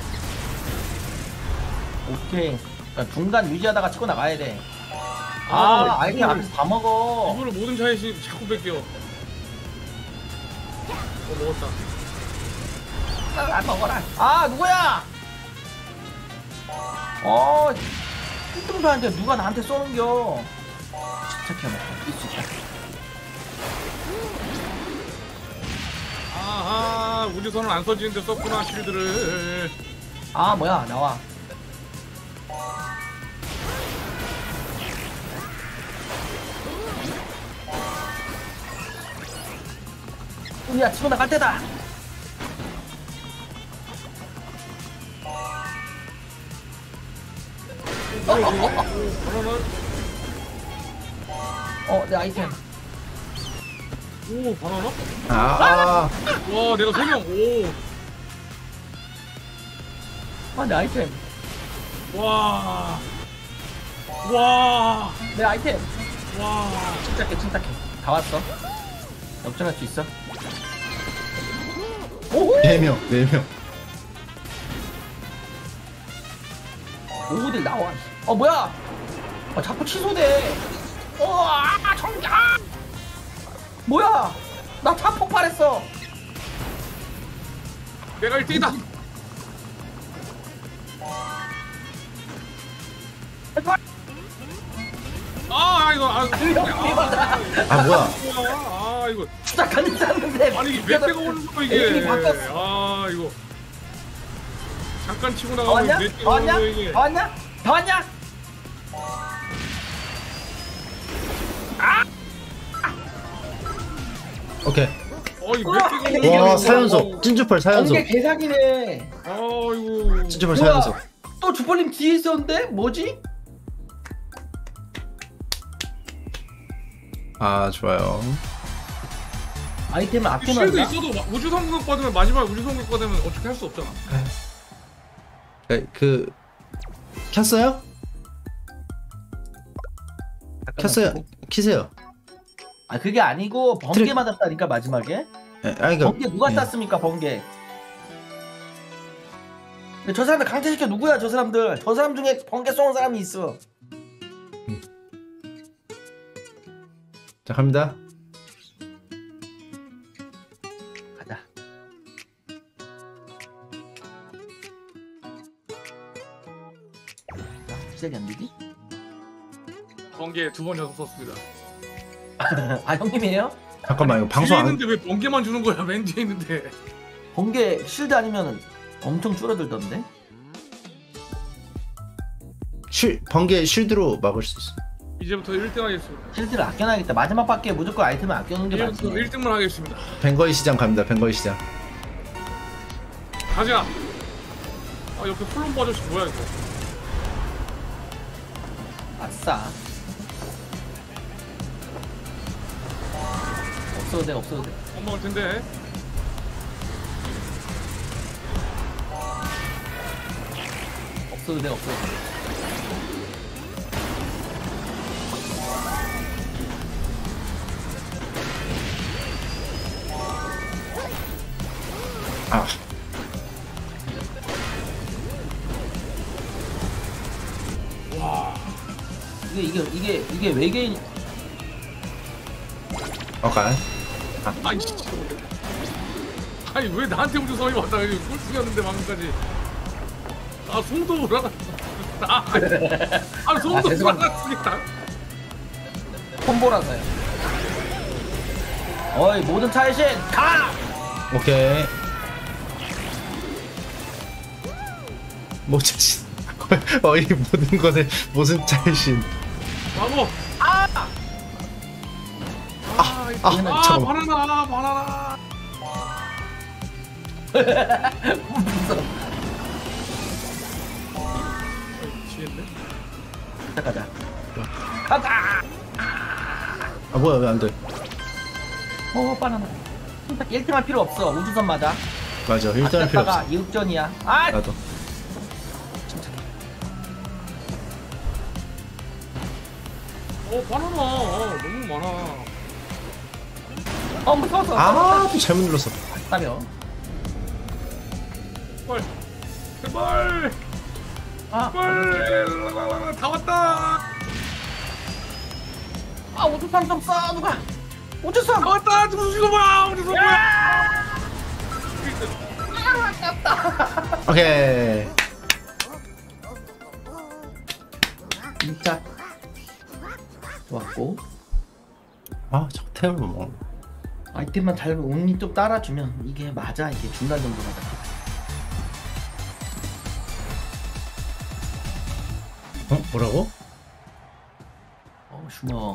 오케이. 그러니까 중간 유지하다가 치고 나가야 돼. 아, 아이템 이걸- 앞에서 다 먹어. 이거를 모든 차이씩 자꾸 뺏겨. 먹었다. 안 먹어라. 아 누구야? 1등도 안 돼. 누가 나한테 쏘는겨? 진짜 피하면 이길 수 있다. 아하 우주선은 안 써지는데 썼구나 실드를. 아 뭐야 나와. 우리야 치고 나갈 때다. 바나나. 내 아이템. 오 바나나? 아, 와 내가 3명. 오. 내 아이템. 와. 와. 내 아이템. 와. 침착해 침착해. 다 왔어. 역전할 수 있어. 오! 4명 4명. 오들 나와. 뭐야? 자꾸 취소돼. 정장. 뭐야? 나 차 폭발했어. 내가 1등이다. 이거 아 뭐야? 이거 시작하는 쌌는데. 아니 이게 몇 대가 오는 거야 이게. 에임이 바뀌었어. 이거 잠깐 치고 더 나가면 왔냐? 몇 대가 더 오는 왔냐? 거야 이게. 더 왔냐? 더 왔냐? 오케이. 이거 몇 대가 오는 거야. 와 이거. 4연속. 찐주펄 4연속. 번개 개사기네. 이거 찐주펄 뭐야? 4연속. 또 주펄님 뒤에 있었는데? 뭐지? 아 좋아요. 아이템을 쉴드 아껴놨나? 있어도 우주 성공 받으면 마지막 우주 성공 받으면 어떻게 할 수 없잖아. 그 켰어요? 켰어요. 키세요. 그게 아니고 번개 맞았다니까 마지막에. 아니 그 번개 누가 쐈습니까 번개? 근데 저 사람들 강퇴시켜 누구야 저 사람들? 저 사람 중에 번개 쏘는 사람이 있어. 자 갑니다. 가자. 시작이 안 되지? 번개 2번 연속 썼습니다. 형님이에요? 잠깐만 이거 방송 뒤에 안. 있는데 왜 번개만 주는 거야? 맨 뒤에 있는데. 번개 실드 아니면 엄청 줄어들던데? 번개 쉴드로 막을 수 있어. 이제부터 1등 하겠습니다. 실드를 아껴놔야겠다. 마지막 밖에 무조건 아이템을 아껴놓는 게 맞지. 이제부터 1등만 하겠습니다. 벵거이 시장 갑니다. 벵거이 시장. 가자. 옆에 플롬버 아저씨 뭐야 이거? 아싸. 없어도 돼 없어도 돼. 못 먹을 텐데. 없어도 돼 없어도 돼. 아 이게 외계인. 오케이. 아니 진짜. 아니 왜 나한테 우주 성이 왔다 여기 꼴등이었는데 방금까지. 송도 올라갔어. 송도 죄송합니다. 올라갔으니까. 콤보라서요. 어이 모든 차의 신 가! 오케이. 모자신. 이 모든 것에 무슨 짤신. 바보. 잠깐만. 바나나. 지했네. 가자. 가자. 아 뭐야 왜 안 돼? 바나나. 1팀 할 필요 없어. 우주선 맞아. 맞아. 일단은 필요 없어. 이육전이야. 나도. 바나나. 너무 많아. 무서웠어. 또 잘못 눌렀어. 따며. 제발. 제발. 다 왔다. 우주선 좀 쏴 누가. 우주선. 다 왔다. 이거 뭐야? 우주선 뭐야? 오케이. 진짜. 좋았고. 저 탭을 못 먹는. 아이템만 잘 운이 좀 따라주면 이게 맞아. 이게 중간 정도 맞아. 뭐라고? 슈머.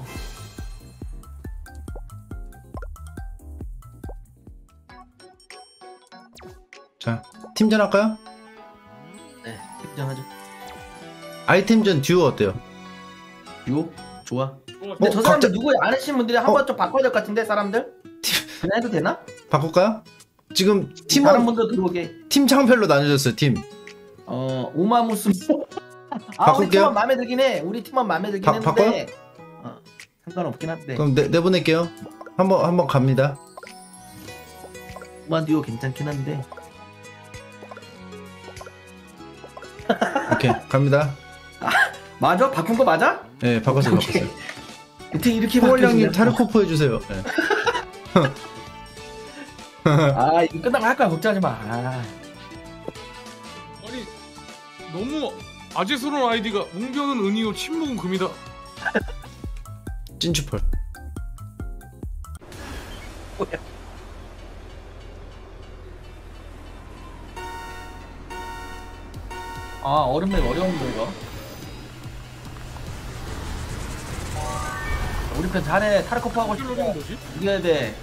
자 팀전 할까요? 네, 입장하죠. 아이템전 듀오 어때요? 요 좋아. 근데 저 사람들 각자- 누구 안 하신 분들이 한번 좀 바꿔야 될 것 같은데 사람들? 그냥 해도 되나? 바꿀까요? 지금 다른 팀원 분도 들어오게. 팀 창별로 나뉘어졌어요. 팀. 오마무스. 아, 우리 바꿀게요. 팀원 마음에 들긴 해. 우리 팀원 마음에 들긴 했는데. 바꿔요? 상관없긴 한데. 그럼 내보낼게요. 한번 갑니다. 오마 듀오 괜찮긴 한데. 오케이 갑니다. 맞아? 바꾼 거 맞아? 네 바꿨어요. 오케이. 바꿨어요. 이렇게 후원량님 바뀌어지네. 타르코프 해주세요. 네. 아, 이거 끝나고 할 거야. 걱정하지 마. 아. 아니 너무 아재스러운 아이디가 웅변은 은이요 침묵은 금이다. 찐추펄. 뭐야? 아, 얼음맵 어려운데 이거. 우리 편 잘해. 타르코프 하고 싶어. 어쩌려는 거지? 이겨야 돼.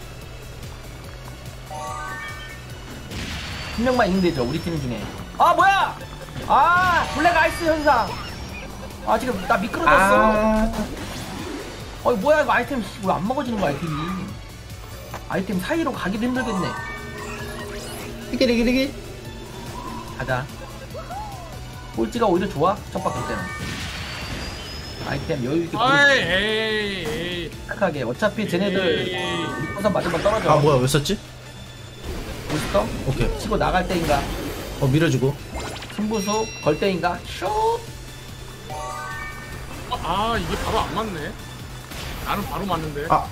한 명만 이기면 되죠. 우리 팀 중에. 아, 뭐야? 아, 블랙 아이스 현상. 아, 지금 나 미끄러졌어. 어이, 뭐야 이거 아이템 왜 안 먹어지는 거야 아이템이. 아이템 사이로 가기도 힘들겠네. 리기리기리기. 가자. 꼴찌가 오히려 좋아. 첫 바퀴 때는 아이템 여유있게 에이. 착하게. 어차피 쟤네들 에이. 우선 맞으면 떨어져. 아 뭐야 왜 썼지? 멋있어? 오케이. 치고 나갈 때인가 밀어주고. 승부수 걸 때인가 슛. 아 이게 바로 안 맞네. 나는 바로 맞는데. 아.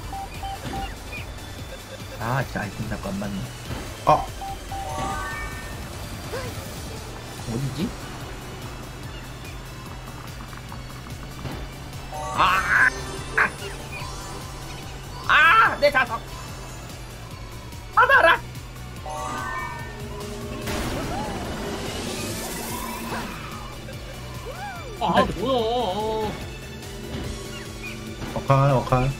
아 진짜 아이템 자꾸 안 맞네. 아. 어디지? 내 자석 받아라. 아 뭐야. 어칸.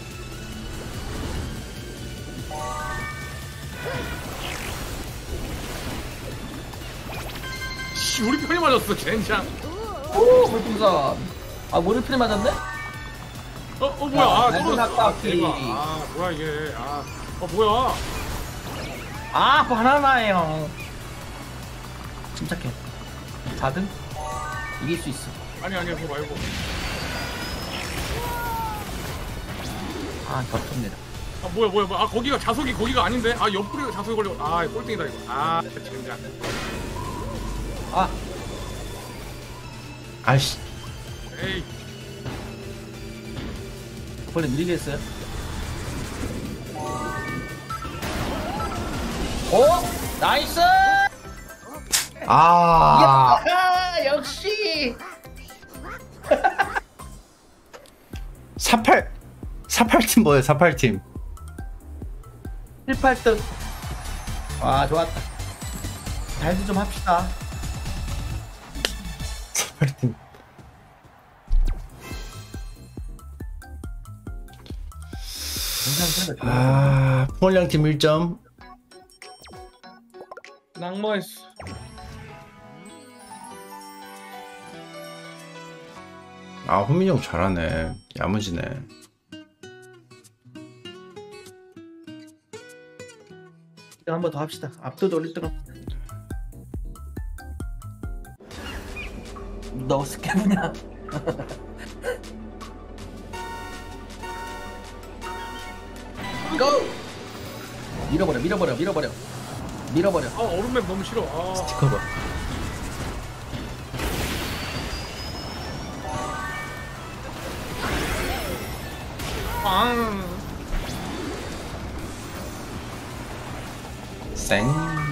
씨 우리 편이 맞았어 젠장. 오 물풍선. 아 머리핀에 맞았네? 뭐야. 아 마지막 떨어졌어. 바퀴. 대박. 아 뭐야 이게. 뭐야. 아 바나나예요. 침착해. 4등? 이길 수 있어. 아니 그거 말고. 아 겹칩니다. 아 뭐야. 아 거기가 자석이 거기가 아닌데. 아 옆구리가 자석이 걸려. 아 꼴등이다 이거. 아 젠장. 아 아이씨. 에이. 원래 느리게 했어요. 오 나이스. 아. 야 역시 48팀 뭐예요? 48팀. 7, 8등. 와 좋았다. 잘도 좀 합시다. 48팀. 괜찮습니다. 아, 풍월량팀 1점. 낭만했어. 아, 호민이 형 잘하네. 야무지네. 한 번 더 합시다. 압도적 1등. 너 스캐브냐? 고! 밀어버려. 아 얼음맵 너무 싫어. 아. 스티커 봐. 빵. 쌩.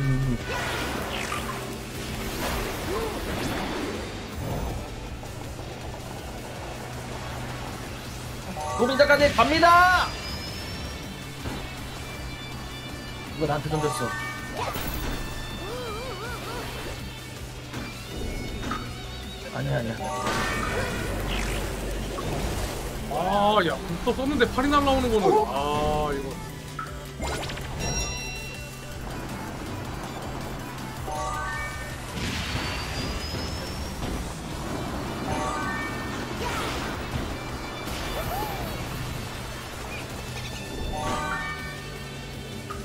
도민자까지 갑니다. 이거 나한테 던졌어. 아니야. 야, 불도 썼는데 팔이 날라오는 거는. 아, 이거.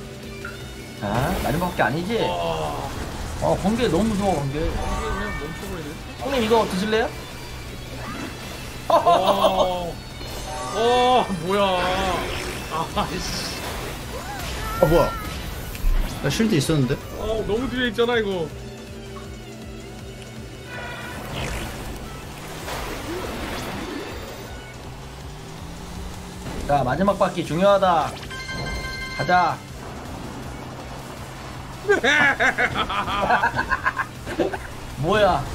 자, 마지막밖에 아니지? 아, 번개 너무 무서워, 번개. 이게 그냥 멈추고 형님 이거 드실래요? 뭐야. 아이씨. 아 뭐야? 나 쉴드 있었는데? 너무 뒤에 있잖아 이거. 자 마지막 바퀴 중요하다. 가자. 뭐야?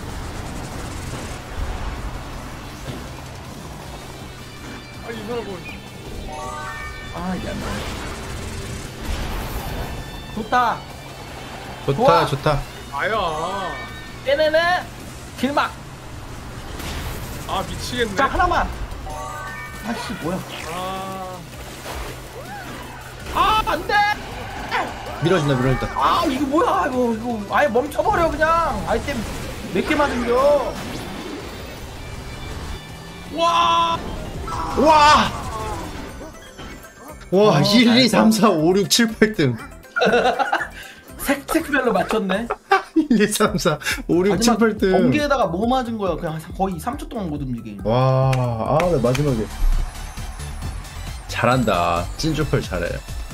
이 사람은. 이게 안 돼. 좋다. 좋다 좋아. 좋다. 아야. 빼내네. 길막. 미치겠네. 자 하나만. 아씨 뭐야? 안돼. 밀어준다 밀어준다. 이거 뭐야 이거 아예 멈춰버려 그냥. 아이템 몇 개 맞은겨. 와. 와! 와 1, 2, 잘했어. 3, 4, 5, 6, 7, 8등. 색별로 맞췄네. 1, 2, 3, 4, 5, 6, 7, 8등. 번개에다가 뭐 맞은 거야? 그냥 거의 3초 동안 못 움직임. 와, 나 마지막에 잘한다. 찐주펄 잘해.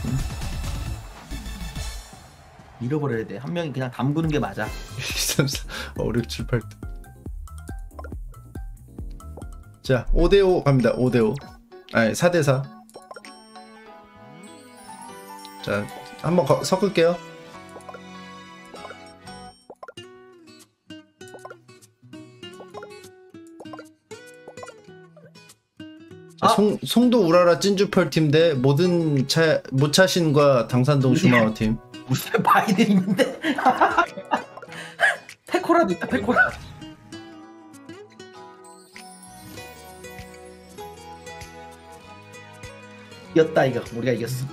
잃어버려야 돼. 한 명이 그냥 담그는 게 맞아. 1, 2, 3, 4, 5, 6, 7, 8등. 자, 5대5 갑니다. 5대5. 아니, 4대4. 자, 한번 섞을게요. 자, 송도 우라라 찐주펄 팀 대 모든 모차신과 당산동 슈마워 팀. 무슨 바이든 있는데? 페코라도 있다. 페코라. 이겼다 이거. 우리가 이겼어.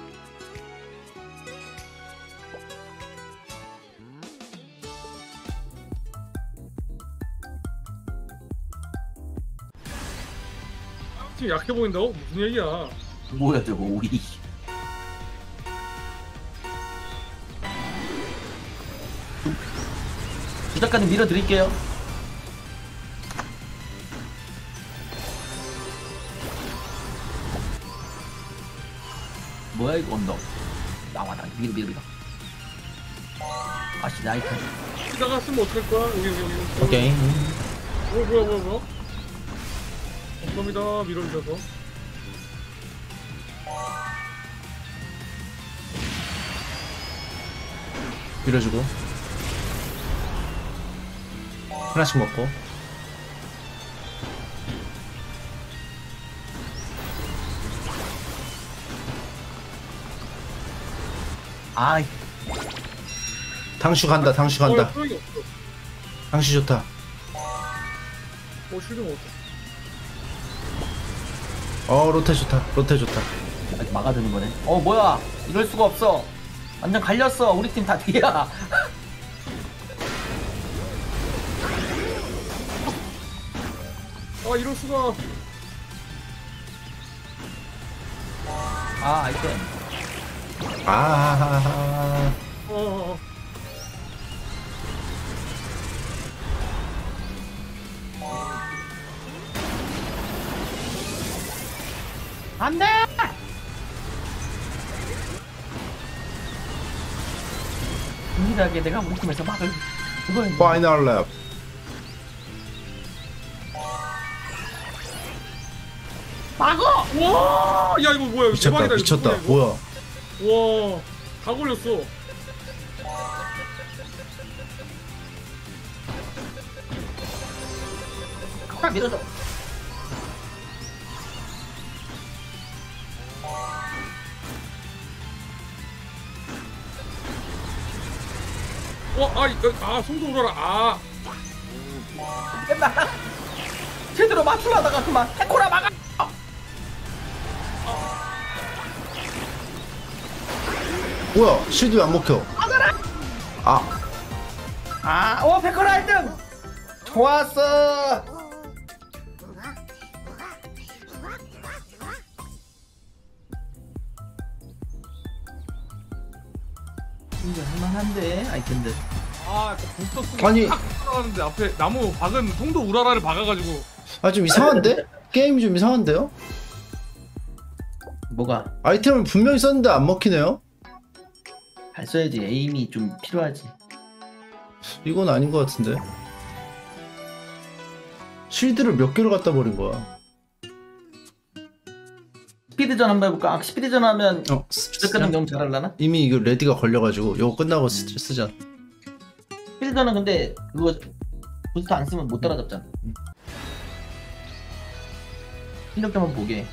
팀 약해 보인다고? 무슨 얘기야? 뭐야 저거 우리. 부작가님 밀어드릴게요. 뭐야 이거 언덕. 나와 밀어. 아씨 나이트. 이따가 쓰면 어떡할 거야? 여기. 오케이. 뭐야. 감사합니다. 밀어주셔서. 밀어주고. 하나씩 먹고. 아이 당슈 간다. 당슈 간다. 소용이 없어. 당슈 좋다. 실드 먹었어. 로테 좋다. 로테 좋다. 아직 막아두는 거네. 뭐야 이럴 수가 없어. 완전 갈렸어. 우리 팀 다 뒤야. 이럴 수가. 아이템. 아하하하. 안돼. 은밀하게 내가 우리 팀에서 막을 그거였네. 파이널 랩. 막어. 와, 야 이거 뭐야? 미쳤다. 대박이다, 미쳤다. 이거. 뭐야? 와, 다 걸렸어. 딱 밀어줘. 송도 울어라. 맨날 제대로 맞추려다가 그만 해코라 막아. 뭐야? 실드 왜 안 먹혀? 페코라 1등. 좋았어. 이거 할만한데 아이템들. 아, 부스터 쓰고 아니. 탁 들어가는데 앞에 나무 박은 송도 우라라를 박아가지고. 아 좀 이상한데? 게임이 좀 이상한데요? 뭐가? 아이템을 분명히 썼는데 안 먹히네요? 잘 써야지. 에임이 좀 필요하지. 이건 아닌 것 같은데. 쉴드를 몇 개를 갖다 버린 거야. 스피드전 한번 해볼까? 아, 스피드전 하면 어, 주작 같은 경우 잘하려나? 이미 이거 레디가 걸려가지고 이거 끝나고 쓰자. 스피드전은 근데 그거 부스터 안 쓰면 못 따라잡잖아. 실력 좀 한번 보게.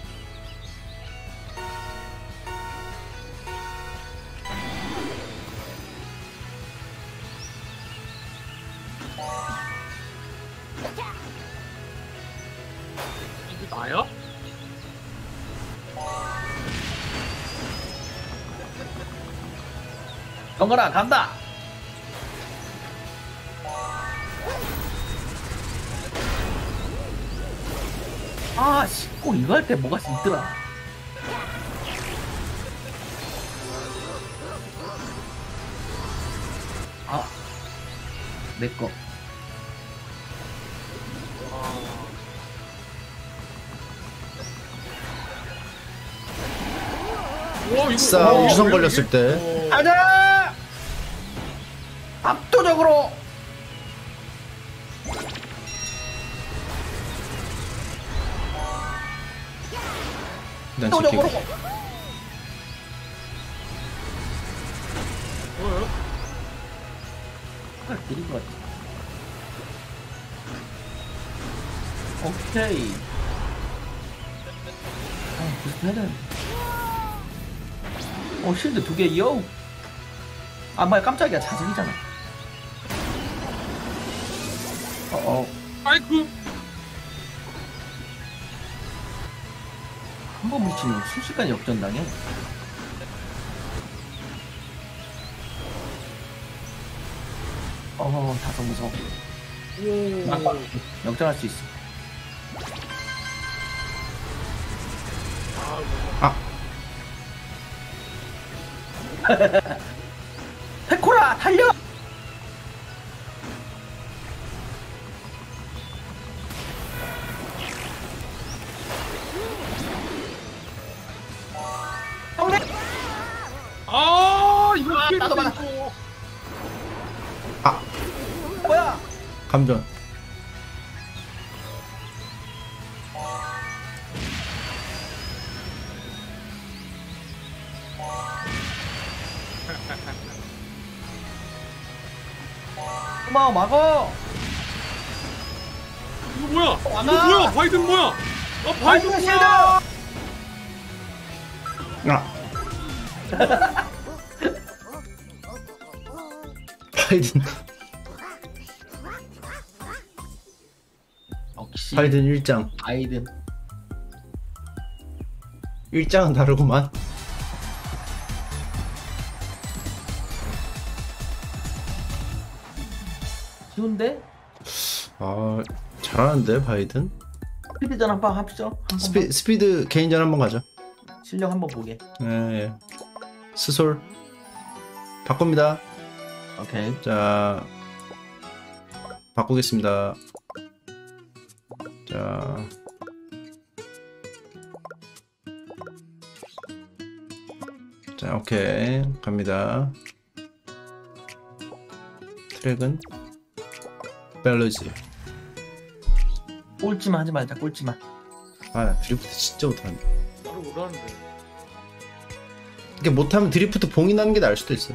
이게 나야? 정거라 간다. 아, 씨, 꼭 이거 할 때 뭐가 있더라. 아, 내 거. 와, 이거 싸 와, 유성 왜 걸렸을 이게? 때. 가자! 압도적으로. 난 압도적으로. 지키고. 느린 것 같아. 오케이. 아, 비슷해야 되는데. 실드 2개, 요! 아, 뭐야, 깜짝이야. 자석이잖아. 아이쿠. 한 번 묻히면 순식간에 역전당해. 다소 무서워. 역전할 수 있어. 아. 페코라 달려! 형님! 아, 이거 아, 나도 피했다, 받아. 이거. 뭐야? 감전. 고마워, 막어! 이거 뭐야? 와나. 이거 뭐야? 바이든 뭐야? 아, 바이든 바이든 뭐야? 아. 바이든. 역시 바이든 1장. 바이든. 1장은 다르구만. 쉬운데? 아 잘하는데 바이든. 스피드전 한번 합시죠. 한 번만. 스피드 개인전 한번 가죠. 실력 한번 보게. 예. 스솔 바꿉니다. 오케이. 자 바꾸겠습니다. 자 오케이 갑니다. 트랙은 밸러지. 꼴찌만 하지 말자. 꼴찌만. 아 드리프트 진짜 못하는데. 나를 못하는데. 이게 못하면 드리프트 봉인하는 게 나을 수도 있어.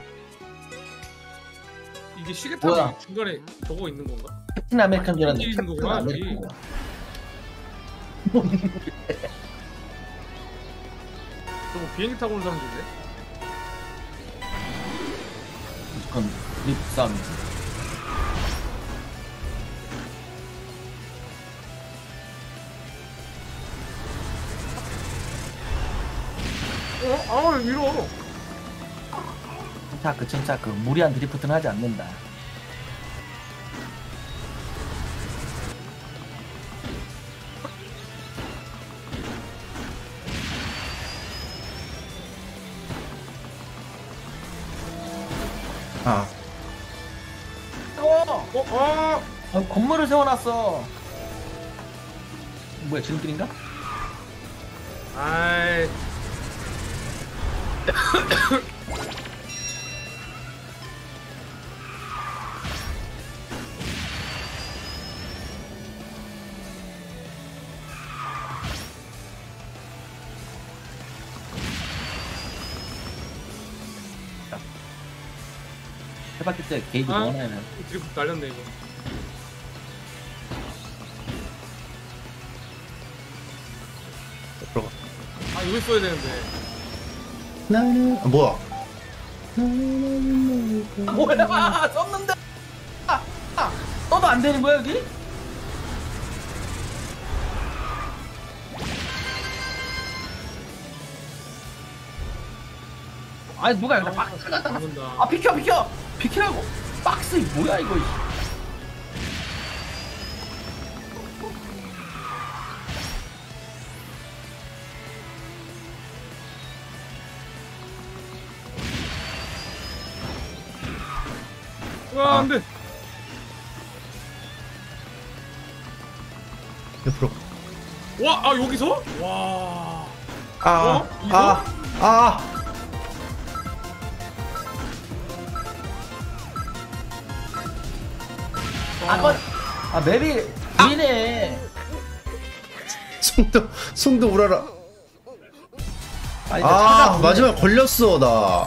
이게 시계탑이 뭐야? 중간에 저거 있는 건가? 캡틴 아메리칸 줄 알았는데 있는 캡틴 거구나, 아메리칸 여기. 거야. 저거 비행기 타고 오는 사람들인데? 무조건 리프 싸움이지. 아, 왜 밀어? 침착 그 무리한 드리프트는 하지 않는다. 아 건물을 세워놨어. 뭐야 지름길인가? 아이. 해봤을 때 게이지 아. 넣어놔야 드리프 날렸네 이거. 들어가. 아 여기 써야 되는데. 나는 뭐야? 뭐야 썼는데 써도 안 되는 거야 여기? 아니 누가 여기다 박스 갖다 놨어. 죽는다. 아 비켜 비키라고 박스 뭐야 이거. 와 안돼. 옆으로. 와 아 여기서? 와. 아, 이거? 아, 아. 아 맵이 보이네. 송도 울어라. 아니, 아, 마지막에 걸렸어, 나.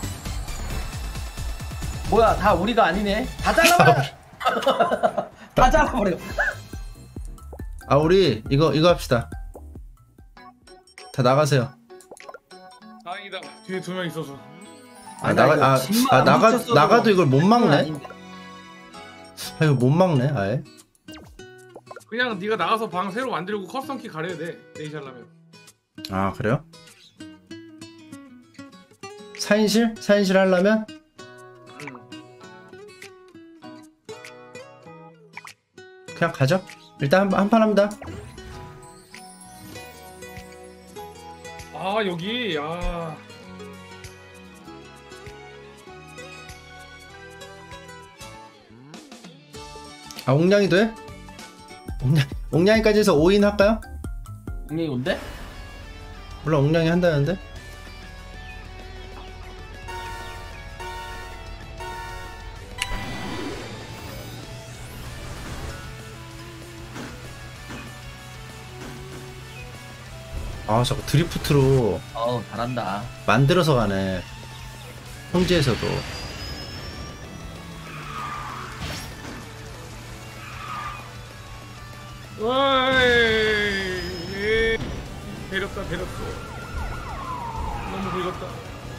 뭐야 다 우리가 아니네. 다 잘라버려. 다 잘라버려. 아, 우리 이거 합시다. 다 나가세요. 다행이다. 뒤에 2명 있어서. 아, 나가도 이걸 못 막네. 아, 이거 못 막네, 아예. 그냥 네가 나가서 방 새로 만들고 커스텀 키 가려야 돼. 네이시 하려면. 아, 그래요? 4인실? 4인실 하려면? 그냥 가죠. 일단 한 판 합니다. 아 여기 아. 아, 옥냥이도 해? 옥냥이까지 해서 5인 할까요? 이게 뭔데? 몰라, 옥냥이 한다는데? 아, 자꾸 드리프트로 어우 잘한다. 만들어서 가네. 형제에서도. 와이. 배렸다. 너무 긁었다.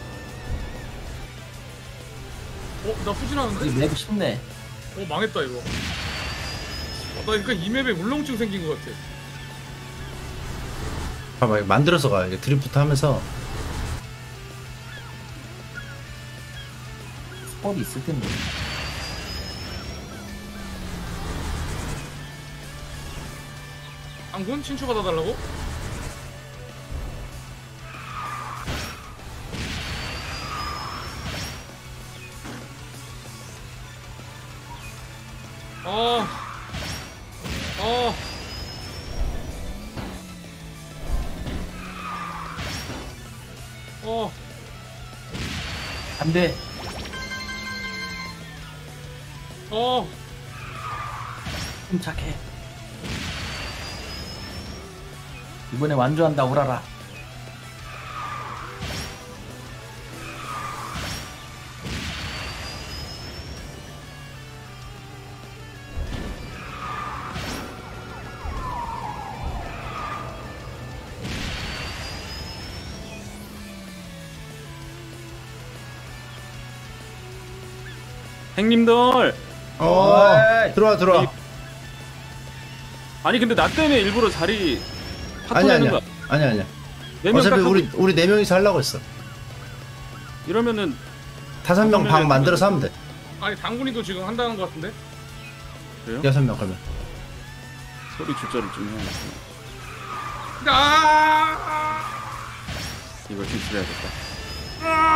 나 후진하는데? 우리 맵이 쉽네. 망했다 이거. 나 그러니까 이 맵에 울렁증 생긴 것 같아. 봐봐, 이거 만들어서 가. 이게 드리프트 하면서. 스팟이 있을 텐데. 장군 친추 받아달라고? 안 돼. 침착해. 이번에 완주한다 오라라. 행님들 어이. 들어와. 아니 근데 나 때문에 일부러 자리 아니야, 파토내는 거야. 아니야. 네명 어차피 깎고 우리 4명이서 하려고 했어. 이러면은 5명 방 만들어서 하면 돼. 아니 당군이도 지금 한다는 것 같은데? 그래요? 6명 그러면. 소리 조절을 좀 해야겠다. 이걸 좀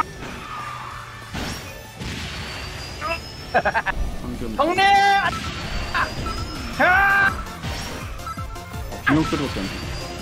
줄여야겠다. 방금 형님! 비명 소리밖에 안 돼.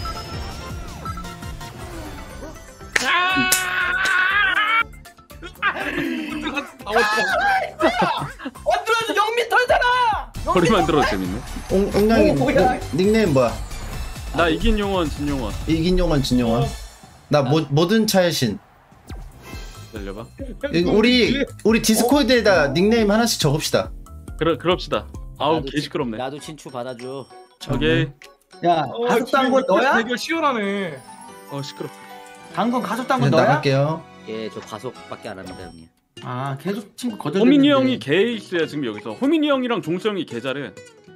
안 들어줘 영미 털잖아. 소리만 들어도 재밌네. 옹냥이 뭐야? 닉네임 뭐야? 나 이긴 용원 진용원. 이긴 용원 진용원. 나 모든 차의 신. 기다려봐. 이거 우리 디스코드에다 닉네임 하나씩 적읍시다. 그럽시다. 아우 나도 개 시끄럽네. 나도 친추 받아줘. 오케이. 야 가속 당군 너야? 대결 시원하네. 시끄럽. 당군 가속 네, 당군 너야? 나갈게요. 예, 저 과속밖에 안 합니다, 형님. 아 계속 친구 거절. 호민이 형이 개 있어야 지금 여기서. 호민이 형이랑 종수 형이 개 잘해.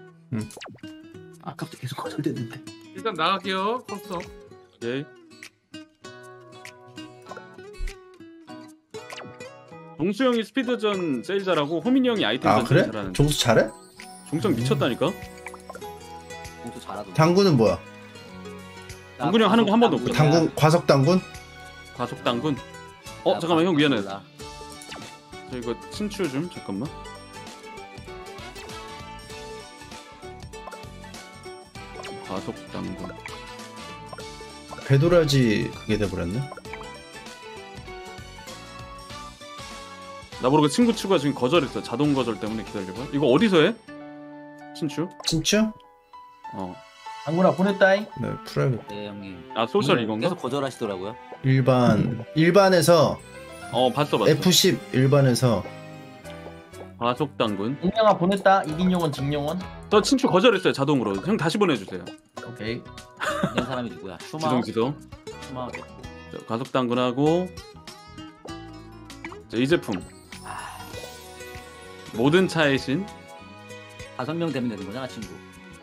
아까부터 계속 거절됐는데. 일단 나갈게요. 컸어. 오케이. 종수 형이 스피드전 제일 잘하고 호민이 형이 아이템전 아 그래? 제일 잘하는데. 종수 잘해? 종수 형 미쳤다니까. 공수 잘하던데. 당구는 뭐야? 나 당군이 형 하는 거 한 번도 과속 없거든. 당군 과석 당군? 과속 당군. 나 잠깐만 형 미안해. 몰라. 저 이거 친추 좀 잠깐만. 과속 당군. 배도라지 그게 돼버렸네. 나 모르게 친구 추가 지금 거절했어. 자동 거절 때문에 기다려봐. 이거 어디서 해? 친추? 진짜? 당군아 보냈다잉. 네 풀어야겠다. 네, 형님. 아 소셜 이건가? 계속 거절하시더라고요. 일반에서 봤어. F10 일반에서 과속 당군. 운명아 보냈다. 이긴 용원 직용원. 저 친추 거절했어요. 자동으로. 형 다시 보내주세요. 오케이. 있는 사람이 누구야? 지동. 슈마 됐고. 자, 과속 당군하고 자, 이 제품. 모든 차의 신. 5명 되면 되는 거잖아, 친구.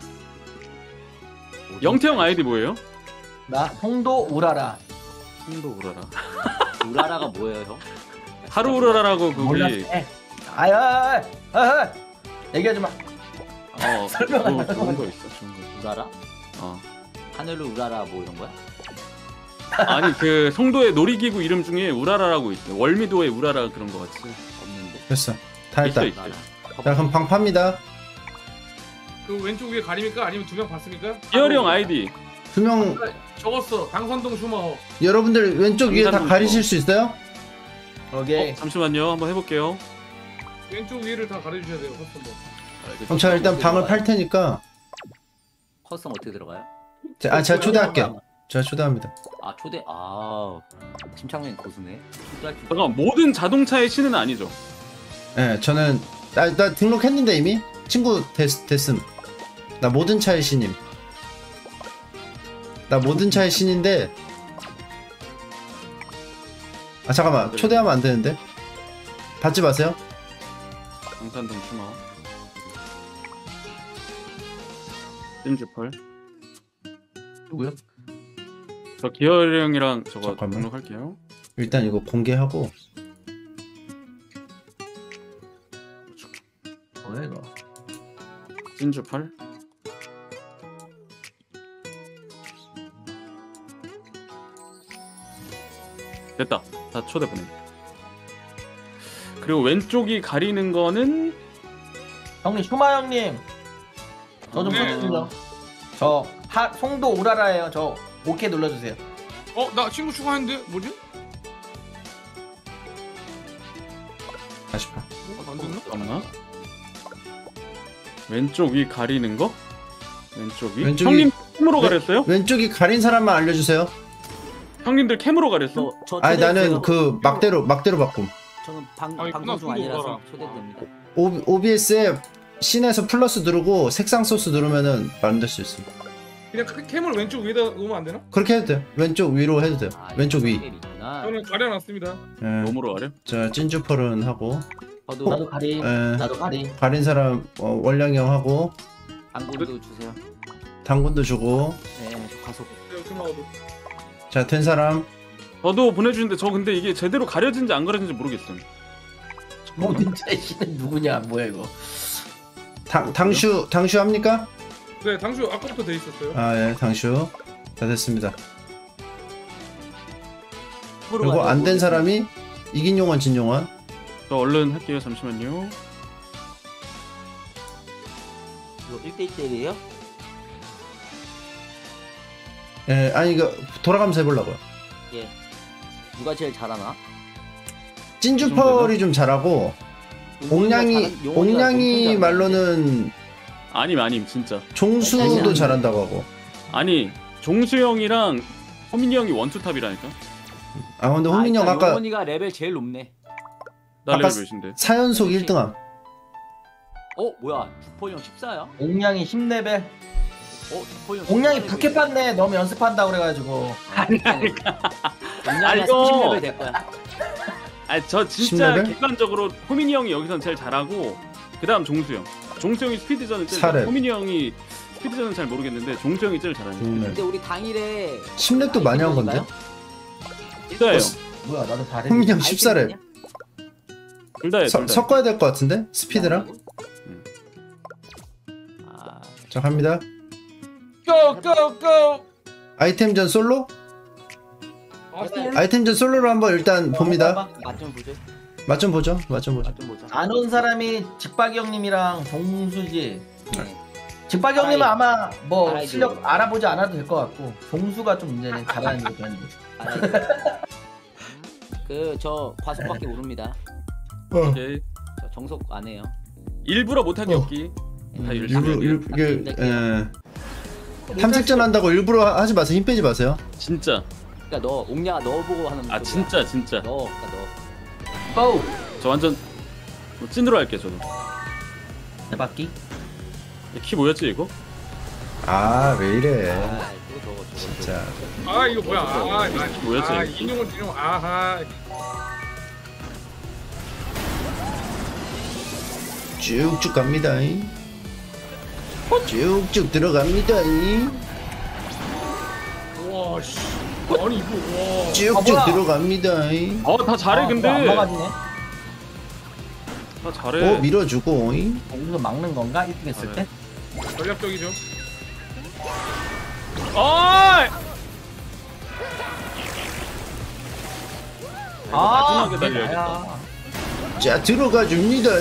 영태형 아이디 뭐예요? 나 송도 우라라. 홍도 우라라. 우라라가 뭐예요, 형? 하루 우라라라고 몰랐어. 거기. 아야. 얘기하지 마. 설명 안 하고. 좋은 거 있어. 좋은 거. 우라라? 어. 하늘로 우라라 뭐 이런 거야? 아니 그 송도의 놀이기구 이름 중에 우라라라고 있어. 월미도의 우라라 그런 거 같이. 없는데. 됐어. 다 했다. 있어. 자 그럼 방 팝니다. 그 왼쪽 위에 가립니까? 아니면 두 명 봤습니까? 기열이 형 아이디. 2명 적었어. 강선동 슈마허. 여러분들 왼쪽 위에 다 감사합니다. 가리실 수 있어요? 오케이. 잠시만요. 한번 해볼게요. 왼쪽 위를 다 가려주셔야 돼요. 커스텀. 그럼 제가 일단 방을 팔 테니까 커스텀 어떻게 들어가요? 제가 초대할게요. 제가 초대합니다. 아, 초대. 침착맨 고수네. 초대할 줄. 잠깐 모든 자동차의 신은 아니죠. 네, 저는 나 등록했는데 이미 친구 됐음. 나 모든 차의 신임. 나 모든 차의 신인데. 아 잠깐만 초대하면 안 되는데. 받지 마세요. 강산동 추마. 찜주펄. 누구요? 저 기열이 형이랑 저거 잠깐만. 등록할게요. 일단 이거 공개하고. 뭐야 이거? 찜주펄. 됐다. 다 초대 보내. 그리고 왼쪽이 가리는 거는 형님 슈마 형님. 저 좀 네. 보여주세요. 저 송도 우라라예요. 저 오케이 눌러주세요. 나 친구 추가했는데 뭐지? 다시 봐. 안 됐나? 잠깐만. 왼쪽 위 가리는 거? 왼쪽 위? 왼쪽이- 형님 캠으로 네. 가렸어요? 왼쪽이 가린 사람만 알려주세요. 형님들 캠으로 가렸어? 저 아니 나는 초대했어요. 그 막대로 받고. 저는 아니, 방송 중 끝났어, 아니라서 그거라. 초대됩니다. OBS에 신에서 플러스 누르고 색상 소스 누르면은 만들 수 있어. 그냥 캠을 왼쪽 위에다 놓으면 안 되나? 그렇게 해도 돼요. 왼쪽 위로 해도 돼요. 왼쪽 위. 저는 가려놨습니다. 예. 몸으로 가려? 저 찐주펄은 하고. 나도 가리. 예. 나도 가리. 가린 사람 원량형 하고 당근도 주세요. 당근도 주고. 네, 저 가속. 네, 슈마허도. 자 된 사람 저도 보내주는데 저 근데 이게 제대로 가려진지 안 가려진지 모르겠음. 모든 자신은 누구냐? 뭐야 이거? 당슈 합니까? 네, 당초 아까부터 돼 있었어요. 아 예, 당슈 다 됐습니다. 그리고 안 된 사람이 이긴 용원 진 용원. 저 얼른 할게요. 잠시만요. 이거 1대1이에요? 예, 아니 이거 돌아가면서 해보려고요. 예. 누가 제일 잘하나? 찐주펄이 좀 잘하고 옥냥이 말로는 아님 진짜. 종수도 잘한다고 하고. 아니 종수 형이랑 호민이 형이 원투탑이라니까. 아 근데 호민이 형 아까 용원이가 레벨 제일 높네. 나 아까 레벨 몇인데? 4연속 1등함. 뭐야? 주포형 14야? 옥냥이 10레벨. 주포형 옥냥이 부캐 팠네. 너무 연습한다 그래가지고. 옥냥이 아이고. 30레벨 될 거야. 아니 저 진짜 10레벨? 객관적으로 호민이 형이 여기선 제일 잘하고 그 다음 종수 형. 종수 형이 스피드전을 제일 사렙. 잘해. 호민이 형이 스피드전은 잘 모르겠는데 종수 형이 제일 잘하네. 근데 우리 당일에 10렙도 많이 한 건데. 둘 다예요. 뭐야 나도 잘해. 호민이 형 14렙. 둘 다예요. 둘 다. 섞어야 될 것 같은데 스피드랑. 자 갑니다. 고고고. 아이템전 솔로? 아이템전 솔로로 한번 일단 봅니다. 맛좀 보죠. 맛 좀 보죠. 맛 좀 보죠. 맛좀 보자. 안 온 사람이 직박이 형님이랑 종수지. 네. 직박이 형님은 아마 뭐 알아야지. 실력 알아보지 않아도 될 것 같고 종수가 좀 문제는 잘하는 게 그런데. 그저 과속밖에 모릅니다. 오케이. 저 정석 안 해요. 일부러 못하게 없기. 다 열심히. 일부러 이게 탐색전 한다고 일부러 하지 마세요. 힘 빼지 마세요. 진짜. 그러니까 너 옥냐가 너 보고 하는 아 소리야. 진짜. 너 그러니까 너. 고. 저 완전 찐으로 할게 저도. 대박기. 키 뭐였지 이거? 아 왜 이래. 저거. 진짜. 아 이거 뭐야? 뭐였지? 인용은 아하. 쭉쭉 갑니다. 쭉쭉 들어갑니다. 와 씨. 아니 이거 와. 쭉쭉 뭐야? 들어갑니다. 다 잘해 근데. 안 막아지네. 다 잘해. 밀어주고. 종수가 막는 건가? 1등 했을 때? 전략적이죠. 아! 마지막에 그게 달려야겠다. 나야. 자 들어가 줍니다.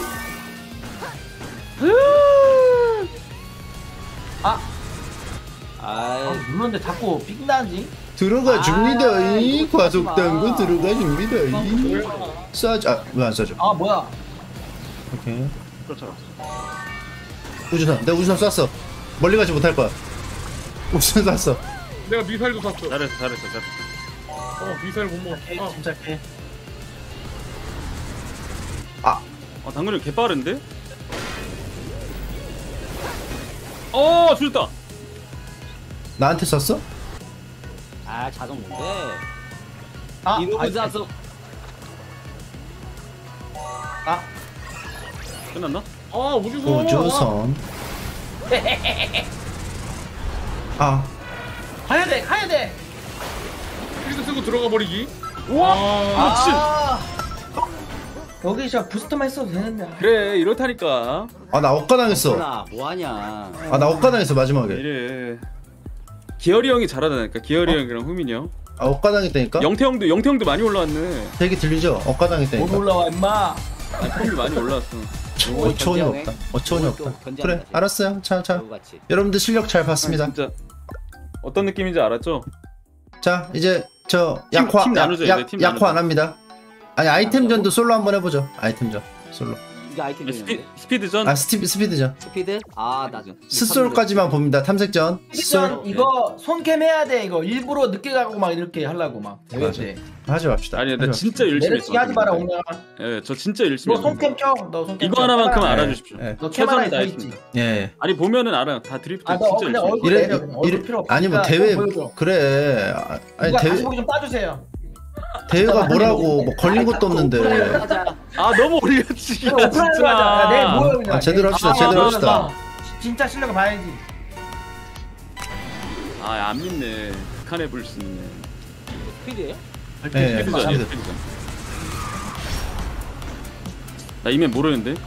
눌렀는데 자꾸 삑나지? 들어가 줍니다. 과속당구 마. 들어가 줍니다. 쏴줘. 왜 안 쏴줘? 아 뭐야? 오케이. 그렇죠. 우주선. 내가 우주선 쐈어. 멀리 가지 못할 거야. 우주선 쐈어. 내가 미사일도 샀어. 잘했어. 미사일 못 먹어. 오케이 침착해. 당근이 개 빠른데? 죽였다. 나한테 쐈어? 자동 뭔데? 아, 이놈의 자석. 끝났나? 우주선. 우주선. 가야 돼. 필드 쓰고 들어가 버리기. 우와! 여기 진짜 부스터만 했어도 되는데. 그래 이렇다니까. 나 억가당했어. 뭐하냐? 나 억가당했어 마지막에. 이래. 기열이 형이 잘하다니까. 기열이 형이랑 후민이 형. 억가당했다니까? 영태 형도 많이 올라왔네. 되게 들리죠? 못 억가당했다니까. 올라와 임마. 폼이 많이 올라왔어. 어처구니 없다. 어처구니 없다. 그래 알았어요. 자 같이. 여러분들 실력 잘 봤습니다. 진짜 어떤 느낌인지 알았죠? 자 이제 저 팀 약화 나누자, 이제 팀 약화 안 나누자. 합니다. 아니 아이템전도 솔로 한번 해보죠. 아이템전 솔로. 이게 아이템 중인데? 스피드전? 스피드전. 스피드? 나 스솔까지만 봅니다. 탐색전. 일단 이거 손캠 해야 돼. 이거 일부러 늦게 가고 막 이렇게 하려고 막 대회 맞아. 때. 하지 맙시다. 아니 나 하지 진짜 열심히 내려치기 하지 마라 옹영아. 예, 저 진짜 열심히 너 했어요. 손캠 켜. 너 손캠 이거 켜. 하나만큼은 카메라. 알아주십시오. 예. 너 캠 하나에 최선을 더 있지. 다했습니다. 예. 아니 보면은 알아요. 다 드리프트 너 진짜 그냥 열심히. 얼굴 이래 내려. 그냥 얼굴 필요 없으니까 아니 뭐 대회 좀 보여줘. 그래. 아니 누가 대회 다시 보기 좀 따주세요. 대회가 뭐라고 뭐 걸린 것도 없는데. 너무 올려치기야 오프라인 가자. 진짜. 내일 모여 그냥. 제대로 합시다. 제대로 합시다. 진짜 실력을 봐야지. 안 믿네. 북한에 볼 수 있네. 스피드예요? 네, 스피드전이야, 스피드. 스피드전. 나 이면 모르는데.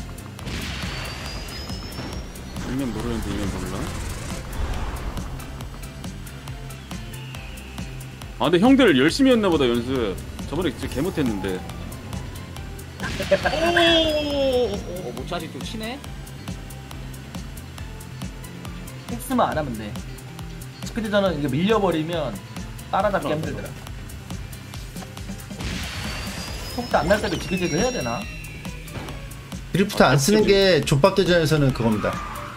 이면 몰라. 근데 형들 열심히 했나 보다 연습. 저번에 진짜 개 못했는데. 모차지 좀 치네? 텍스만 안 하면 돼. 스피드전은 이게 밀려버리면 따라잡기 힘들더라. 속도 안 날 때도 지그재그 해야 되나? 드리프트 안 쓰는 게 족밥대전에서는 그겁니다.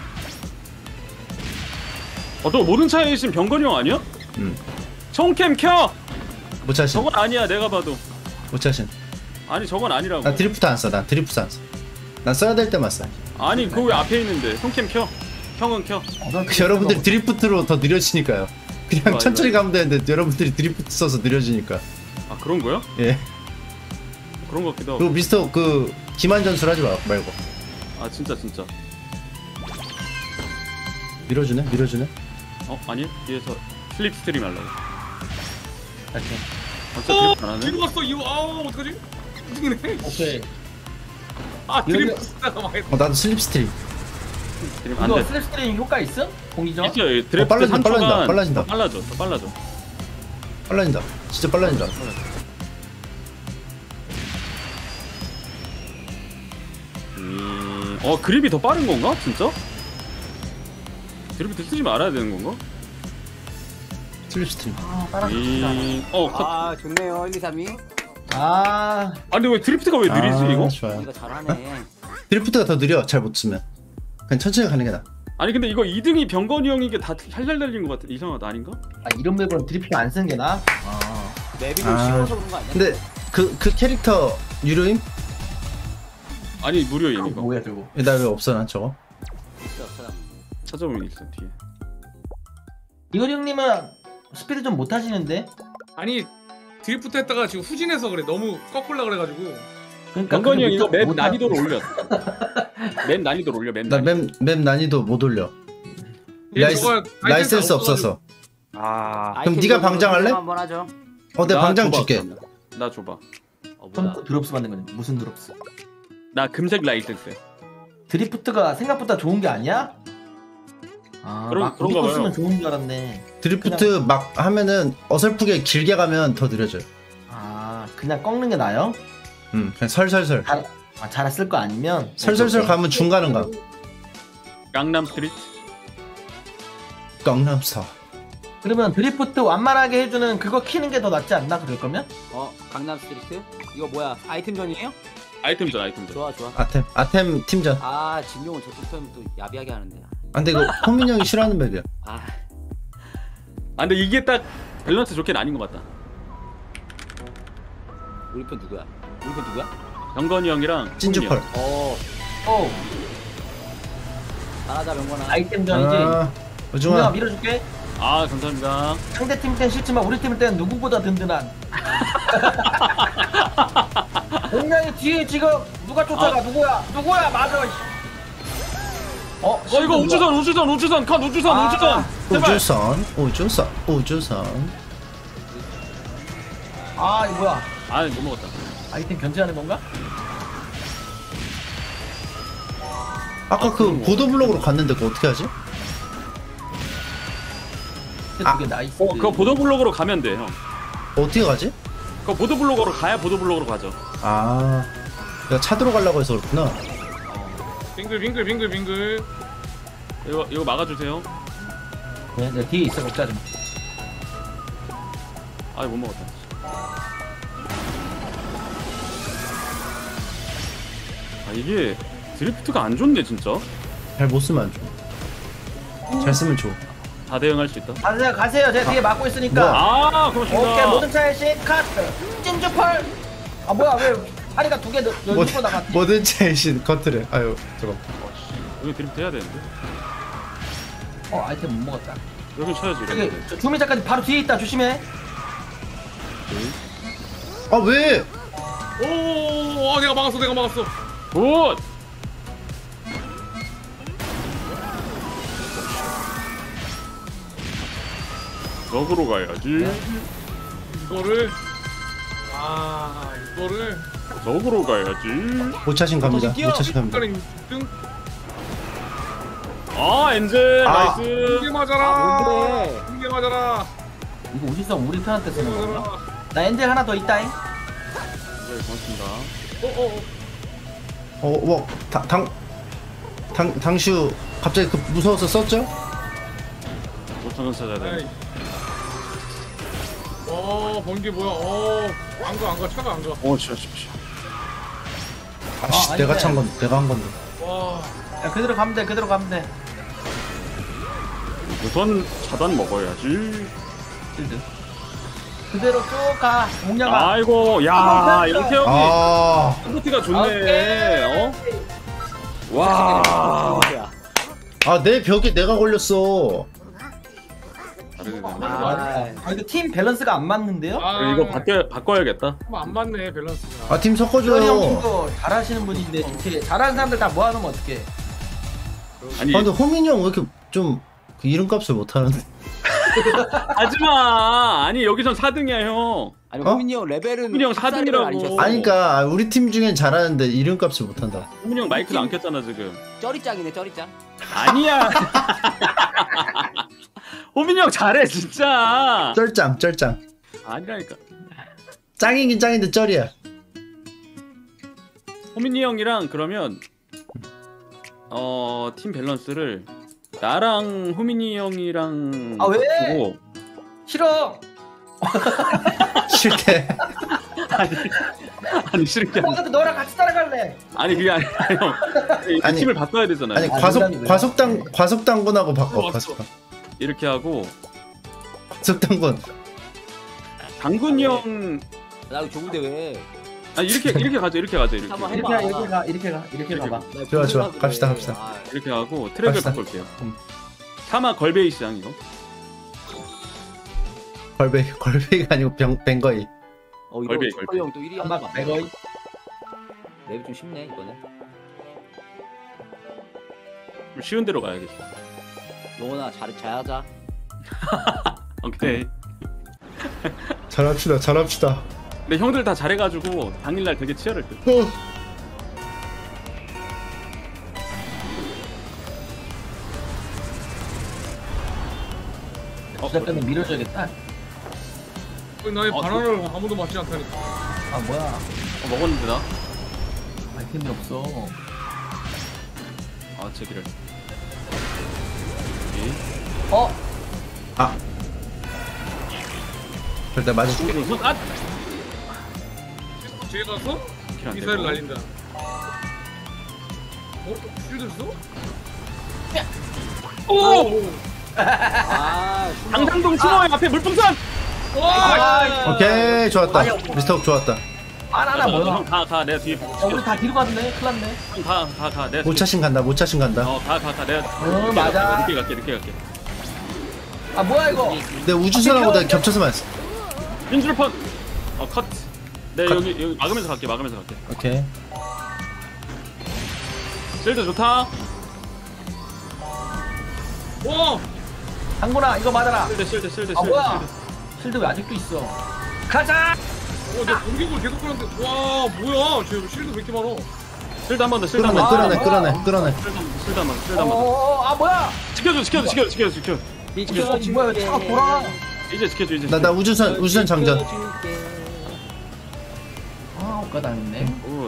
너 모든 차에 있으면 병건이 형 아니야? 청캠 켜! 못 차신. 저건 아니야 내가 봐도. 못 차신. 아니 저건 아니라고. 나 드리프트 안 써. 난 드리프트 안 써. 난 써야 될 때만 써. 아니 그거 왜 앞에 있는데 청캠 켜. 형은 켜. 여러분들이 드리프트로 더 느려지니까요. 그냥 맞아, 천천히 맞아. 가면 되는데 여러분들이 드리프트 써서 느려지니까. 아 그런 거야? 예. 그런 것 같기도 하고. 그리고 미스터 그 기만 전술 하지 말고. 아 진짜. 밀어주네. 아니 뒤에서 슬립 스트림 하려고. 이렇게. 진짜 드리프트 안 하네. 뒤로 갔어 이거. 어떡하지? 이기네. 오케이. 드리프트 쓰다가 망했어. 나도 슬립 스트림. 스트림 안 이거 돼. 슬랩스트림 효과 있음? 공이죠? 있어요. 드리프트 빨라진다, 3초간 빨라진다. 더 빨라져. 빨라진다. 진짜 빨라진다. 그립이 더 빠른 건가? 진짜? 드리프트 쓰지 말아야 되는 건가? 슬립 스트림. 컷. 아 좋네요 1, 2, 3이. 아, 근데 왜 드리프트가 왜 느리지 이거? 좋아요. 이거 잘하네. 드리프트가 더 느려. 잘 못 쓰면. 그냥 천천히 가는 게 나아. 아니 근데 이거 2등이 병건이 형이게 다 샬랄 달린 것 같아. 이상하다 아닌가? 이런 맵은 드리프트 안 쓰는 게 나아? 아. 맵이 좀 쉬워서 그런 거 아니야? 근데 그 캐릭터 유료임? 아니 무료임 이거. 뭐야 저거? 나 왜 없어 난 저거? 있어 찾아보면. 찾아보면 있어 뒤에. 이거리 형님은 스피드 좀 못 하시는데? 아니 드리프트 했다가 지금 후진해서 그래. 너무 꺾으려 그래가지고. 그러니까 병건이 형 그게 이거 맵 못 난이도를 올려. 맵 난이도를 올려. 맵 나 난이도. 맵 난이도 못 올려. 얘 저거 라이센스 없어서. 아. 그럼 네가 방장할래? 한번 하죠. 내가 나 방장 줘봐, 줄게. 그러면. 나 줘봐. 뭐야? 드롭스 받는 거냐? 무슨 드롭스? 나 금색 라이센스. 드리프트가 생각보다 좋은 게 아니야? 그런가 우리 거 봐요. 쓰면 좋은 줄 알았네. 드리프트 막 하면은 어설프게 길게 가면 더 느려져요. 그냥 꺾는 게 나아요? 그냥 설설설. 잘 쓸 거 아니면? 설설설 가면 중간은 가. 강남 스트리트. 강남사. 그러면 드리프트 완만하게 해주는 그거 키는 게 더 낫지 않나? 그럴 거면? 강남 스트리트? 이거 뭐야? 아이템전이에요? 아이템전. 좋아. 아템 팀전. 진용은 저쪽부터 또 야비하게 하는데. 근데 이거 호민 형이 싫어하는 맵이야. 근데 이게 딱 밸런스 좋게 아닌 것 같다. 우리 편 누구야? 병건이 형이랑 찐주펄. 잘하자 명건아. 아이템전이지? 아, 중아 오중아. 밀어줄게. 감사합니다. 상대 팀 땐 싫지만 우리 팀 땐 누구보다 든든한. 공략이 뒤에 지금 누가 쫓아가? 누구야? 맞아. 이거 우주선 컷 우주선. 제발. 우주선. 이거 뭐야? 못 먹었다. 아이템 견제하는 건가? 아까 그 보도블록으로 갔는데 그거 어떻게 하지? 그게 나이스. 그거 보도블록으로 가면 돼 형. 어떻게 가지? 그거 보도블록으로 가야 보도블록으로 가죠. 내가 차도로 가려고 해서 그렇구나. 빙글. 이거 막아주세요. 네, 내 뒤에 있어. 걱정하지 마. 못 먹었다. 이게 드리프트가 안 좋네 진짜. 잘 못 쓰면 안 좋아. 잘 쓰면 좋아. 다 대응할 수 있다. 가세요. 제가 뒤에 막고 있으니까. 고맙습니다. 오케이, 모든 차례씩 카트. 찐주펄. 뭐야, 왜 다리가 두 개 열리고 나갔지? 모든 차이신 커트를. 잠깐. 여기 드리프트 해야 되는데. 아이템 못 먹었다. 여기 쳐야지. 여기 주민자까지 바로 뒤에 있다. 조심해. 왜? 내가 막았어. 굿. 적으로 가야지. 이거를 적으로 가야지. 못 차신 갑니다. 뛰어. 못 차신 갑니다. 등 엔젤 나이스. 이게 맞아라. 뭔데? 이게 맞아라. 이거 우지성 우리 편한테 이게 쓰는 건가? 맞아라. 나 엔젤 하나 더 있다잉. 네, 고맙습니다. 당슈 갑자기 그 무서워서 썼죠? 정선 찾아야 돼. 번개 뭐야? 안 가, 차가 안 가. 아씨 아, 내가 아닌데. 찬 건데 내가 한 건데. 와, 야 그대로 가면 돼. 그대로 가면 돼. 우선 차단 먹어야지. 실드. 그대로 쭉 가. 공략아. 아이고, 야, 이렇게 형이 아 컴퓨터가 좋네. 어? 와. 아, 내 벽에 내가 걸렸어. 다르네. 이거 팀 밸런스가 안 맞는데요? 이거 바꿔야겠다. 안 맞네 밸런스가. 아, 팀 조현이 섞어줘요. 형도 잘하시는 분인데 이렇게 잘하는 사람들 다 모아놓으면 어떡해? 아니, 아, 근데 호민이 형 왜 이렇게 좀 그 이름값을 못하는데? 하지마. 아니, 여기선 4등이야, 형. 아니 어? 호민이 형 레벨은 호민이 형 삽살이를 4등이라고. 아니셨어. 아니, 그니까, 우리 팀 중엔 잘하는데 이름값을 못한다. 호민이 형 마이크도 안 켰잖아, 지금. 쩌리짱이네 쩌리짱. 아니야. 호민이 형 잘해, 진짜. 쩔짱, 쩔짱. 아니라니까. 짱이긴 짱인데 쩔이야. 호민이 형이랑 그러면 팀 밸런스를 나랑 호민이 형이랑 아, 왜? 두고 싫어. 싫대. 아니 싫은 게 아니라 나도 너랑 같이 따라갈래. 아니 그게 아니라 형 이 아니, 팀을 바꿔야 되잖아요. 아니, 농담이고요. 과속당군하고 바꿔, 맞어. 과속당. 이렇게 하고 과속당군. 당근이 형 나 이거 좋은데 왜? 아니 이렇게 가죠 이렇게 한번 이렇게 해봐. 이렇게 가봐. 나 좋아, 좋아. 궁금하길래. 갑시다, 갑시다. 아, 이렇게 하고 트랙을 갑시다. 바꿀게요. 사마 걸베이스장 이거. 걸베이가 아니고 뱅거이. 이거 걸베이, 초콜 형또 1위 한번 하는 거 매거이. 아니야? 맵이 좀 쉽네 이거는. 좀 쉬운 데로 가야겠어. 영원아 잘하자. 오케이. 잘합시다, 잘합시다. 근데 형들 다 잘해가지고 당일날 되게 치열할 듯. 시작되면 밀어줘야겠다. 나의 바나나를 아무도 맞지 않다니까. 아 뭐야? 먹었는데 나? 아이템이 없어. 아 제기를. 어? 절대 맞을게. 오케이. 아! 뒤에 가서 안 미사일 되고. 날린다. 쉴드 써? 오! 아 당상동 신호의 앞에 물풍선! 오케이, 좋았다. 미스터 옥 좋았다. 바나나 뭐야? 형 가 내가 뒤에 우리 다 뒤로 갔네. 큰일 났네. 가 내가 모차신 간다, 모차신 간다. 가 내가 맞아. 늦게 갈게 아 뭐야 이거? 내 우주선하고 내가 겹쳐서만 했어. 인줄펀 컷. 네 컷. 여기 막으면서 갈게 오케이. 실드 좋다. 와! 당구나 이거 맞아라. 실드 아 뭐야? 실드 왜 아직도 있어? 가자. 내 공격을 계속 끌었는데 와 뭐야? 쟤 실드 왜 이렇게 많아? 실드 한 번 더 실드 끌어내, 한번 끌어내, 아, 끌어내, 끌어내. 실드 한번 아 뭐야? 지켜줘 뭐야? 차가 돌아. 이제 지켜줘 이제 나 우주선 장전. 아 옷가당했네. 오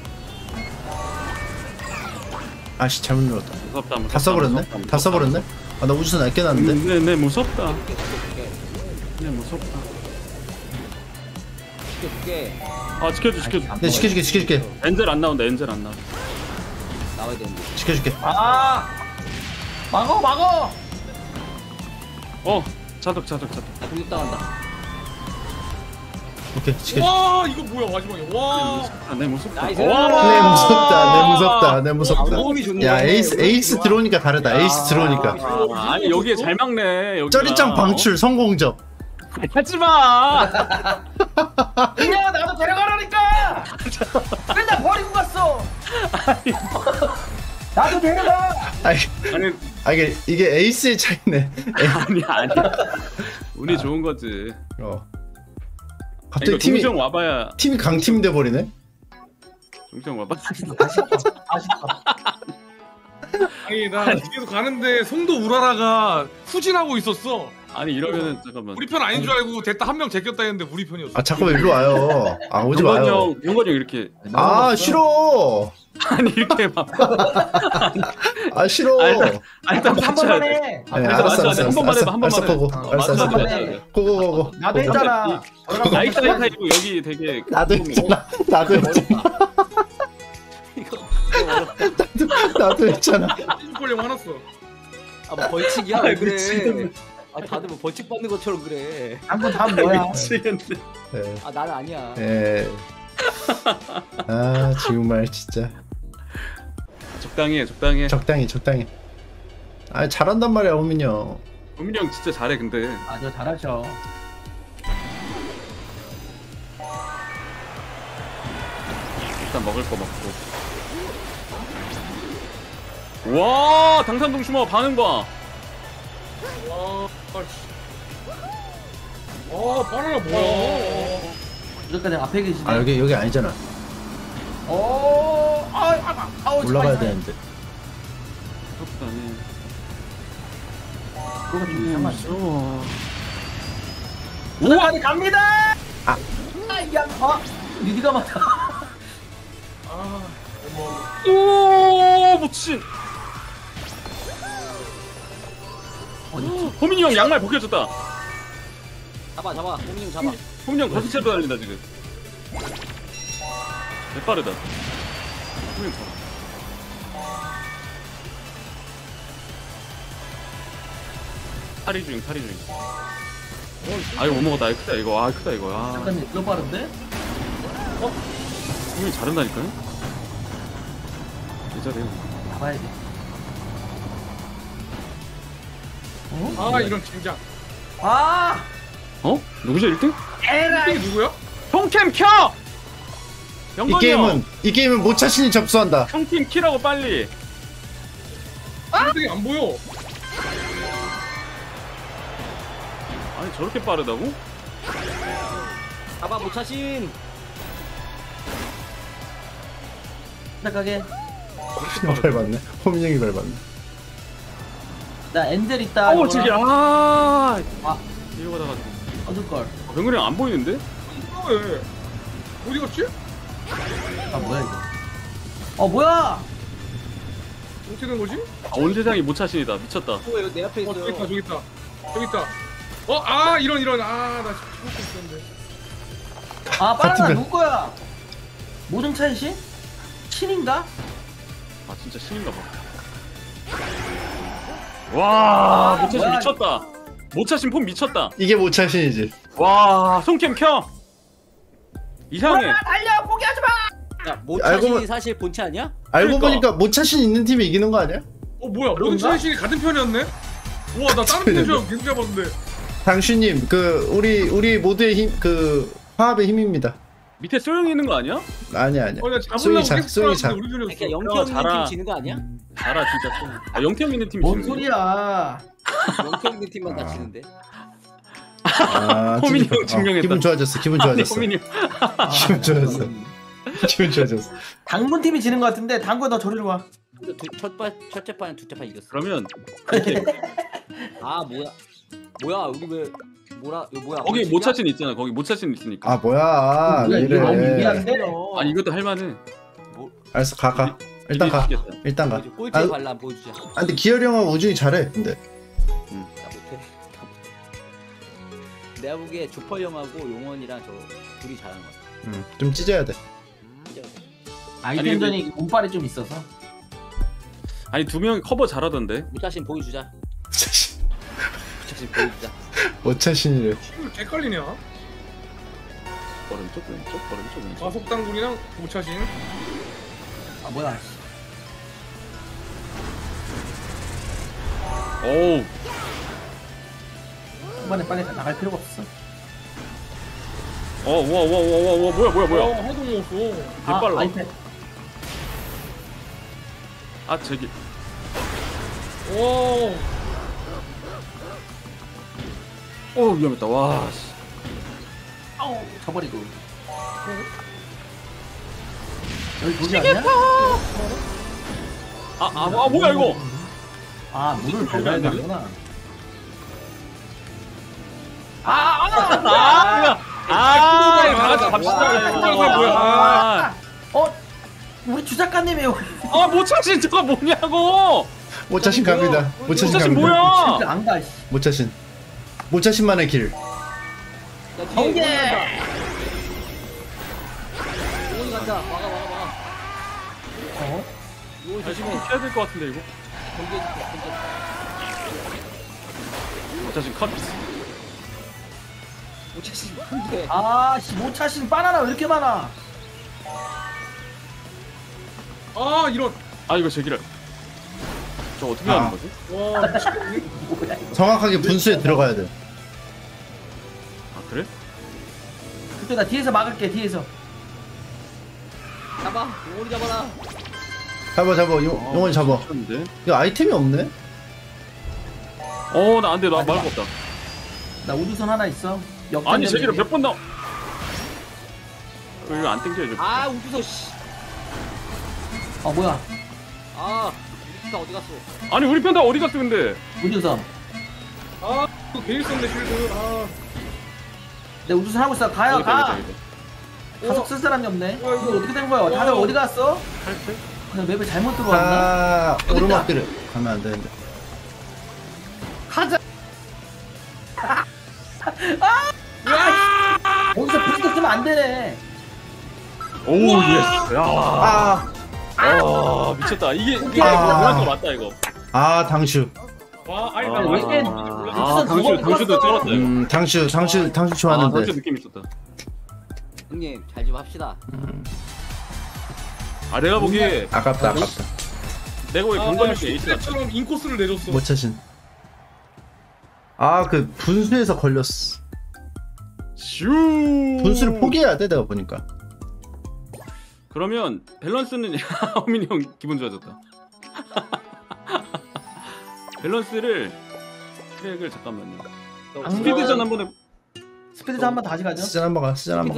아씨, 잘못 눌렀다. 무섭다 다 써버렸네? 다 써버렸네? 아, 나 우주선 아껴놨는데? 네 무섭다 네 무섭다 시켜줄게. 아 지켜줘 네, 지켜줄게. 엔젤 안 나온다 나와야 되는데. 지켜줄게. 아 막어. 자덕 나 공격당한다. 오케이, 지켜줄게. 와 이거 뭐야 마지막에 와. 네 무섭다 나이스. 와. 내 무섭다. 호흡이 좋네. 야, 에이스 들어오니까 다르다. 에이스 들어오니까. 아니 여기에 잘 막네 여기가. 쩌리짱 방출 성공적. 하지마 그냥 나도 데려가라니까. 맨날 버리고 갔어. 나도 데려가. 아니, 아니 이게 에이스의 차이네. 아니야 운이 좋은 거지 갑자기 이거 팀이 동정 와봐야 강팀 돼 버리네. 동정 와봐 아니 나 뒤에서 가는데 송도 우라라가 후진하고 있었어. 아니 이러면은 잠깐만. 우리 편 아닌 줄 알고 됐다 한 명 제꼈다 했는데 우리 편이었어. 아 잠깐만 일로 와요. 아 오지 영건이 마요. 형, 영건이 형 이렇게 아 싫어. 아니 이렇게 막. 아 싫어. 아, 일단 한 맞춰야 번만 돼. 해. 네, 맞아, 알았어 맞아. 알았어 한 번만 해봐, 한 번만 알았어 해. 고고 맞아, 알았어 맞아, 알았어 맞아, 맞아. 고고고고 나도 했잖아. 나이트 타입이고 여기 되게 나도 했잖아 나도 했잖아 이거 어렵다. 나도 했잖아. 꼴령 화났어. 아, 뭐 벌칙이야? 왜 그래? 미치겠네. 아, 다들 뭐 벌칙 받는 것처럼 그래. 한번 다음 뭐야? 미치겠네. 네. 아, 나는 아니야. 네. 아 정말 진짜 적당히 해, 적당히 해. 적당히. 아 잘한단 말이야 호민이 형. 우민이 형 진짜 잘해 근데. 아, 저 잘하죠. 일단 먹을 거 먹고. 와 당산동 슈머 반응 봐. 와, 아씨. 아, 바나나 뭐야? 이렇게 앞에 계시네. 아 여기 아니잖아. 올라가야 되는데. 그렇다네. 그거 좀 이상하지. 무서워. 우와, 갑니다. 아. 야, 니디가 맞아. 아, 오 미친. 호민이 형 양말 벗겨졌다. 잡아. 호민이 형 잡아. 호민이 형 거스채로 달린다 지금. 개빠르다. 호민이 형 잡아. 탈이 중. 아 이거 못 먹었다. 이거 크다 이거. 아 크다 이거. 아 잠깐만, 이거 빠른데? 호민이 잘한다니까요. 예전에. 잡아야 돼. 아 이런 젠장. 아, 어? 누구죠 1등? 에라이. 이게 누구야? 형캠 켜! 이 영건이 형! 게임은 모차신이 접수한다. 형팀 키라고 빨리! 1등이 안 보여. 아니 저렇게 빠르다고? 잡아, 모차신. 생각하게. 밟았네. 호민이 형이 밟았네. 나 엔젤 있다. 어우 저기 아 아. 이거 가다가 어둘걸. 병근이 형 안 보이는데? 왜? 어디 갔지? 아, 뭐야 이거? 뭐야? 어떻게 된 거지? 아 온세상이 모차신이다 미쳤다. 여기 내 앞에 있어요. 저기 있다. 이런. 아, 나 지금 참고 있었는데. 아, 빠르나 같은 누구 거야? 모정찬 씨? 신인가? 아 진짜 신인가 봐. 와 모차신 뭐야. 미쳤다. 모차신 폼 미쳤다. 이게 모차신이지. 와 손캠 켜! 이상해. 달려, 포기하지 마. 야, 알고 모차신이 보면- 사실 본체 아니야? 알고 그러니까. 보니까 모차신 있는 팀이 이기는 거 아니야? 뭐야? 모든 그런가? 차이신이 같은 편이었네? 우와, 나 다른 편이랑 계속 잡았는데. 당신님 우리 모두의 힘 화합의 힘입니다. 밑에 소영이 있는 거 아니야? 아니야. 나 잡으려고 소영이 작. 계속 소영이 잡았는데 작. 우리 편이었어. 그러니까 영태 형님 잘하. 팀 지는 거 아니야? 알아 진짜 소영. 아 영태 형 있는 팀이 뭔 지는 거야? 소리야? 영태 형님 팀만 다 지는데. 아, 호민이 형 찌릿해. 증명했다. 기분 좋아졌어. 아니 호민이 형. 기분 좋아졌어. 기분 좋아졌어. 당군 팀이 지는 것 같은데 당군 너 저리로 와. 근데 첫째 판, 둘째 판 이겼어. 그러면 이렇게 아, 뭐야, 우리 왜 이거 뭐야? 거기 벌칙이야? 모차신 있잖아. 거기 모차신 있으니까. 아 뭐야? 왜 이거 너무 이래? 미안해. 아니 이것도 할만해. 알았어 가. 일단 가. 이기겠다. 일단 가. 보여줘, 꼴찌 아, 발라 보여주자. 아 근데 기열이 형은 우중이 잘해. 근데 나 못해. 내가 보기에 조펄 형하고 용원이랑 저 둘이 잘하는 것 같아. 좀 찢어야 돼. 진짜. 아이템전이 운빨이 좀 있어서. 아니 두 명 커버 잘하던데. 모차신 보여주자. 모차신 보여주자. 모차신이래. 팀을 헷갈리냐? 오른쪽 왼쪽 오른쪽 왼쪽. 마속당군이랑 모차신. 아, 뭐야? 오우. 이번에 빨리 나갈 필요가 없어. 와와와와와 뭐야. 하도 먹었어. 개빨라. 아이템. 아 저기. 오. 오 위험했다. 와. 씨. 아우, 저버리고. 여기 돌이 아니야? 아 뭐야 이거? 아, 물을 밟아야 되는구나. 다 같이 갑시다. 이거 뭐야? 우리 주작가님이 모차신 저거 뭐냐고? 모차신 갑니다. 모차신 모차신 갑니다. 뭐야? 진짜 안 가. 씨. 모차신. 모차신만의 길. 야, 뒤에 경계. 용원이 간다. 막아. 어? 용원이 다시 조심해. 피해야 될 것 같은데 이거. 경계해줄게. 모차신 컷. 오차신 경계. 씨, 못 차신 바나나 왜 이렇게 많아? 아 이런. 이거 제기를. 저 어떻게 아. 하는 거지? 와 미치겠네. 뭐야 이거? 정확하게 분수에 들어가야 돼. 그래? 그때 나 뒤에서 막을게 뒤에서. 잡아. 용원이 잡아라. 잡아. 용원 잡아. 미쳤는데? 이거 아이템이 없네? 나 안 돼. 나 말고 없다. 나 우주선 하나 있어. 역전 아니 제기를 던지기. 몇 번 넣어? 이거 안 땡겨야죠. 우주소 씨. 뭐야? 우리가 어디 갔어? 아니 우리 편 다 어디 갔어 근데? 우주선. 또 괜히 썼네 쉴드. 내 우주선 하고 있어. 가요 가. 여기다. 가속 쓸 사람이 없네. 어, 이거 어떻게 된 거야? 다들 어디 갔어? 할때? 그냥 맵을 잘못 들어왔나? 오르막길을 가면 안 되는데. 여기서 부스터 쓰면 안 되네. 오 예스. 야. 미쳤다. 이게 뭐랄 거 맞다 이거. 당슈. 와 아니 아, 나 왜 이렇게 당슈도 쩔었다 이거. 당슈 좋았는데. 당슈 느낌 있었다. 형님 잘 좀 합시다. 내가 보기에 아깝다. 내가 보기에 경건일게 에이스 같다. 슈트처럼 인코스를 내줬어. 모차신. 그 분수에서 걸렸어. 슈. 분수를 포기해야 돼, 내가 보니까. 그러면 밸런스는 허민이 형 기분 좋아졌다. 밸런스를 트랙을 잠깐만요. 스피드전 한번 해. 스피드전 한번 다시 가죠. 스전 한번 가.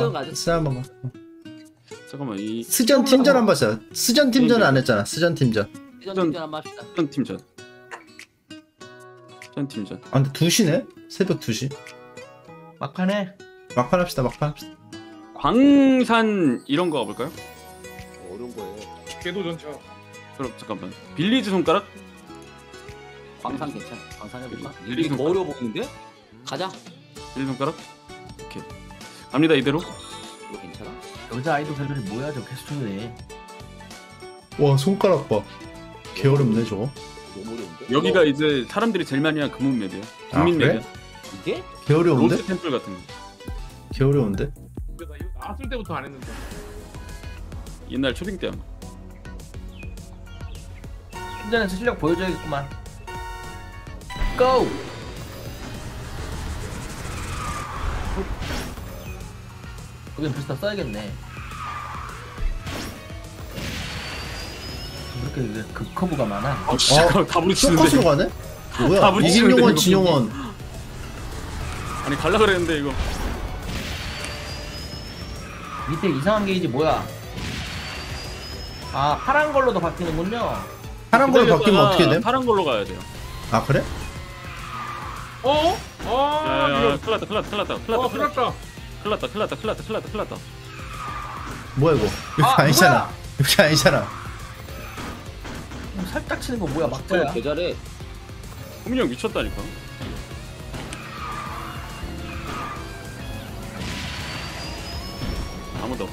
잠깐만 이 스전 팀전 한번 하자. 스전 팀전 안 했잖아. 스전 팀전. 시전 한번 합시다. 팀전. 팀전. 근데 2시네? 새벽 2시. 막판에 막판 합시다. 광산 이런 거 가볼까요? 어려운 거예요. 궤도 전차. 그럼 잠깐만. 빌리지 손가락? 광산 괜찮아. 광산 해볼까? 빌리지 이게 더 손가락. 어려워 보이는데? 가자. 빌리지 손가락? 오케이. 갑니다 이대로. 이거 괜찮아? 여자 아이돌 갤러리 뭐야 저 캐스트네. 와, 손가락 봐. 개 어렵네, 저거. 너무 어려운데? 여기가 이제 사람들이 제일 많이 하는 금문 맵이야. 국민 그래? 맵이야. 이게? 개 어려운데? 로스 템플 같은 거. 개 어려운데? 근데 나 이거 나왔을 때부터 안 했는데. 옛날 초딩 때 한 거. 신전에서 실력 보여줘야겠구만. 고! 여긴 부스터 써야겠네. 이렇게 왜 극커브가 많아? 진짜 다 부딪히는데. 쇼컷으로 가네? 다 뭐야? 부딪히는데, 이긴용원, 이거. 진용원. 아니 갈라 그랬는데 이거. 밑에 이상한 게이지 뭐야? 파란 걸로도 바뀌는군요. 파란 걸로 바뀌면 기다렸다가 어떻게 돼? 파란 걸로 가야 돼요. 그래? 야야야, 이런. 큰일 났다. 뭐야, 이거? 이렇게 아니잖아. 이렇게 아니잖아. 살짝 치는 거 뭐야? 막자야. 개 잘해. 호민이 형 미쳤다니까. 아무도.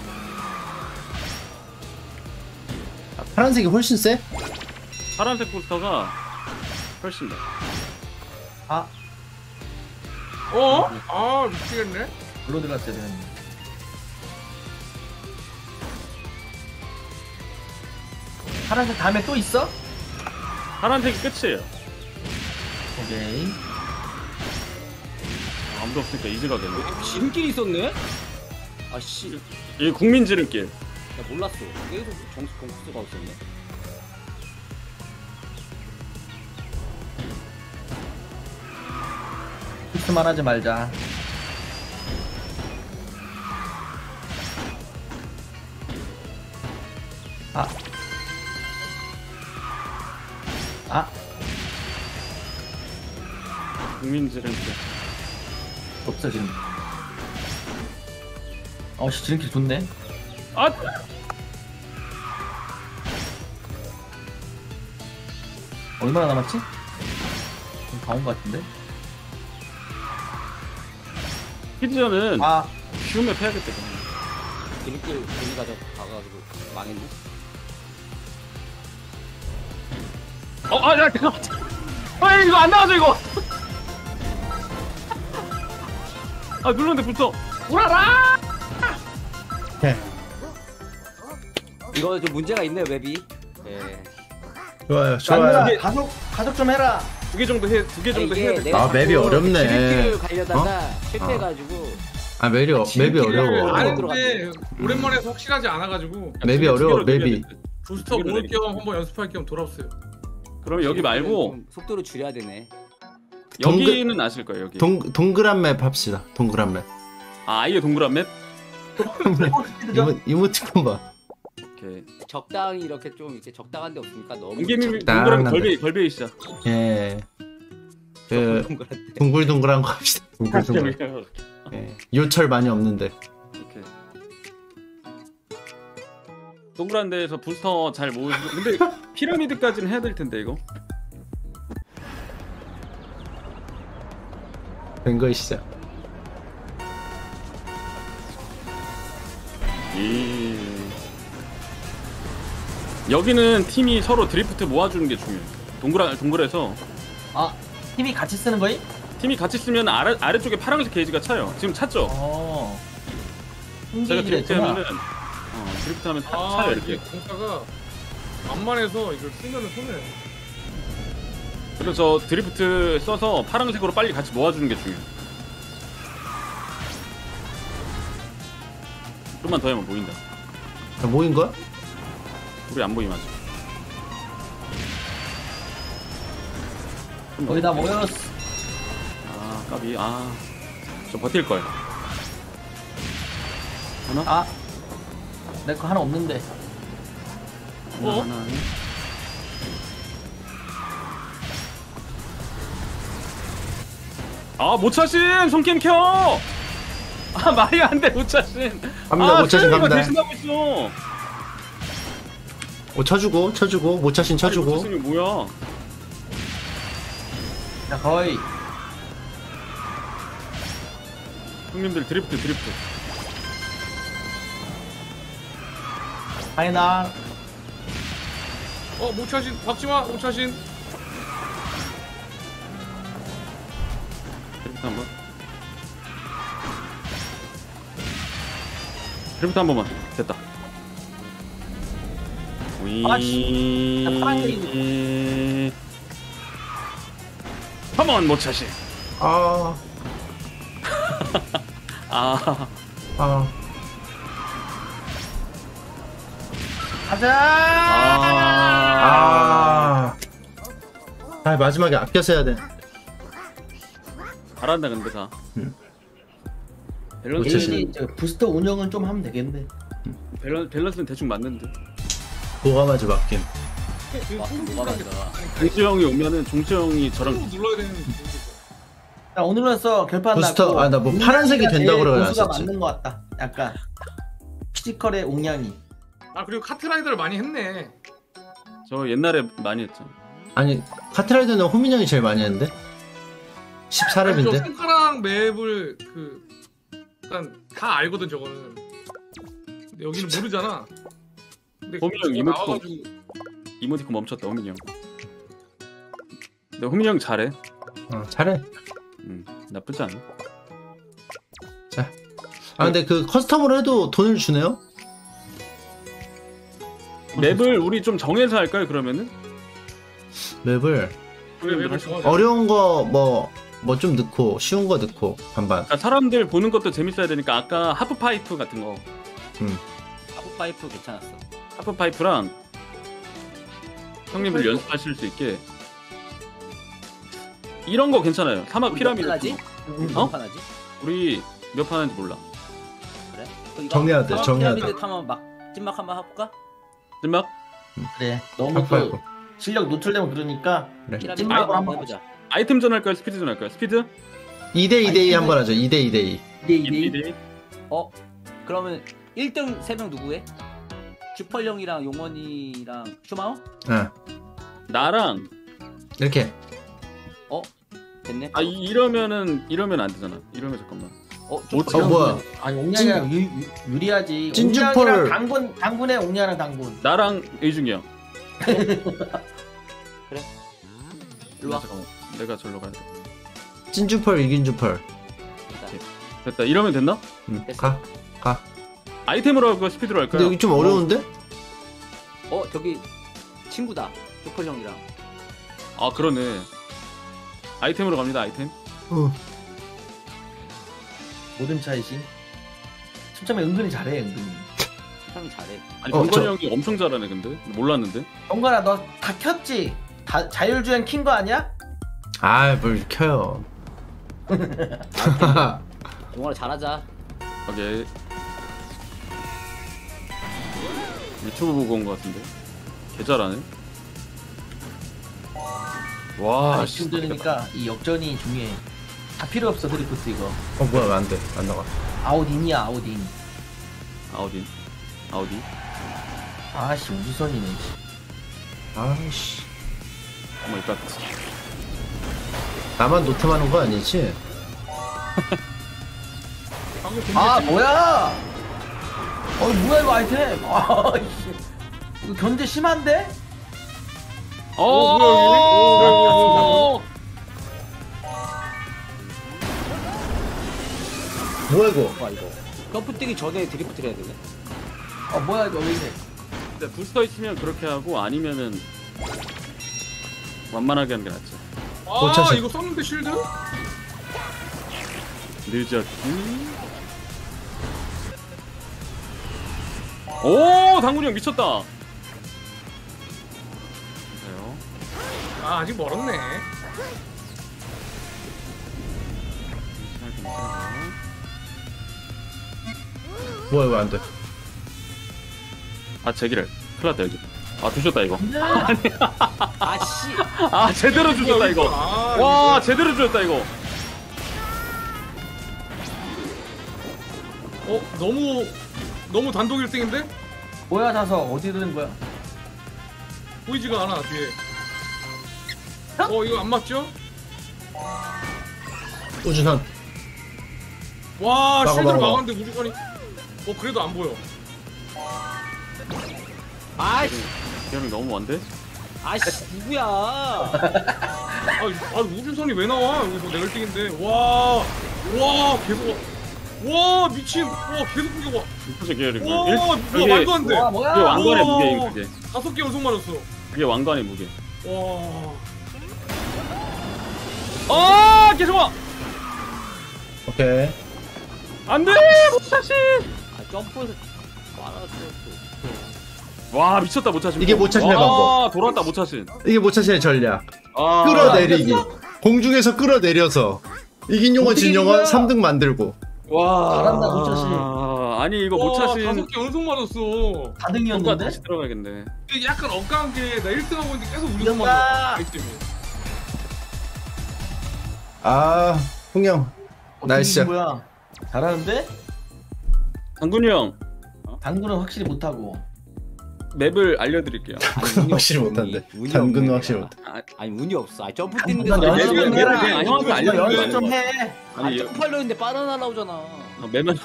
파란색이 훨씬 세? 파란색 포스터가 훨씬 나. 미치겠네. 물로 들어갔어야 되는데. 파란색 다음에 또 있어? 파란색이 끝이에요. 오케이. 아무도 없으니까 이제 가겠네. 지름길이 있었네? 아씨. 이게 국민 지름길. 나 몰랐어. 계속 정수가 없었네. 필수만 하지 말자. 국민 지름길. 없어 지금. 씨 지름길 좋네. 아, 얼마나 남았지? 좀 다 온 것 같은데? 스피드전은 아 쉬운 맵 해야겠다. 지름길 돈이 가가지고 망했네. 야, 잠깐만. 이거 안 나가죠 이거. 눌렀는데 붙어. 우라라. 네. 이거 좀 문제가 있네요 맵이. 예. 좋아요 좋아요. 란누라 가속 좀 해라. 두 개 정도 해야 돼. 내가 맵이 자꾸 어렵네. 지름길을 가려다가 실패해가지고 맵이 어려워. 아는데 오랜만에 확실하지 않아가지고 맵이 어려워 맵이. 부스터 모을 겸 한번 연습할 겸 돌아왔어요. 그러면 여기 말고 좀 속도를 줄여야 되네. 여기는 아실 거예요. 여기. 동그란 맵 합시다. 동그란 맵. 아예 동그란 맵? 이모티콘 봐. 오케이. 적당히 이렇게 좀 이렇게 적당한 데 없습니까? 너무 공개님이 적당한데. 동그란 걸베이시자. 예. 그 동그랗대. 동글동글한 거 합시다. 동글동글. 예. 요철 많이 없는데. 오케이. 동그란 데에서 부스터 잘 모으시고 근데 피라미드까지는 해야 될 텐데 이거. 된 거의 시작. 여기는 팀이 서로 드리프트 모아주는 게 중요해. 동글에서 힘이 같이 쓰는 거임? 팀이 같이 쓰면 아래쪽에 파란색 게이지가 차요. 지금 찼죠? 제가 드리프트하면은 드리프트하면 차요 이렇게. 공사가 만만해서 이걸 쓰면은 손해. 그래서 드리프트 써서 파란색으로 빨리 같이 모아주는 게 중요해. 좀만 더 하면 모인다. 모인 거야? 우리 안 보임 아직. 거의 다 모였어. 까비. 저 버틸 걸. 하나? 내 거 하나 없는데. 하나. 모차신 손캠 켜. 말이 안 돼, 모차신. 갑니다. 모차신 갑니다. 대신하고 있어. 쳐주고 모차신 쳐주고. 모차신이 뭐야? 자 거의. 형님들 드리프트. 파이널. 모차신 박지마 모차신. 드리프트 한 번. 드리프트 한 번만. 됐다. 씨. 나 파란색이. 컴온 모차신. 가자. 마지막에 아껴서 해야 돼. 잘한다 근데 다. 우리 부스터 운영은 좀 하면 되겠네. 밸런스는 대충 맞는데. 뭐가 맞아 맞긴. 뭐가 맞아. 종수 형이 오면은 종수 형이 저랑 눌러야 되는. 자 오늘로써 결판 부스터, 났고. 나 뭐 파란색이 된다고 그러지 보수가 않았었지? 맞는 것 같다. 약간 피지컬의 옹양이. 그리고 카트라이더를 많이 했네. 저 옛날에 많이 했죠. 아니 카트라이더는 호민 형이 제일 많이 했는데. 저 14렙인데. 손가락 맵을 일단 다 알거든 저거는. 근데 여기는 모르잖아. 근데 호민 형 이모티콘 멈췄다 호민 형. 근데 호민 형 잘해. 잘해. 나쁘지 않아. 자. 근데 그 커스텀으로 해도 돈을 주네요? 맵을 우리 좀 정해서 할까요 그러면은? 맵을 그래 맵을 정하자. 어려운 거 뭐 좀 넣고 쉬운 거 넣고 반반. 사람들 보는 것도 재밌어야 되니까 아까 하프파이프 같은 거. 하프파이프 괜찮았어. 하프파이프랑 형님들 연습하실 수 있게 이런 거 괜찮아요. 사막 피라미드. 하지? 어? 판 하지? 우리 몇 판 하는지 몰라. 그래? 이거 정해야 돼, 사막 정해야 피라미드 타면 막 찐막 한번 해볼까? 찐막? 그래. 너무 또 실력 노출되면 그러니까 그래. 피라미드 찐막으로 한번 한번 해보자. 아이템전 할까요? 스피드전 할까요? 스피드? 2대2대2 한번 하죠. 2대2대2. 2대2. 그러면 1등 3명 누구해? 주펄형이랑 용원이랑 슈마오? 나랑 이렇게. 됐네. 이러면 안 되잖아. 이러면 잠깐만. 뭐야? 아니 옥냥이랑 유리하지. 찐주펄. 옥냥이랑 당군에 옥냥이랑 당군. 나랑 의중이 형. 일로 와. 잠깐만. 내가 절로 가야 돼. 찐주펄 이긴 주펄. 됐다. 이러면 됐나? 가. 아이템으로 할까 스피드로 할까요? 근데 여기 좀 어려운데? 저기 친구다. 주펄형이랑. 아 그러네. 아이템으로 갑니다. 아이템. 모든 차이신. 춤참에 은근히 잘해 은근히. 형 잘해. 아니 정건이 형이 엄청 잘하네 근데 몰랐는데. 정관아 너 다 켰지? 다 자율주행 킨 거 아니야? 뭘 켜요. 용원아 잘하자. 오케이. 유튜브 보고 온 거 같은데. 개 잘하네. 와. 힘드니까 이 역전이 중요해. 다 필요 없어 드리프트 이거. 뭐야 왜 안 돼? 안 나가. 아웃인이야 아웃인. 아우디. 아씨 우주선이네. 아씨. 어머 이따. 나만 노템하는 거 아니지? 아 뭐야? 뭐야 이거 아이템? 이거 견제 심한데? 어. 뭐야 이거? 이거. 점프 뛰기 전에 드리프트를 해야 되네. 뭐야 이거 왜 이래? 근데 부스터 있으면 그렇게 하고 아니면은 완만하게 하는 게 낫지. 고차신. 이거 썼는데 쉴드? 늦었지. 오 당군이 형 미쳤다. 보세요. 아직 멀었네. 뭐야 왜 안 돼? 제기를 큰일 났다 여기. 두셨다 이거. 아씨. 제대로 주셨다 이거. 와 제대로 주셨다 이거. 너무 단독 1등인데? 뭐야 다서 어디 드는 거야? 보이지가 않아 뒤에. 이거 안 맞죠? 우주선. 와 실드로 막아. 막았는데 우주선이. 그래도 안 보여. 아씨. 형이 너무 먼데? 아씨 누구야? 우주선이 왜 나와? 여기서 내가 1등인데. 와 계속. 와 미친. 계속 공격 와. 무슨 계열인 와 거야? 말도 안 돼. 뭐야? 그게 왕관의 우와. 무게임 그게. 5개 연속 맞았어. 그게 왕관의 무게. 와. 계속 와. 오케이. 안돼 못차신. 점프에서 말아줘. 와 미쳤다 못차신. 이게 못차신의 방법. 돌아왔다 못차신. 이게 모차신의 전략. 아, 끌어내리기. 공중에서 끌어내려서 이긴 용어 진 용어 거야? 3등 만들고. 와 잘한다, 못차신. 아니 이거 못차신. 5개 연속 맞았어. 4등이었는데? 다시 들어가야겠네. 이게 약간 억까운 게 나 1등 하고 있는데 계속 우주선 이겼다. 맞아. 아이템이. 흥영. 나이스. 뭐야? 잘하는데? 당군이 형 당구는 확실히 못하고. 맵을 알려드릴게요. 확실히 못한데. 단근은 확실히 못해. 아니 운이 없어. 점프 뛰는데 넌 연습 좀 맵을 해라. 그냥 형한테 너 알려드리는 연습 좀 거야. 해. 아니 점프하려 했는데 바나나 나오잖아. 맵은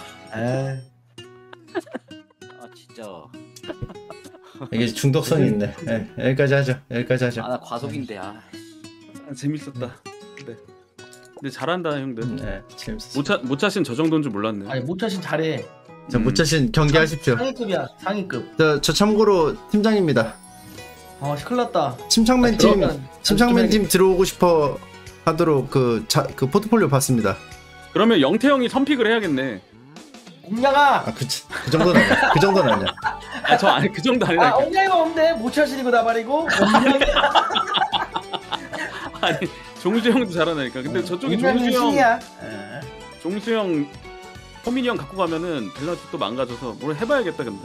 진짜. 이게 중독성이 있네. 여기까지 하죠. 나 과속인데. 재밌었다. 근데 잘한다 형들. 네, 재밌었어. 못차신 저 정도인 줄 몰랐네. 아니 모차신 잘해. 자, 모차신 경기하십시오. 상위급이야 상위급. 저 참고로 팀장입니다. 큰일 났다. 침착맨 팀, 들어가면 침착맨 팀 들어오고 싶어 하도록 그 포트폴리오 봤습니다. 그러면 영태 형이 선픽을 해야겠네. 옥냥아. 그 정도는 아니야. 그 정도는 아니야. 그 정도 아니라. 옥냥이가 없네. 모차신이고 나발이고. 옥냥이. 아니 종수 형도 잘하니까. 근데 저쪽에 옥냥이 종수 형, 신이야. 종수 형, 호민이 형 갖고 가면은 밸런스 또 망가져서 뭘 해봐야겠다 근데.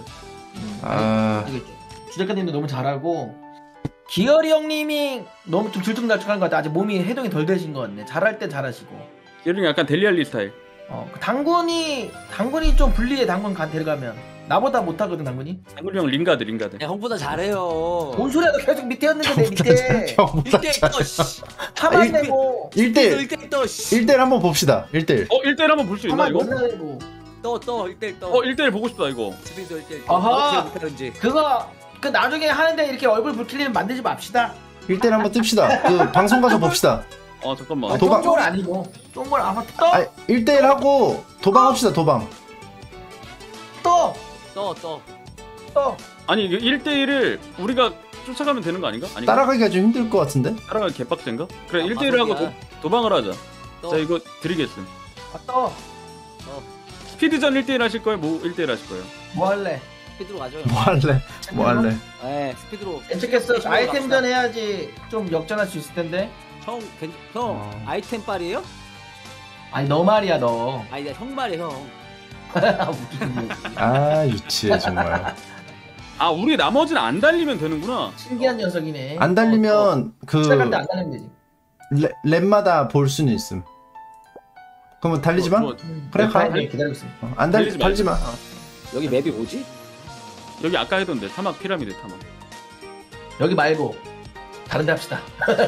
주작가님도 너무 잘하고 기열이 형님이 너무 좀 들쭉날쭉한 것 같아. 아직 몸이 해동이 덜 되신 것 같네. 잘할 땐 잘하시고. 얘는 약간 델리알리 스타일. 그 당군이 좀 불리해. 당군 데려가면 나보다 못하거든 당군이. 당근이 형 링가드. 야, 형보다 잘해요. 뭔 소리야? 너 계속 밑에였는데 내 밑에. 형보다 1대1 떠, 씨. 하만 내고 1대1 1대1 떠, 씨. 1대1 한번 봅시다. 1대1. 1대1 한번 볼 수 있나 하만 이거? 몰라 내고. 떠, 1대1 떠. 1대1 보고 싶다 이거. 스피드 1대1 아하. 어떻게 못하는지. 그거 그 나중에 하는데 이렇게 얼굴 붉힐리면 만들지 맙시다. 1대1 한번 뜹시다. 그 방송 가서 봅시다. 잠깐만. 아, 도박. 쫑쫑은 아니고 쫑쫑 아마 떠. 아 1대1 하고 도방합시다. 도방. 떠. 떠. 아니 이게 1대1을 우리가 쫓아가면 되는 거 아닌가? 아니 따라가기가 좀 힘들 것 같은데. 따라가기 개빡센가? 그래 아, 1대1을 하고 마성이야. 도방을 하자. 떠. 자 이거 드리겠음. 떠. 스피드전 1대1 하실 거예요? 뭐 1대1 하실 거예요? 뭐 할래? 스피드로 가죠. 뭐 할래? 네, 스피드로. 괜찮겠어. 스피드로 아이템전 갑시다. 해야지 좀 역전할 수 있을 텐데. 형, 아이템 빨이에요? 아니 너 말이야 너. 아니, 형 말이야, 형. 웃기네. 아 유치해 정말. 우리 나머지는 안 달리면 되는구나. 신기한 녀석이네. 안 달리면 그 시작할 때 안 달리면 되지. 랩마다 볼 수는 있음. 그러면 달리지 마. 그래 가. 기다리고 있어. 안 달리지 마. 여기 맵이 뭐지? 여기 아까 해던데 사막 피라미드 탐험. 여기 말고 다른 데 합시다.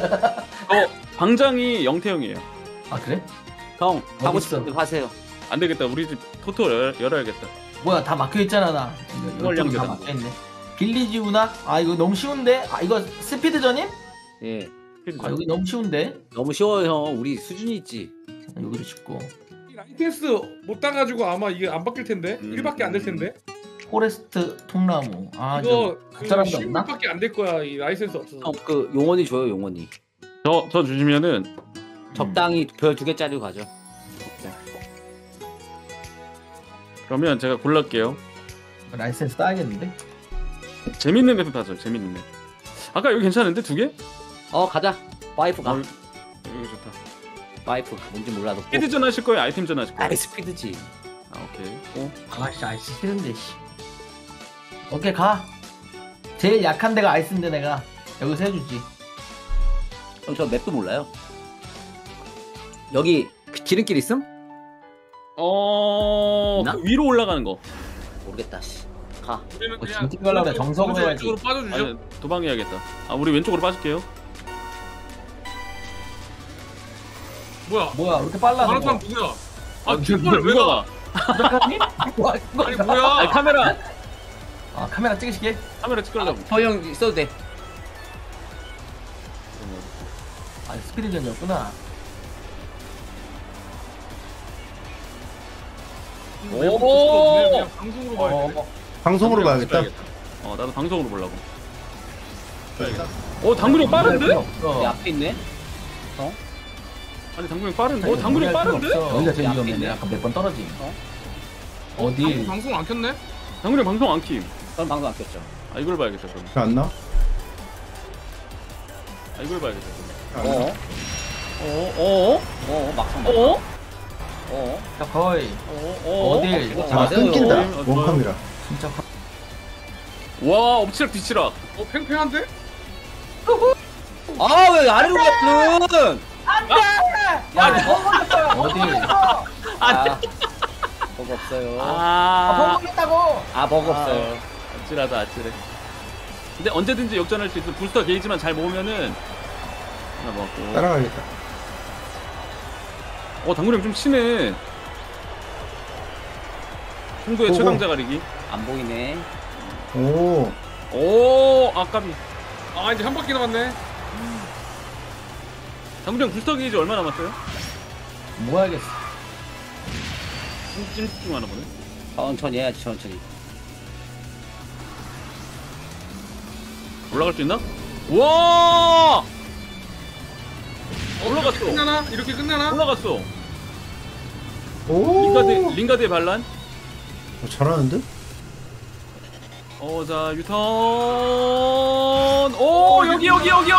방장이 영태형이에요. 아 그래? 형, 하고 있어? 싶은 거 하세요. 안 되겠다. 우리 집 토토 열어야겠다. 뭐야 다 막혀 있잖아 나. 이거 이걸 다 양계단. 막혀 있네. 빌리지구나. 아 이거 너무 쉬운데? 아 이거 스피드전임? 예. 아 여기 너무 쉬운데? 너무 쉬워요, 형. 우리 수준이 있지. 여기도 쉽고. 라이테스 못 따가지고 아마 이게 안 바뀔 텐데 1밖에 안 될 텐데. 포레스트 통나무. 아 이거 그 사람도 없나? 16밖에 안 될 거야. 이 라이센스 없어서. 형, 그 용원이 줘요, 용원이. 저 주시면은 적당히 별 2개짜리로 가죠. 그러면 제가 골랄게요. 라이센스 따야겠는데? 재밌는 맵 하죠. 재밌는 맵. 아까 여기 괜찮은데 2개? 가자. 와이프 가. 여기 좋다. 와이프 뭔지 몰라도. 스피드전 하실 거예요? 아이템전 하실 거예요? 아이, 스피드지. 오케이. 아씨 아이스 싫은데 씨. 오케이 가. 제일 약한 데가 아이스인데 내가 여기서 해주지. 형, 저 맵도 몰라요. 여기 지름길 있음? 있나? 그 위로 올라가는 거. 모르겠다, 씨. 가. 우리는 지금 팀 가려고 그래. 정석으로 해야지. 왼쪽으로 빠져주죠. 아니, 도망해야겠다. 우리 왼쪽으로 빠질게요. 뭐야? 뭐야 왜 이렇게 빨라 다른 저거. 사람 누구야? 뒷발 왜 가? 뭐야, 아니 뭐야? 아니, 카메라 카메라 찍으시게? 카메라 찍으려고. 형 있어도 돼. 아 스피드전이었구나. 오! 그냥 방송으로 봐야 돼. 방송으로 봐야겠다. 나도 방송으로 보려고. 당근이 형 빠른데? 여기 앞에 있네. 아니 당근이 형 빠른데? 당근이 형 빠른데? 여기가 제일 앞에 위험했네. 있네. 아까 몇 번 떨어짐. 어디? 방송 안 켰네? 당근이 형 방송 안 킴. 저는 방송 안 켰죠. 이걸 봐야겠다 그럼. 왜 안 나와? 이걸 봐야겠다 그럼. 막상 자 거의 어딜? 어, 아 맞아요. 끊긴다. 좋아요. 원카메라. 진짜 와 엎치락 뒤치락. 팽팽한데? 아, 왜 아래로 갔든? 어디? 버그 없어요. 성공했다고. 버그 없어요. 아찔하다 아찔해. 근데 언제든지 역전할 수 있어. 부스터 게이지만 잘 모으면은 하나 먹었고. 따라가야겠다. 당근이 형 좀 치네. 송도의 보고. 최강자 가리기. 안 보이네. 오. 아까비. 이제 한 바퀴 남았네. 당근이 형 부스터 게이지 얼마 남았어요? 뭐 하겠어? 찜집 중 하나 보네. 천천히 해야지, 천천히. 올라갈 수 있나? 와! 올라갔어. 끝나나? 이렇게 끝나나? 올라갔어. 오. 링가드의 반란. 잘하는데? 자 유턴. 오 여기.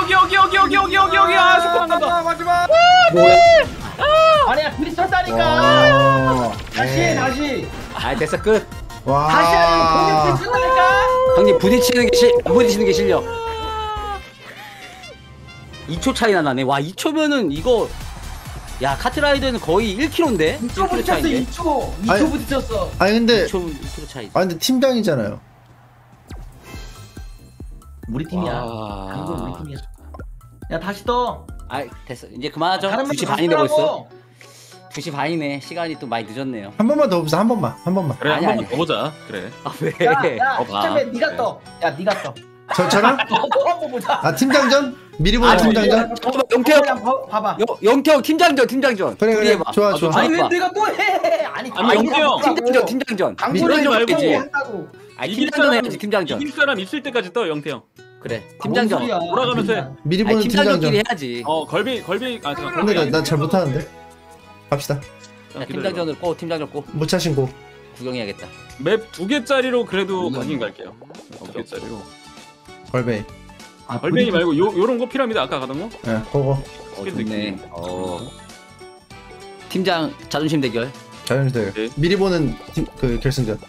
아 축하한다. 마지막. 아니야 부딪혔다니까. 와. 다시 해 다시. 됐어, 끝. 와. 다시 하면 공격 부딪혔다니까. 형님, 부딪히는 게 실력. 2초 차이나 나네. 와, 2초면은 이거 야 카트라이더는 거의 1km인데? 2초 1km 부딪혔어 차인데? 2초 아니, 2초 부딪혔어. 아니 근데 1km 차이. 아 근데 팀장이잖아요. 우리 팀이야. 와. 한국 우리 팀이야. 야 다시 떠. 아 됐어 이제 그만하죠. 다른 2시 분 반이 되고 있어. 떠라고. 2시 반이네. 시간이 또 많이 늦었네요. 한 번만 더 봅시다. 한 번만. 그래 아니, 한 번만 아니. 더 보자. 그래. 아 왜? 야야 봐. champion 네가 그래. 떠. 야 네가 떠. 저랑 너 한번 보자. 아 팀장전 미리 보는 팀장전. 잠깐만 영태형. 봐봐. 영태형 팀장전. 그래, 둘이 그래. 해봐. 좋아, 아, 좋아. 좋아. 아니 왜 내가 또 해? 아니 영태 형. 팀장전. 강조를 미리 말고 말고. 한다고. 아니 이길 팀장전 사람- 해야지 팀장전. 이길 사람 있을 때까지 떠 영태형. 그래 뭔 팀장전. 소리야. 돌아가면서 해. 미리 아니 보는 팀장전끼리 팀장전. 해야지. 걸비 아 잠깐. 근데 나 잘 못하는데. 갑시다. 야, 팀장전으로 꼬 팀장전 꼬 못 차신 고. 구경해야겠다. 맵 2개짜리로 그래도 가긴 갈게요. 2개짜리로. 걸베이. 아, 걸뱅이 말고 요런 거 피라미드 아까 가던 거? 예, 그거. 어 스킬 좋네. 느낌. 팀장 자존심 대결. 자연스레. 네. 미리 보는 그 결승전.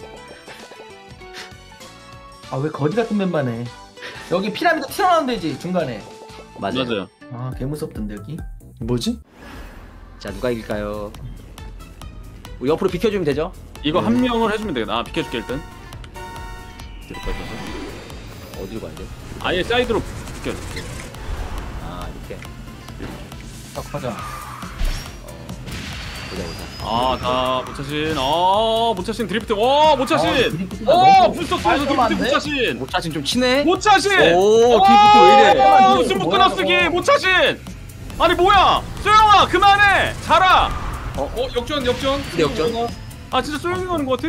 아왜 거지 같은 멤버네 여기 피라미드 튀어나오는 데지 중간에. 맞아요. 아 개무섭던데 여기. 뭐지? 자 누가 이길까요? 우리 옆으로 비켜주면 되죠? 이거 한 명을 해주면 되겠다. 아 비켜줄게 일단. 뒤로 빠져서. 어디로 가야 돼? 아예 사이드로 비켜줄게. 아 이렇게 딱 가자. 보자 보자. 아다 못차신 드리프트. 못차신. 드리프트가 너무 불석 쏘면서 드리프트 깔끔한데? 못차신. 못 차신 좀 치네? 못차신. 오 드리프트 왜 이래? 승부 뭐야, 끊어쓰기 저거. 못차신. 아니 뭐야? 소영아 그만해. 자라. 역전. 근데 역전? 아 진짜 소영이 가는 것 같아.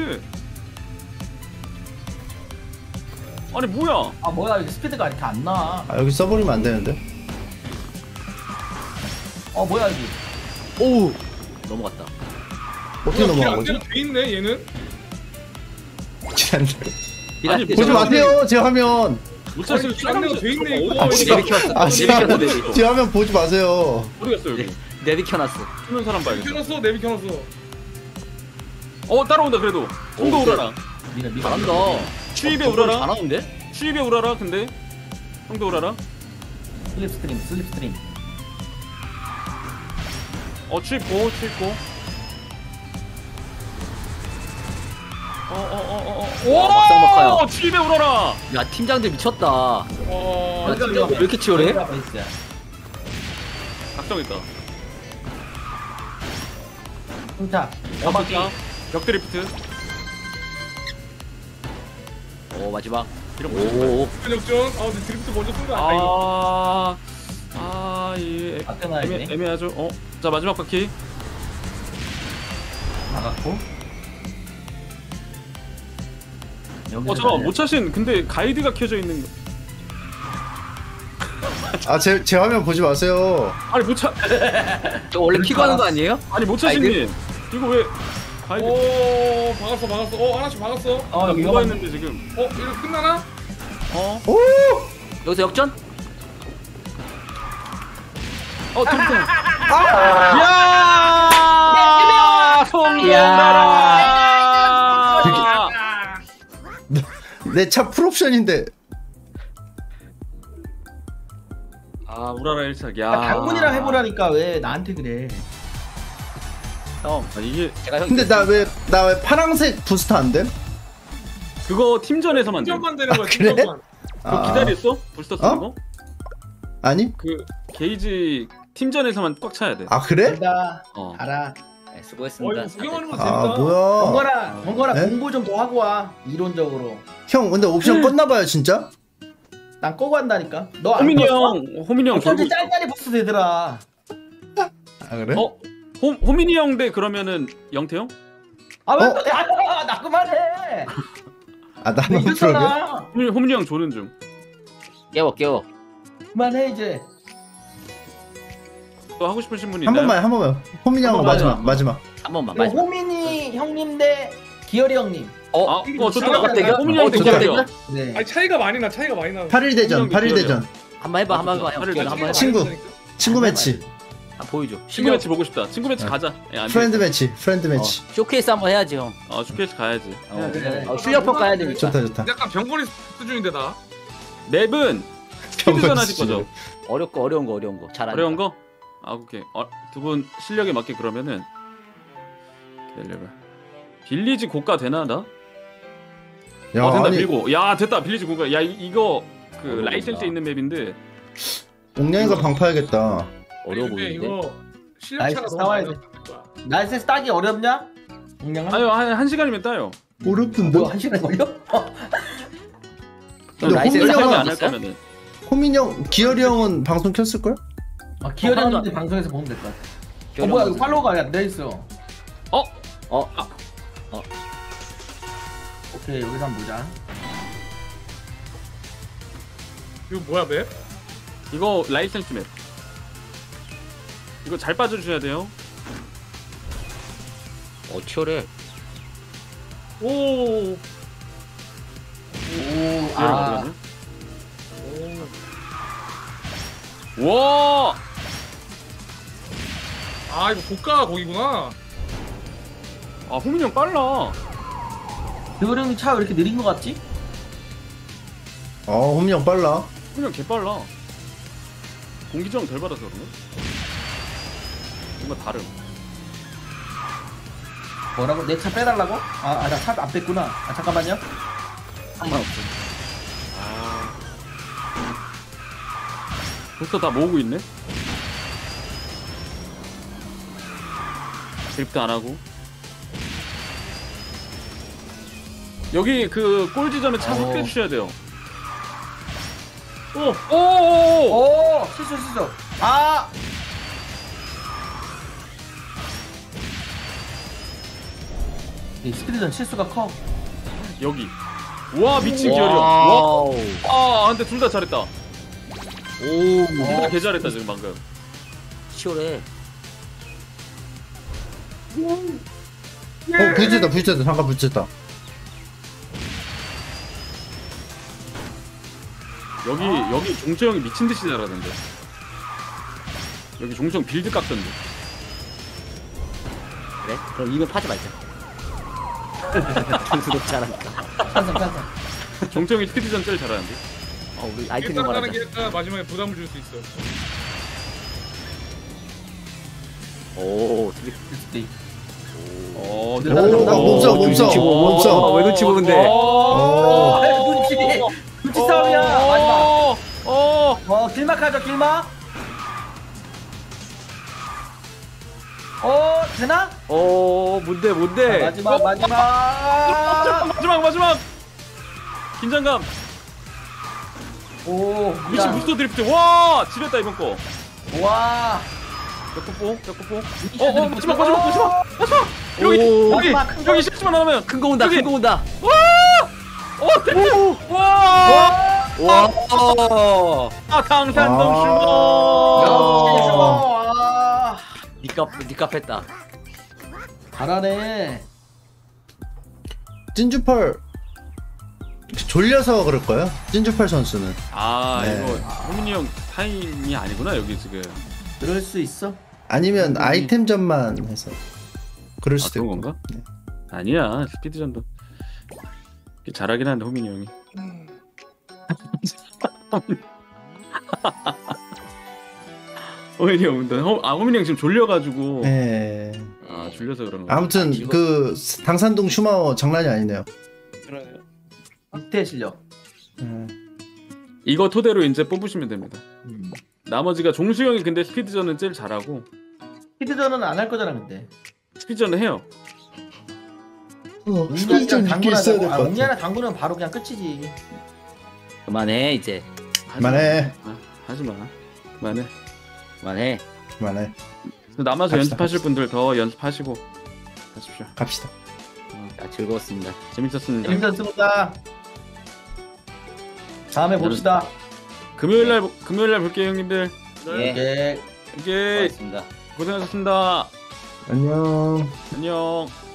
아니 뭐야? 아 뭐야 여기 스피드가 이렇게 안 나. 아 여기 써버리면 안 되는데. 뭐야 여기. 오 넘어갔다. 어떻게 넘어간 거지? 안대로 돼 있네 얘는. 아니, 보지 마세요. 제 화면. 못차신 안대로 돼 있네 이거. 아, 진짜. 내비 켰어. 아, 내비 진짜. 켰어 내비. 제 화면 보지 마세요. 모르겠어 여기. 내비 켜놨어. 쓰는 사람 봐야겠다. 켜놨어 내비 켜놨어. 따라온다 그래도. 형도 우라라. 미라. 잘한다. 추입에 어, 우라라. 잘하는데? 추입에 우라라. 근데 형도 우라라. 슬립스트림. 추입고. 와, 막상막하야. 추입에 우라라. 야 팀장들 미쳤다. 와, 왜 이렇게 치열해? 각성했다. 자, 여기 역드리프트. 마지막. 이런 거. 오. 역전. 근데 드리프트 먼저 쏜거 아니야? 예. 앞에 놔야지. 애매하죠. 자 마지막 바퀴. 나갔고. 잠깐 못 차신. 근데 가이드가 켜져 있는 거. 아 제 화면 보지 마세요. 아니 못 차. 저 원래 키고 하는 거 아니에요? 아니 못 차신님. 이거 왜 가이드? 오 박았어. 하나씩 박았어. 여기 뭐가 있는데 지금? 이거 끝나나? 오! 여기서 역전? 드리프트. 야! 성공하라. 내 차 풀옵션인데. 우라라 1차. 야. 당문이랑 해보라니까 왜 나한테 그래? 형 이게 제가 형 근데 나 왜 파랑색 부스터 안 돼? 그거 팀전에서만 돼. 팀전만 되는 거야. 그래? 팀전만. 그거 기다렸어? 불스터 쓰는 어? 거? 아니? 그 게이지 팀전에서만 꽉 차야 돼. 아 그래? 된다. 어. 알아. 네, 수고했습니다. 이거 구경하는 거 아 재밌다. 뭐야? 번거라 네? 공부 좀 더 하고 와. 이론적으로. 형 근데 옵션 껐나봐요 진짜? 난 꺼고 한다니까. 너안 호민이 껐어? 형 어쩐지 결국 짤짤이 보스 되더라. 아 그래? 호민이 형 대 그러면은 영태형? 왜 또? 나 그만해. 아 나만 프로그램? 이겼잖아. 호민이 형 조는 중. 깨워. 그만해 이제. 또 하고 싶으신 분이 한 있나요? 번만. 호민이 형 한 번만. 마지막. 한 번만 그리고 마지막. 호민이 형님 대 기열이 형님. 좋다. 대결? 호민이 형 좋다. 대결. 네. 아니 차이가 많이 나. 8일 대전. 한번 해봐. 한번 해봐. 형. 팔을 한번 해봐. 친구. 친구 매치. 보여줘. 친구 매치 보고 싶다. 친구 매치 네. 가자. 안 프렌드 되겠다. 매치. 프렌드 매치. 쇼케이스 한번 해야지 형. 슈케이스 가야지. 그래. 실력 평가해야 되니까. 좋다. 약간 병거리 수준인데 나. 맵은 스피드전 하실 거죠? 어렵고 어려운 거 잘. 어려운 거? 아 오케이. 두 분 실력에 맞게 그러면은 기다려봐. 빌리지 고가 되나 나? 야, 된다 아니 빌고. 야 됐다 빌리지 고가. 야 이거 그 어려운다. 라이센스 있는 맵인데. 옥냥이가 방파야겠다. 어려워 근데 보이는데. 이거 실력 차가 나이스, 너무 싸워야 많이 돼. 났다. 라이센스 따기 어렵냐? 공략은? 아유 한 시간이면 따요. 어렵던데. 뭐야, 한 시간 걸려? 근데 라이센스 홍민이 생각 형은 안할 거면은. 호민이 형, 기열이 형은 방송 켰을걸? 기어리 하나도 형한테 방송에서 보면 될 것 같아. 결혼 뭐야, 이거 버튼. 팔로우가 안 돼 있어. 오케이, 여기서 한번 보자. 이거 뭐야 맵? 이거 라이센스 맵. 이거 잘 빠져주셔야 돼요. 치열해. 오. 오, 아. 와. 아 이거 고가 거기구나. 아 호민이 형 빨라. 기어리 형이 차 왜 이렇게 느린 것 같지? 호민이 형 빨라. 호민이 형 개빨라. 공기저항 덜 받아서 그런가? 뭔가 다름. 뭐라고? 내 차 빼달라고? 나 차 안 뺐구나. 잠깐만요. 상관없어. 벌써 다 모으고 있네? 드리프트 안 하고. 여기 그 골 지점에 차 섞여 주셔야 돼요. 오! 오, 실수. 아! 이 스피드전 실수가 커. 여기. 와 미친 기열이 형. 와. 와우. 근데 둘 다 잘했다. 둘 다 개 잘했다 지금 방금. 치열해. 부딪혔다. 잠깐 부딪혔다. 여기 종철 형이 미친 듯이 잘하던데. 여기 종철 형 빌드 깎던데. 그래? 그럼 이면 파지 말자. 점수도 잘하니까. 찬성. 종철 형이 스피드전 제일 잘하는데. 우리 아이템 일단 말하자. 하는 게 약간 마지막에 부담을 줄 수 있어. 오, 스피드. 어, 몸싸움. 왜 눈치 보는데? 눈치 싸움이야. 마지막. 길막 하죠, 길막. 되나? 뭔데? 마지막. 마지막. 긴장감. 오, 미친 부스터 드리프트. 와, 지렸다 이번 거. 와. 벽구뽕. 마지막. 오. 여기 실수만 안 하면 큰 거 온다. 여기. 큰 거 온다. 됐다. 와. 와. 강산동 슈머. 니값 했다. 잘하네. 찐주펄 졸려서 그럴 거예요. 찐주펄 선수는. 네. 이거 호민이 형 타임이 아니구나 여기 지금. 그럴 수 있어. 아니면 아이템전만 해서 그럴 수도 그런 있고. 건가? 아니야 스피드전도 잘하긴 한데 호민이 형이. 호민이 형 근데 호민이 형 지금 졸려가지고. 네. 졸려서 그런 거. 아무튼 그 당산동 슈마워 장난이 아니네요. 밑에 실력. 이거 토대로 이제 뽑으시면 됩니다. 나머지가 종수 형이 근데 스피드전은 제일 잘하고. 스피드전은 안 할 거잖아, 근데. 스피드전은 해요. 스피드전 있게 있어야 될 것 같아. 옹리아나 당구는 바로 그냥 끝이지. 그만해 이제. 그만해. 하지마. 그만해. 그만해. 남아서 갑시다, 연습하실 분들 더 연습하시고 하십시오. 갑시다. 즐거웠습니다. 재밌었습니다. 재밌었습니다. 다음에 봅시다. 금요일날 볼게요 형님들. 예. 오케이. 오케이. 고맙습니다. 고생하셨습니다. 안녕. 안녕.